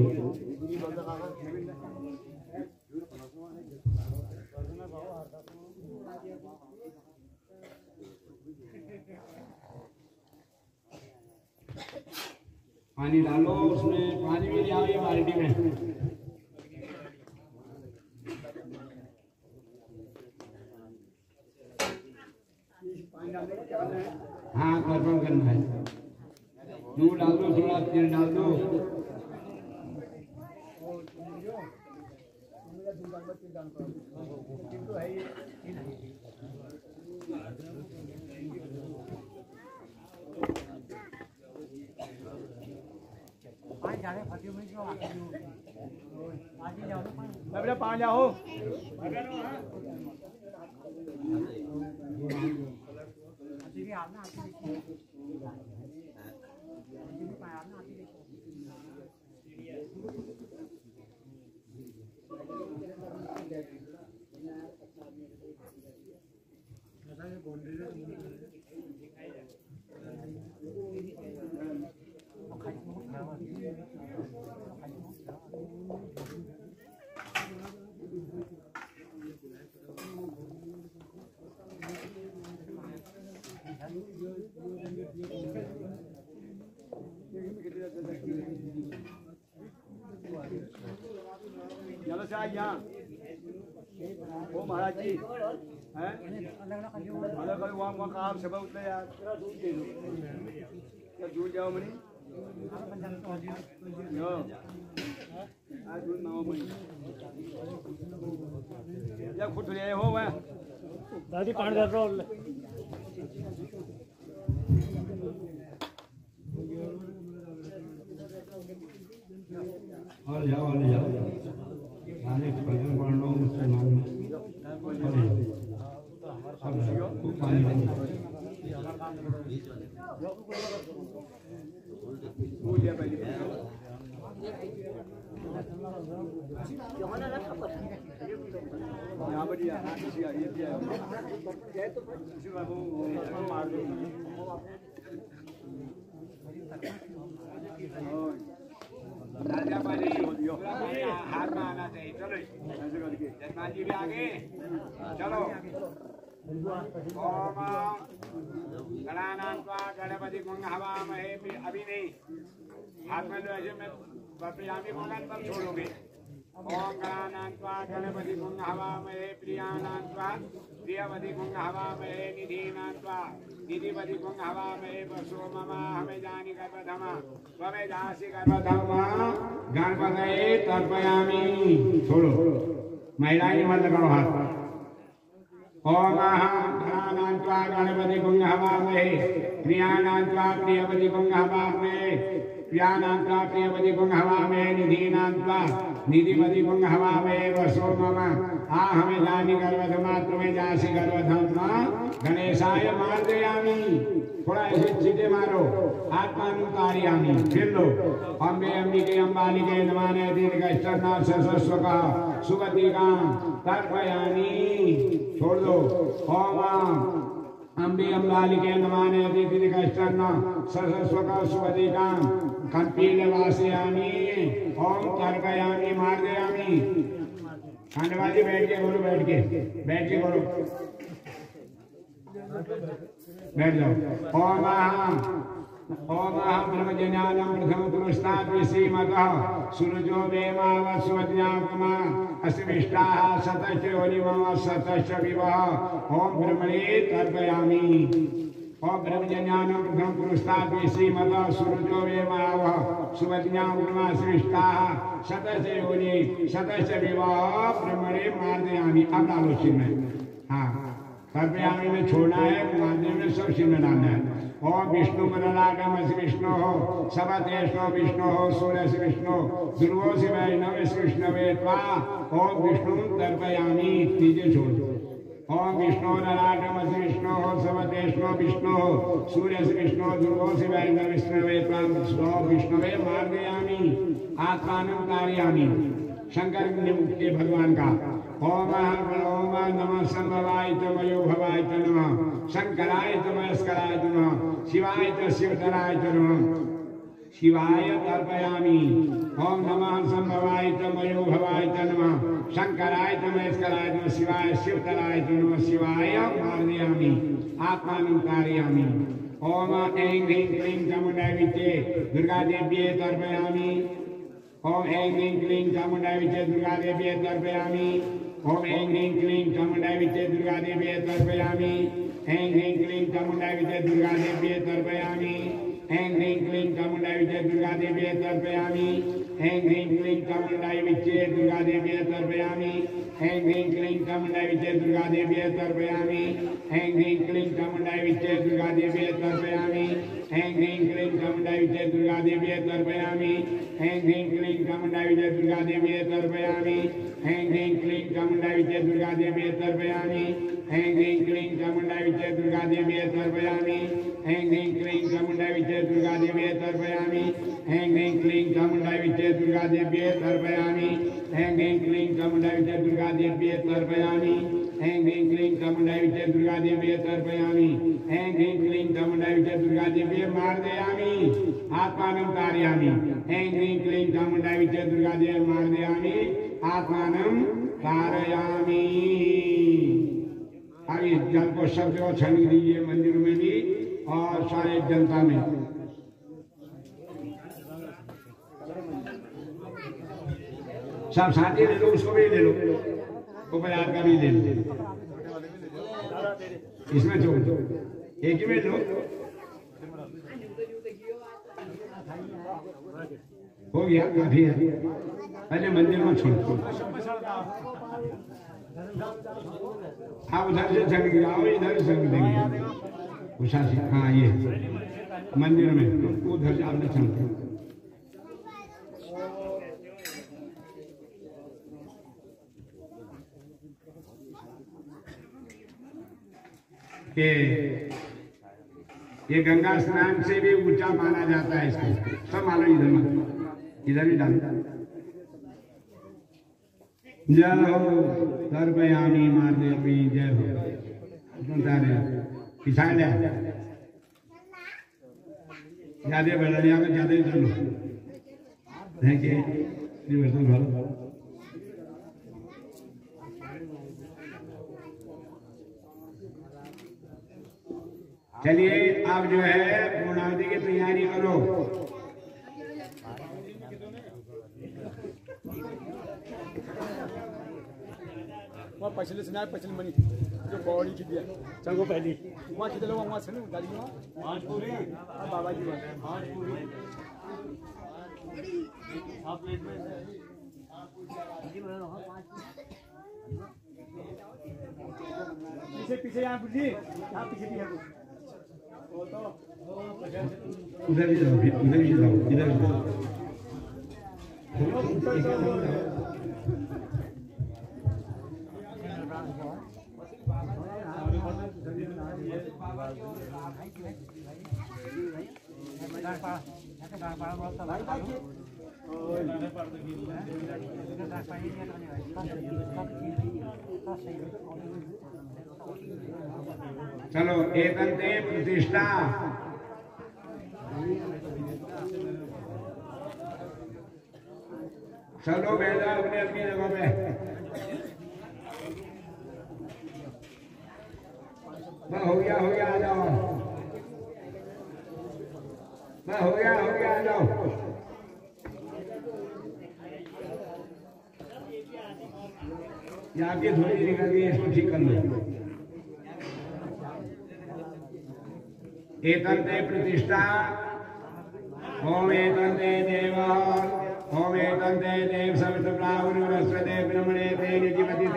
Speaker 1: पानी डालो, उसमें पानी भी लिया हुआ बाल्टी में। हाँ, तर्पण करना है। दूध डाल दो, थोड़ा तेल डाल दो।
Speaker 3: बेटा पानी आओ चलो से यहाँ ओ महाराज जी हैं अलग अलग वहाँ काम सब उतरे यार क्या दूर जाओ मनी यो आज दूर ना हो मनी या खुद ले हो वह दादी पानी दे रहा
Speaker 1: और जाओ आने भजन पढ़ लो मुसलमान पानी यहाँ पर राजा पानी हार में आना चाहिए। चलो जजमान जी भी आगे चलो। ओम गणानान्त्वा गणपति हवामहे। अभी नहीं, हाथ में लो ऐसे में प्रियामी भगवान पर छोड़ोगे। ओम गणानान्त्वा गणपति हवामहे प्रियानान्त्वा प्रियवति हवामहे निधीनान्त्वा निधिपति हवामहे वसो ममा हमें जानी गर्भधमा त्वमे जासि गर्भधमा गणपतये तर्पयामि। छोड़ो महिलाएं मत करो हाथ। ओम गणानान्त्वा गणपति हवामहे प्रियानान्त्वा प्रियवति हवामहे प्रियानान्त्वा प्रियवति हवामहे निधीनान्त्वा निधिपति हवामहे वसो मम आ हमें जानी गर्भधमा तुम्हें जासी गर्भधमा गणेशाय मार्जयामि। थोड़ा ऐसे चीटे मारो आत्मानुतारयामि। फिर लो अम्बे अंबिके अंबालिके नमाने दीर्घश्चरना सरस्वका सुगतिकां तर्पयामि। छोड़ दो। ओम अम्बे अंबालिके नमाने दीर्घश्चरना सरस्वका सुगतिकां कंपीलवासयामि। ओम तर्पयामि मार्जयामि। खंडवाजी बैठ के बोलो, बैठ के बोलो, बैठ जाओ। ओम ब्रह्मज्ञानं प्रथम पुरुषात् विसीमतः सूरजो वेमावस्वज्ञात्मा अस्मिष्टाः सतश्च योनिमम सतश्च विवः। ओम ब्रह्मणे तर्पयामि। ओम ब्रह्मज्ञानं प्रथम पुरुषात् विसीमतः सूरजो वेमावः सुवज्ञात्मा अस्मिष्टाः सतश्च योनि सतश्च विवः ब्रह्मणे मार्जयामि। अब डालो चिन्ह। हाँ, तर्पयामि में छोड़ना है, मारने में सब चिन्ह डालना है। ओम विष्णु मनलागम विष्णु हो सबतेष्णो विष्णु हो सूर्य विष्णु ध्रुवो से वैष्णव कृष्णवे त्वा। ओम विष्णु तर्पयामि। तीजे छोड़ दो। ओम विष्णु नलागम विष्णु हो सबतेष्णो विष्णु हो सूर्य विष्णु ध्रुवो से वैष्णव विष्णवे त्वा विष्णवे मार्जयामि आत्मानं कारयामि। शंकर के भगवान का ओम ओम नमः संभवाय तमयो भवाय नमः शंकराय तमस्कराय नमः शिवाय च शिवतराय नमः शिवाय तर्पयामि। ओम नमः संभवाय तमयो भवाय नमः शंकराय तमस्कराय नमः शिवाय शिवतराय नमः शिवाय मार्जयामि आत्मानं कारयामि। ओम ऐं ह्रीं क्लीं चामुण्डाय विद्ये दुर्गा देव्यै तर्पयामि। ओम ऐं ह्रीं क्लीं चामुण्डाय विद्ये दुर्गा देव्यै तर्पयामि। ओम ऐं ह्रीं क्लीं चामुण्डाय विद्ये दुर्गा देव्यै तर्पयामि। ऐं ह्रीं क्लीं चामुण्डाय विद्ये दुर्गा देव्यै तर्पयामि। ऐं ह्रीं क्लीं चामुण्डाय विद्ये दुर्गा देव्यै तर्पयामि। ऐं ह्रीं क्लीं चामुण्डाय विद्ये दुर्गा देव्यै तर्पयामि। ऐं ह्रीं क्लीं चामुण्डाय विद्ये दुर्गा देवी तर्पयामि ऐं ह्रीं क्लीं चामुण्डाय विद्ये दुर्गा देवी तर्पयामि ऐं ह्रीं क्लीं चामुण्डाय विद्ये दुर्गा देवी तर्पयामि ऐं ह्रीं क्लीं चामुण्डाय विद्ये दुर्गा देवी तर्पयामि ऐं ह्रीं क्लीं चामुण्डाय विद्ये दुर्गा देवी तर्पयामि ऐं ह्रीं क्लीं चामुण्डाय विद्ये दुर्गा देवी तर्पयामि ऐं ह्रीं क्लीं चामुण्डाय विद्ये दुर्गा देवी तर्पयामि ऐं ह्रीं क्लीं चामुण्डाय विद्ये दुर्गा देवी तर्पयामि ऐं ह्रीं क्लीं चामुण्डाय विद्ये दुर्गा देवी तर्पयामि ऐं ह्रीं क्लीं चामुण्डाय विद्ये दुर्गा देवी तर्पयामि ऐं ह्रीं क्लीं चामुण्डाय विद्ये दुर्गा देवी मार्जयामि आत्मानं कारयामि ऐं ह्रीं क्लीं चामुण्डाय विद्ये दुर्गा देवी मार्जयामि आत्मानं कारयामि। अब इस जल को सब जगह छान दीजिए, मंदिर में भी और सारे जनता में। सब साथी ले लो, उसको भी ले लो, उपरात का भी ले लो, इसमें जो एक ही में लो। हो गया, काफी है। पहले मंदिर में छोड़ो, आप उधर से छंग गिराओ, इधर छंग देंगे उषा से। हाँ, ये मंदिर में उधर से आपने छंग के ये गंगा स्नान से भी ऊंचा माना जाता है इसको। सब मानो इधर भी डाल। जय हो तर्पयामि मार्जयामि, जय हो। पिछा ले ज्यादा बढ़ जाएगा, ज्यादा ही चलो देखिए। चलिए आप जो है पूर्णावती की तैयारी करो।
Speaker 3: पछले सुना पछले मनी जो बॉडी की दिया चंगो पहली वहां किधर लोग वहां से ना गाड़ी में पांच पूरी बाबा जी पांच पूरी हाफ प्लेट में पीछे पीछे यहां बुझी यहां पीछे भी है कुछ
Speaker 1: उधर ही जाओ, उधर ही जाओ, इधर चलो एकंते प्रतिष्ठा। चलो बैठो अपनी अपनी जगह पे। हो गया आ जाओ। हो गया आ जाओ। यहाँ की थोड़ी निकल गई, इसको ठीक कर लो। एकंते प्रतिष्ठा। ओम एकंते देव, ओम एकंते देव सवितुर्ब्राह्मणस्पते ब्रह्मणे तेन यज्ञवति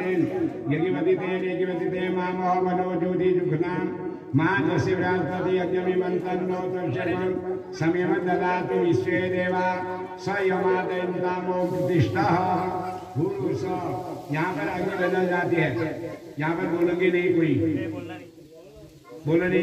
Speaker 1: तेन मामो मनो ज्योति जुघ्नाम मां जस्य बृहस्पति यज्ञमिमन्तन्नो तर्षणं समयम ददातु विश्वे देवा स यमादयन्तामो प्रतिष्ठा। भूर्भुवः। यहाँ पर अग्नि बदल जाती है, यहाँ पर बोलोगे नहीं, कोई बोलो नहीं,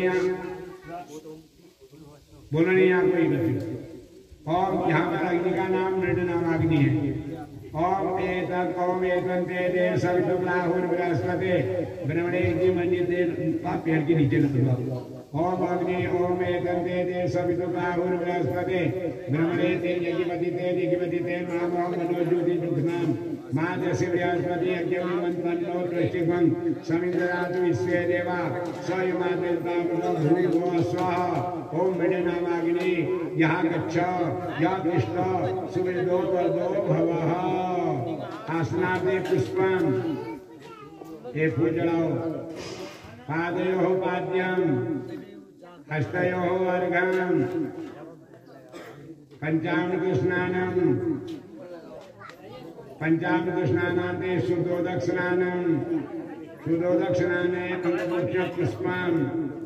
Speaker 1: यहाँ कोई बच्चे। और यहाँ पर अग्नि का नाम नृण नाम अग्नि है। ओम एतन्ते देव सवितुर्ब्राह्मणस्पते ब्रह्मणे यज्ञमिमन्यते। पेड़ के नीचे लग। ओम अग्नि ओम एकंते देव सवितुर्ब्राह्मणस्पते ब्रह्मणे यज्ञवति तेन मामो मनो ज्योति जुघ्नाम मां जस्य बृहस्पति यज्ञमिमन्तन्नो तर्षणं समयं विश्वे देवा स यमादयन्तामो भूर्भुवः स्वः। ओम मृण नाम अग्नि यहाँ गच्छ या कृष्ण सुवेदो पदो भवः। आसनादे पुष्पम, ये फूल जलाओ। पादयोः पाद्यम, हस्तयोः अर्घ्यम, पंचामृत स्नानम, पंचामृत स्नानांते शुद्धोदक स्नानम शुद्धोदक स्नाने अंकुश पुष्पम।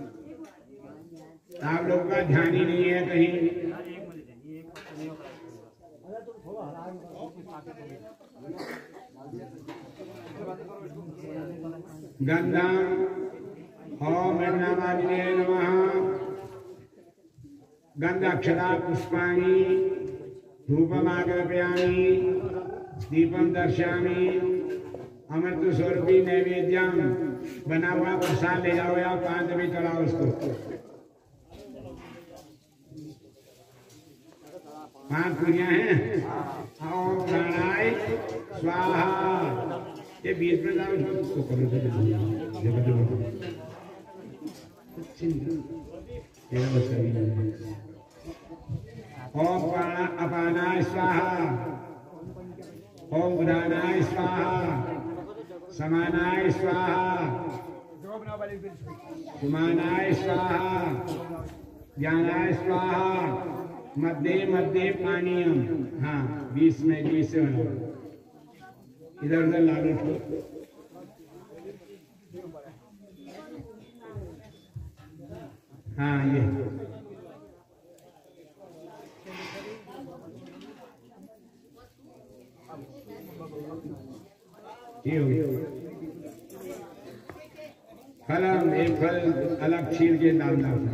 Speaker 1: आप लोग का ध्यान ही नहीं है कहीं। गंधम ओम गंधामालिने नमः गंधाक्षरा पुष्पाणि धूपमागर्पयामि दीपम दर्शयामि। अमृत स्वरूपी नैवेद्यम बना हुआ प्रसाद ले जाओ या पांच भी चढ़ाओ उसको। 5 पूरियां हैं। ओम प्राणाय स्वाहा। ये 20 में जाओ उसको करो ओम अपानाय स्वाहा ओम उदानाय स्वाहा समानाय स्वाहा सुमानाय स्वाहा ज्ञानाय स्वाहा मध्य मध्य पानीयम। हाँ 20 में 20 से इधर उधर लागू ठो। हाँ ये फलम एक फल अलग छील के डालना है।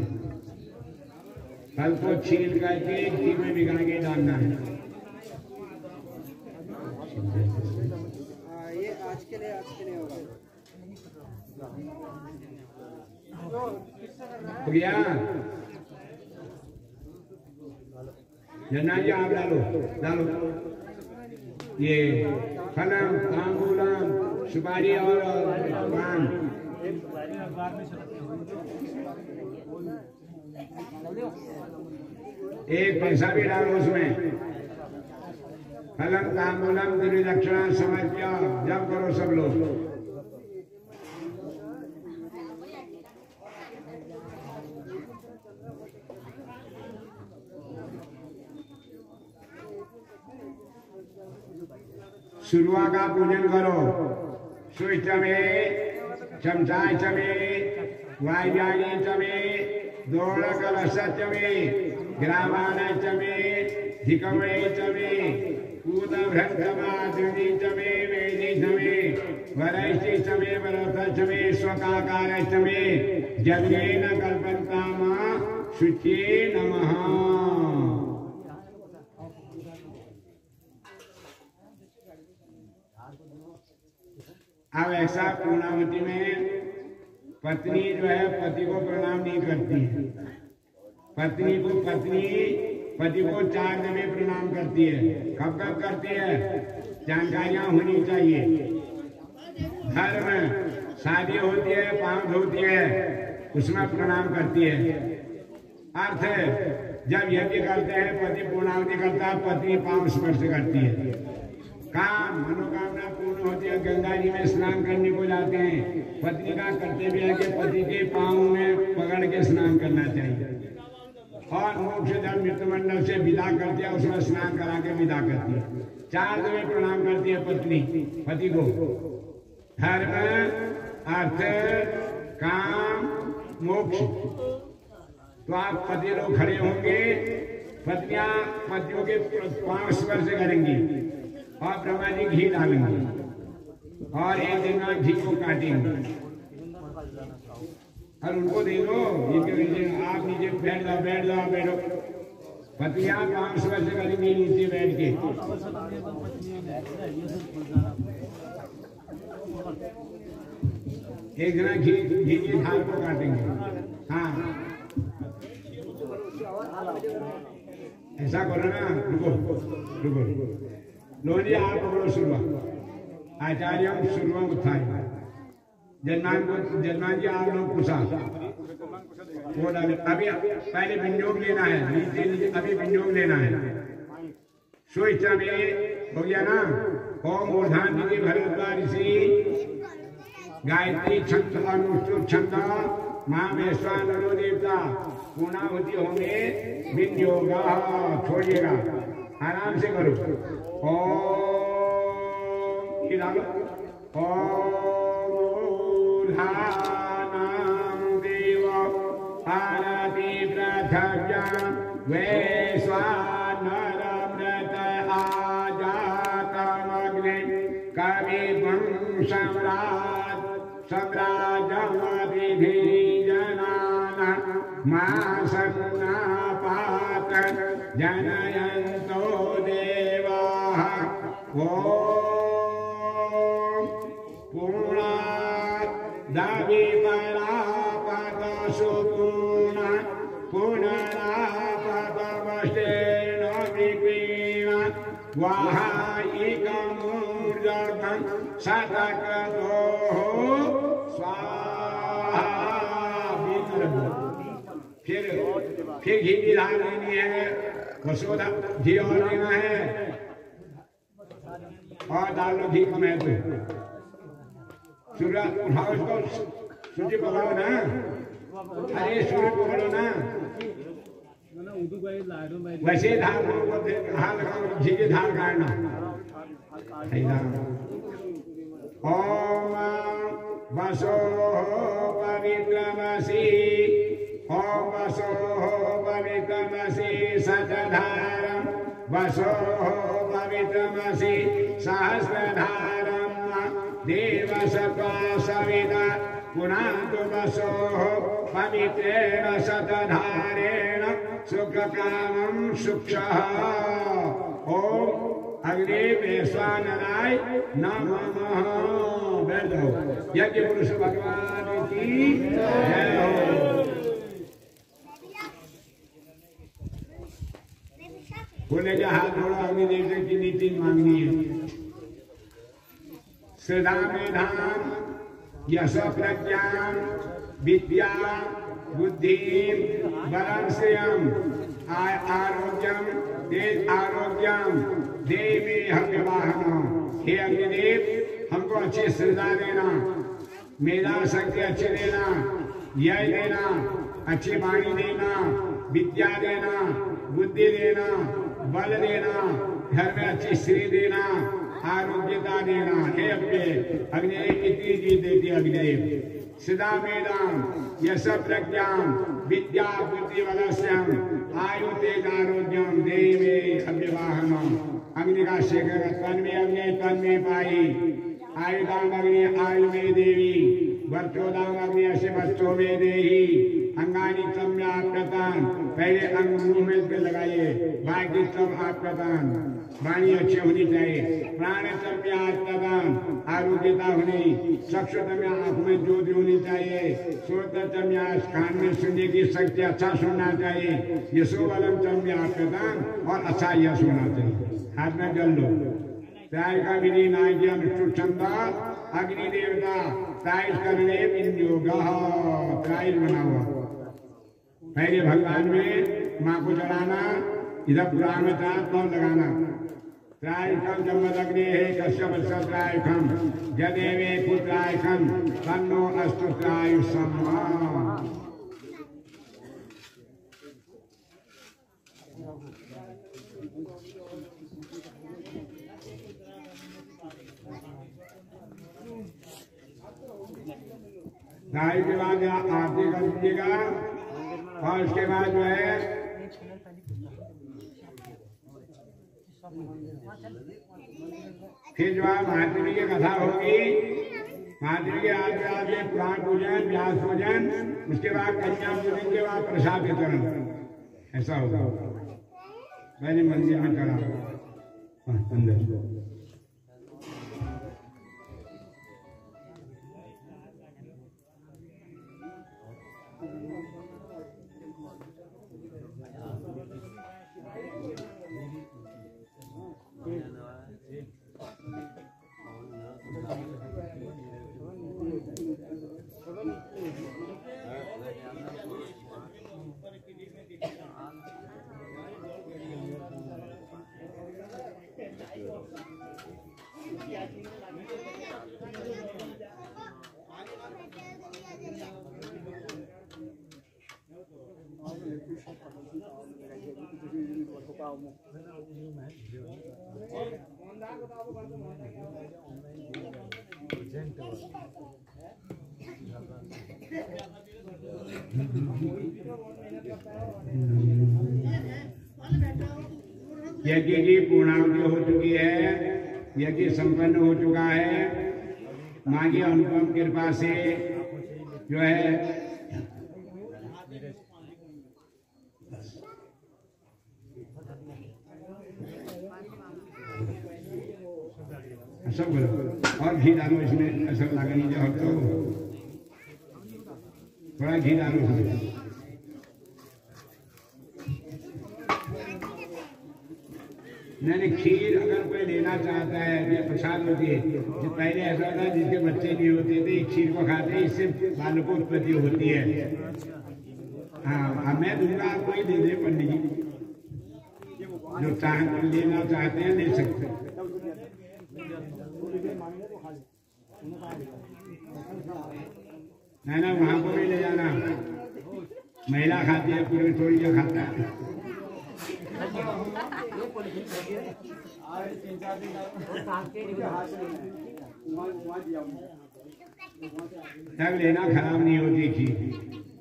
Speaker 1: फल को छील करके घी में भिगा के डालना है।
Speaker 4: ये आज के लिए होगा।
Speaker 1: हो गया जना जी आप डालो डालो। ये फलम तांबूलम सुपारी और पान एक पैसा भी डालो उसमें। फलम तांबूलम त्रिदक्षिणा समर्प्य जब करो सब लोग। सुरुआ का पूजन करो। सुच में चमचाय चमे वायुयानी चमे दोड़ कलश चमे ग्रामान चमे धिकमे चमे कूदभ्रंगमादुनी चमे वेदी चमे वरैष्टि चमे वरथ चमे स्वकाकार चमे जगेन कल्पन्ताम शुचे नमः। अब ऐसा पूर्णावती में पत्नी जो है पति को प्रणाम नहीं करती है। पत्नी पति को 4 दिन में प्रणाम करती है। कब कब करती है जानकारियां होनी चाहिए। घर में शादी होती है पांव धोती है उसमें प्रणाम करती है। अर्थ जब यज्ञ करते हैं पति पूर्णावती करता है पत्नी पांव स्पर्श करती है। काम मनोकामना पूर्ण होती है। गंगा जी में स्नान करने को जाते हैं। पत्नी का कर्तव्य है कि पति के पांव में पकड़ के स्नान करना चाहिए। और मोक्ष जब मृत्युमंडल से विदा करती है उसमें स्नान करा के विदा करती है। 4 दिन में प्रणाम करती है पत्नी पति को। धर्म अर्थ काम मोक्ष। तो आप पति लोग खड़े होंगे पत्नियां पतियों के पांव स्पर्श करेंगी और ब्रह्मा जी घी डालेंगे और एक दिन घी को काटेंगे और उनको दे दो। आप नीचे बैठ जाओ बैठो। पतियां पांव स्पर्श करेंगी नीचे बैठ के। एक दिन घी की धार को काटेंगे। हाँ ऐसा करो ना। रुको लो जी आप पकड़ो शुरुआत। आचार्य शुरुआत उठाए जन्मान जी आप लोग पूछा वो डाले। अभी पहले विनियोग लेना है। नीचे अभी विनियोग लेना है। स्वेच्छा में हो गया ना। ओम ऊर्धान जी भरद्वाज ऋषि गायत्री छंद अनुष्ठुप छंद माँ वैश्वानरो देवता पूर्णाहुति होंगे। विनियोग छोड़िएगा आराम से करो। ओम डालो ओधानां देव आरति प्रथव्यां वैश्वानरव्रत आजातमग्ने कविं सम्राजमतिधिजनाना मासन्नापात जनयन्तो देवाः ॐ पूर्णाद्दविपरापदसुपूर्णा पुनरापदवशेन विक्रीणा वाहायिकमूर्जकं शतक्रतोः स्वाहा। फिर घी की धार लेनी है, वसोदा घी और लेना है, और डाल लो घी कम है तो सूर्य उठाओ इसको, सूर्य पकड़ो ना, अरे सूर्य पकड़ो ना, वैसे धार हाथ लगाओ, घी की धार काटना। ओम वसो पवित्रमसि, ओम वसो पवित्रमसि सचधारं, वसो पवित्रमसि सहस्रधारं देवसत्वा सविता पुनातु वसोः पवित्रेण शतधारेण सुखकामं सुक्षः। ओम अग्नि वैश्वानराय नमः। बैठ जाओ। यज्ञ पुरुष भगवान की जय हो। बोले जो हाथ जोड़ो, अग्निदेव से कितनी चीज मांगनी है? श्रद्धा मेधाम यश प्रज्ञां विद्या बुद्धि बलं श्रियं आरोग्यम देवी हव्यवाहन। हे अग्निदेव, हमको अच्छी श्रद्धा देना, मेधा शक्ति अच्छी देना, यश देना, अच्छी वाणी देना, विद्या देना, बुद्धि देना, बल देना, घर में अच्छी श्री देना, आरोग्यता देना। हे अग्निदेव कितनी चीज देती है अग्निदेव? सदा मेदाम यश प्रज्ञां विद्या बुद्धि बलस्यम आयु तेज आरोग्यम देवे अव्यवाहनम। अग्नि का शेखर तन में अग्नि तन में पाई, आयुधाम अग्नि आयु में देवी, वर्चोदाम अग्नि ऐसे बच्चों में देही, अंगानी सम्याप्रतान, पहले अंग मुंह में से लगाइए, बाकी सब आप्रतान, वाणी अच्छी होनी चाहिए, प्राण सम्याप्रतान, आरोग्यता होनी, चक्षुतम्या आंख में ज्योति होनी चाहिए, श्रोतम्या कान में सुनने की शक्ति अच्छा सुनना चाहिए, यशोबलम सम्याप्रतान, और अच्छा यश होना चाहिए। हाथ में जल लो। प्राय का विधि नायकी अनुष्ठुप छंदा अग्नि देवता प्राइज करने इंद्योगा प्राइज बना हुआ। पहले भगवान में माँ को चढ़ाना, इधर पुराण में कौन लगाना। त्रायकम जमदग्नि हे कश्यप त्रायकम जदेवे पुत्रायकम तन्नो अस्तु त्रायुषम्मा। गाय के बाद आरती कर दीजिएगा, और उसके बाद जो है फिर जो है महादेवी की कथा होगी। महादेवी के आज पुराण पूजन, व्यास पूजन, उसके बाद कन्या पूजन के बाद प्रसाद वितरण, ऐसा होगा। मैंने मंदिर में करा अंदर। यज्ञ की पूर्णाहुति हो चुकी है, यज्ञ संपन्न हो चुका है। माँ की अनुपम कृपा से जो है सब और घी डालो इसमें, ऐसा लगा नहीं जाओ तो थोड़ा घी डालो इसमें। नहीं, खीर अगर कोई लेना चाहता है, ये प्रसाद होती है। जो पहले ऐसा था जिसके बच्चे नहीं होते थे खीर को खाते, इससे बालों को उत्पत्ति होती है। हाँ, मैं दूंगा, आपको ही दे दे पंडित जी, जो लेना चाहते हैं ले सकते हैं। ना वहां को भी ले जाना, महिला खाती है, पूरी थोड़ी जो खाता है। तब लेना, खराब नहीं होती खीर।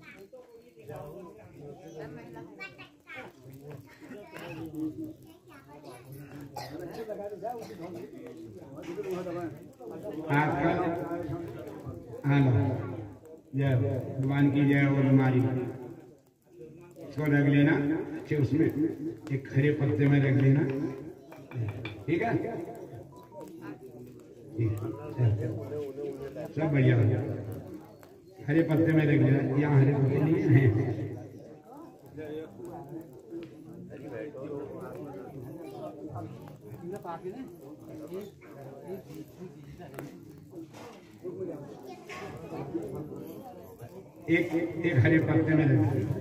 Speaker 1: आपका जय भगवान की जय और हमारी इसको रख लेना, फिर उसमें एक हरे पत्ते में रख लेना, ठीक है? सब बढ़िया हरे पत्ते में रख लेना, यहाँ हरे पत्ते नहीं है। एक हरे पत्ते में रख लेना।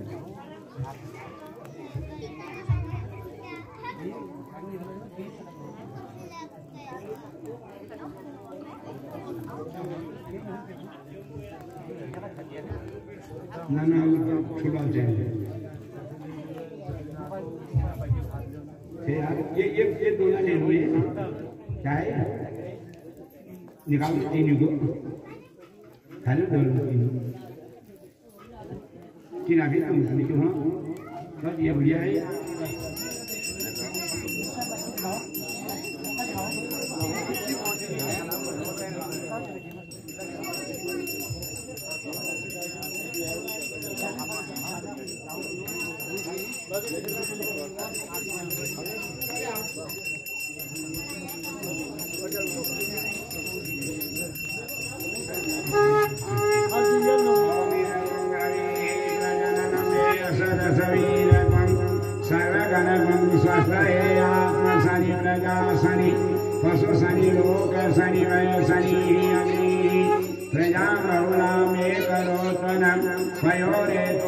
Speaker 1: ना छुड़ा चाहिए ये दोनों ले लो, ये क्या है, निकालो तीन को खा लो, तीन अभी क्यों बस ये बढ़िया है। शनि लोक शनि वय शनि प्रजा बहुला में करो तनम पयोरे तो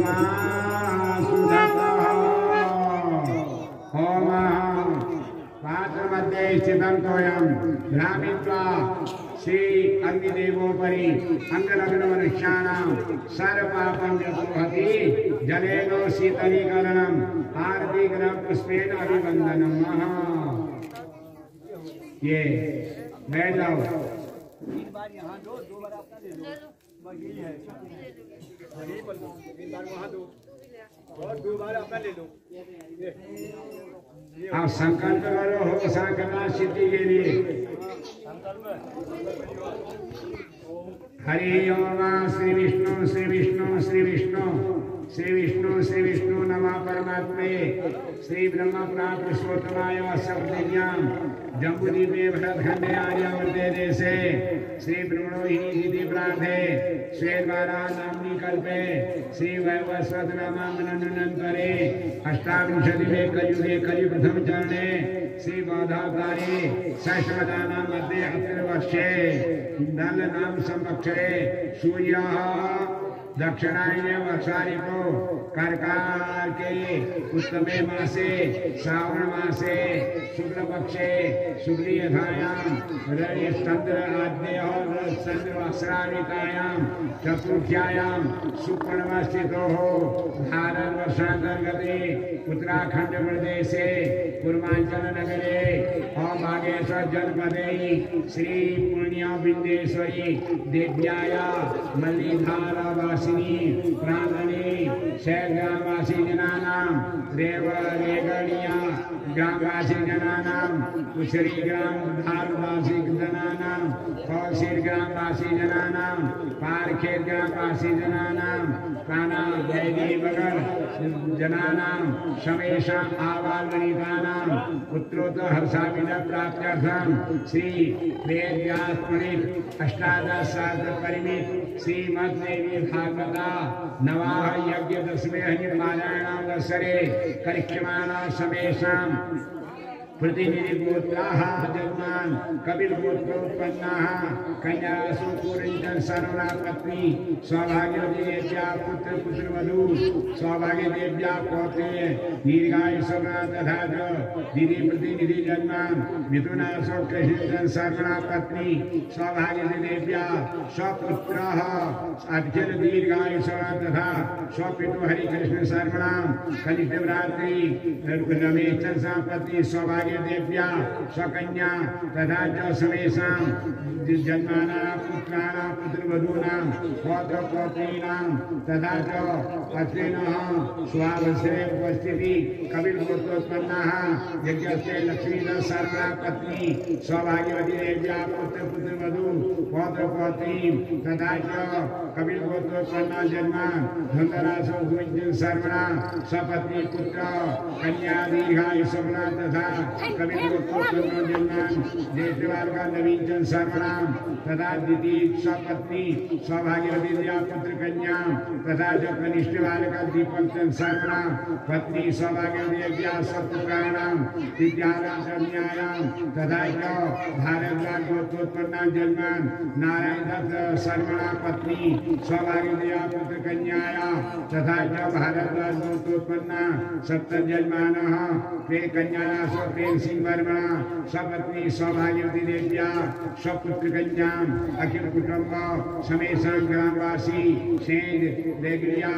Speaker 1: ओम पात्र मध्य स्थितं तोयं भ्रामित्वा श्री अग्निदेवोपरि अंगलग्न मनुष्याणां सर्वपापं व्यपोहति जलेनो शीतलीकरणं आरतिग्रह पुष्पेण अभिवंदनम्। ये बैठ जाओ,
Speaker 3: तीन बार यहाँ दो, दो बार अपना ले लो, यही है, तीन बार वहाँ दो और दो बार अपना ले लो।
Speaker 1: आप संकल्प करो हो संकल्प सिद्धि के लिए। हरि ओम श्री विष्णु श्री विष्णु श्री विष्णु श्री विष्णु श्री विष्णु नमः परमात्मे श्री ब्रह्म पुराण पुरुषोत्तमाय सप्तज्ञान जम्बूद्वीपे भरतखंडे आर्यावर्ते देशे श्री ब्रह्मणोहिनी प्रार्थे श्वेतवारा नाम्नि कल्पे श्री वैवस्वत नामानंदनंतरे अष्टाविंशतिमे कलियुगे कलि प्रथम चरणे श्री बौद्धावतारे षष्ठवदानां मध्ये अत्रवर्षे नल नाम संवत्सरे सूर्यः दक्षिणायने वर्षारितो कर्कार के उत्तमे मासे श्रावण मासे शुक्ल पक्षे शुक्लीयधायां रविचंद्र आद्यः चंद्र अक्षरावितायां चतुर्थ्यायां सुपर्णवस्थितोः भारत वर्षांतर्गते उत्तराखंड प्रदेशे पूर्वांचल नगरे ओम बागेश्वर जनपदे श्री पुण्य बिंदेश्वरी देव्याया मल्लिधारा वासिनी प्रांगणे शैलग्रामवासी जनानां रेवरेगणिया ग्रामवासी जनानां कुशरी ग्राम धारवासी जनानां कौशिर ग्रामवासी जनानां पारखेर ग्रामवासी जनानां काना जयदेव बगर जनानां समेषां आवाल वनितानां पुत्रोत्तर हर्षाभिध प्राप्त्यर्थं श्री वेद व्यास प्रणीत अष्टादश सहस्र परिमित श्रीमद् देवी भागवता नवाह यज्ञ दशमे पारायणावसरे करिष्यमाणा समेषां प्रतिनिधि गोत्राः जन्मान कपिल गोत्रोत्पन्नाः कन्यासु पुरिंजन सर्वना पत्नी सौभाग्यवती देव्या पुत्र पुत्रवधू सौभाग्य देव्या पौत्रे दीर्घायु सर्वना तथा दीदी प्रतिनिधि जन्मान मिथुनासु कृष्ण सर्वना पत्नी सौभाग्यवती देव्या स्वपुत्रः अखिल दीर्घायु सर्वना तथा स्वपितु हरि कृष्ण सर्वना कनिष्ठव्रात्री रमेश पत्नी सौभाग्य देव्या स्वकन्या तथा च समेषां जन्माना पुत्राणां पुत्रवधूनां पौत्रपौत्रीणां तथा च पत्नीनः स्वावसरे उपस्थिति कपिल गोत्रोत्पन्नाः यज्ञस्ते लक्ष्मीधर सर्वना पत्नी सौभाग्यवती देव्या पुत्र पुत्रवधू पौत्रपौत्री तथा च कपिल गोत्रोत्पन्ना जन्मा धनरासो गुंजन सर्वना सपत्नी पुत्र कन्या दीर्घायु सर्वना तथा कपिल गोत्रोत्पन्ना जन्मान देशवाल का नवीन सर्वनाम तथा द्वितीय सपत्नी सौभाग्यवती देव्या पुत्र कन्या तथा जो कनिष्ठ वाल का दीपक सर्वनाम पत्नी सौभाग्यवती देव्या सपुत्राणाम विद्यानां कन्यायां तथा जो भारद्वाज गोत्रोत्पन्ना जन्मान नारायण दत्त सर्वना पत्नी सौभाग्यवती देव्या पुत्र कन्याया तथा जो भारद्वाज गोत्रोत्पन्ना सप्त जन्मानः ते कन्याया प्रेम सिंह वर्मा सपत्नी सौभाग्यवती देव्या स्वपुत्र कन्याम अखिल कुटुंब समेषां ग्रामवासी सेज रेगड़िया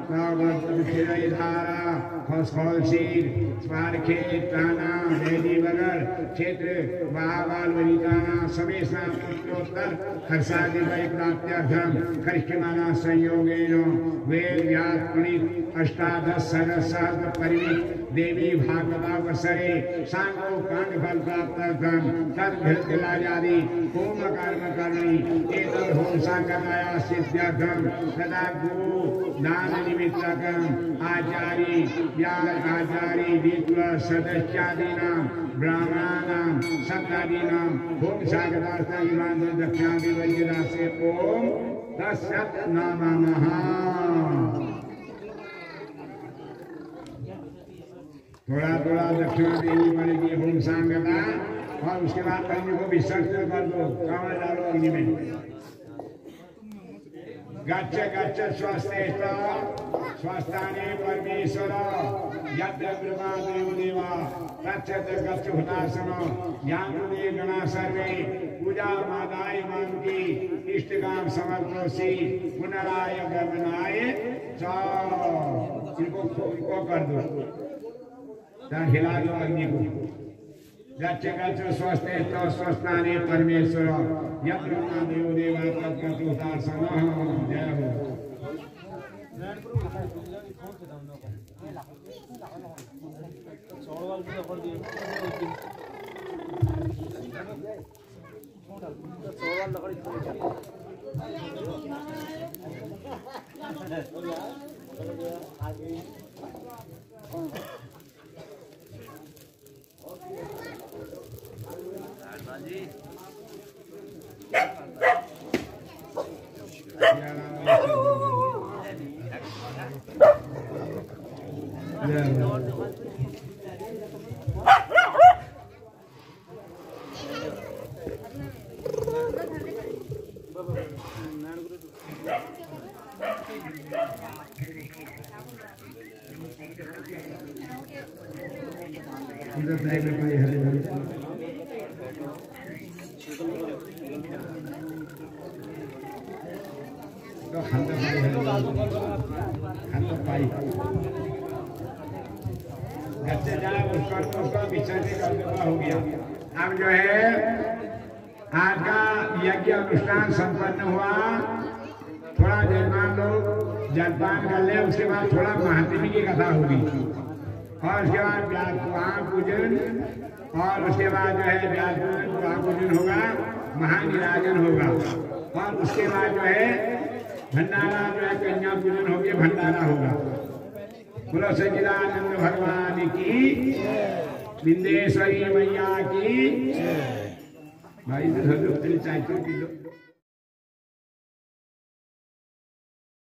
Speaker 1: धारा खौलशीर स्वारखे ताना देवी बगर क्षेत्र महाबाल वनिताना समेषां पुत्रोत्तर हर्षादि वै प्राप्त्यर्थं करिष्यमाणा संयोगेन वेद व्यास प्रणीत अष्टादश सहस्र परिमित देवी भागवतावसरे सांगो कांड फल प्राप्त्यर्थं तद्भिर्दिलाजादि होम कर्म करणी एतद् होम संकटाया सिद्ध्यर्थं तदा गो दान निमित्तकं आचारी व्याग आचारी विद्व सदस्यादीनां ब्राह्मणानां सप्तादीनां होम संकटार्थं इमां दक्षिणादि वज्रदासे ओम तस्सत् नमः। थोड़ा थोड़ा दक्षिणा देनी पड़ेगी होम सांगता और उसके बाद अग्नि को विसर्जन कर दो कांवड़ डालो अग्नि में। गच्छ गच्छ स्वस्थेष्ट स्वस्थाने परमेश्वर यत्र ब्रह्मा देव देवा तच्च गच्छ हुतासन यामुने गणा सर्वे पूजा मादाय मान की इष्टकाम समर्पणोसी पुनराय गमनाय इनको कर दो हिला दो अग्नि को। गच्छ गच्छ स्वस्थेष्ट स्वस्थाने परमेश्वर यत्र ब्रह्मा देव देवा तच्च हुतासन जय हो। घर से जाए उसका विसर्जन कर देना हो गया। अब जो है आज का यज्ञ अनुष्ठान संपन्न हुआ। थोड़ा जजमान लोग जलपान कर ले, उसके बाद थोड़ा महात्म्य की कथा होगी और उसके बाद व्यास पूजन और उसके बाद जो है व्यास पूजन होगा, महानिराजन होगा और उसके बाद जो है भंडारा जो है कन्या पूजन होगी, भंडारा होगा। बोलो सच्चिदानंद भगवान की, विंदेश्वरी मैया की। भाई चाय पी लो।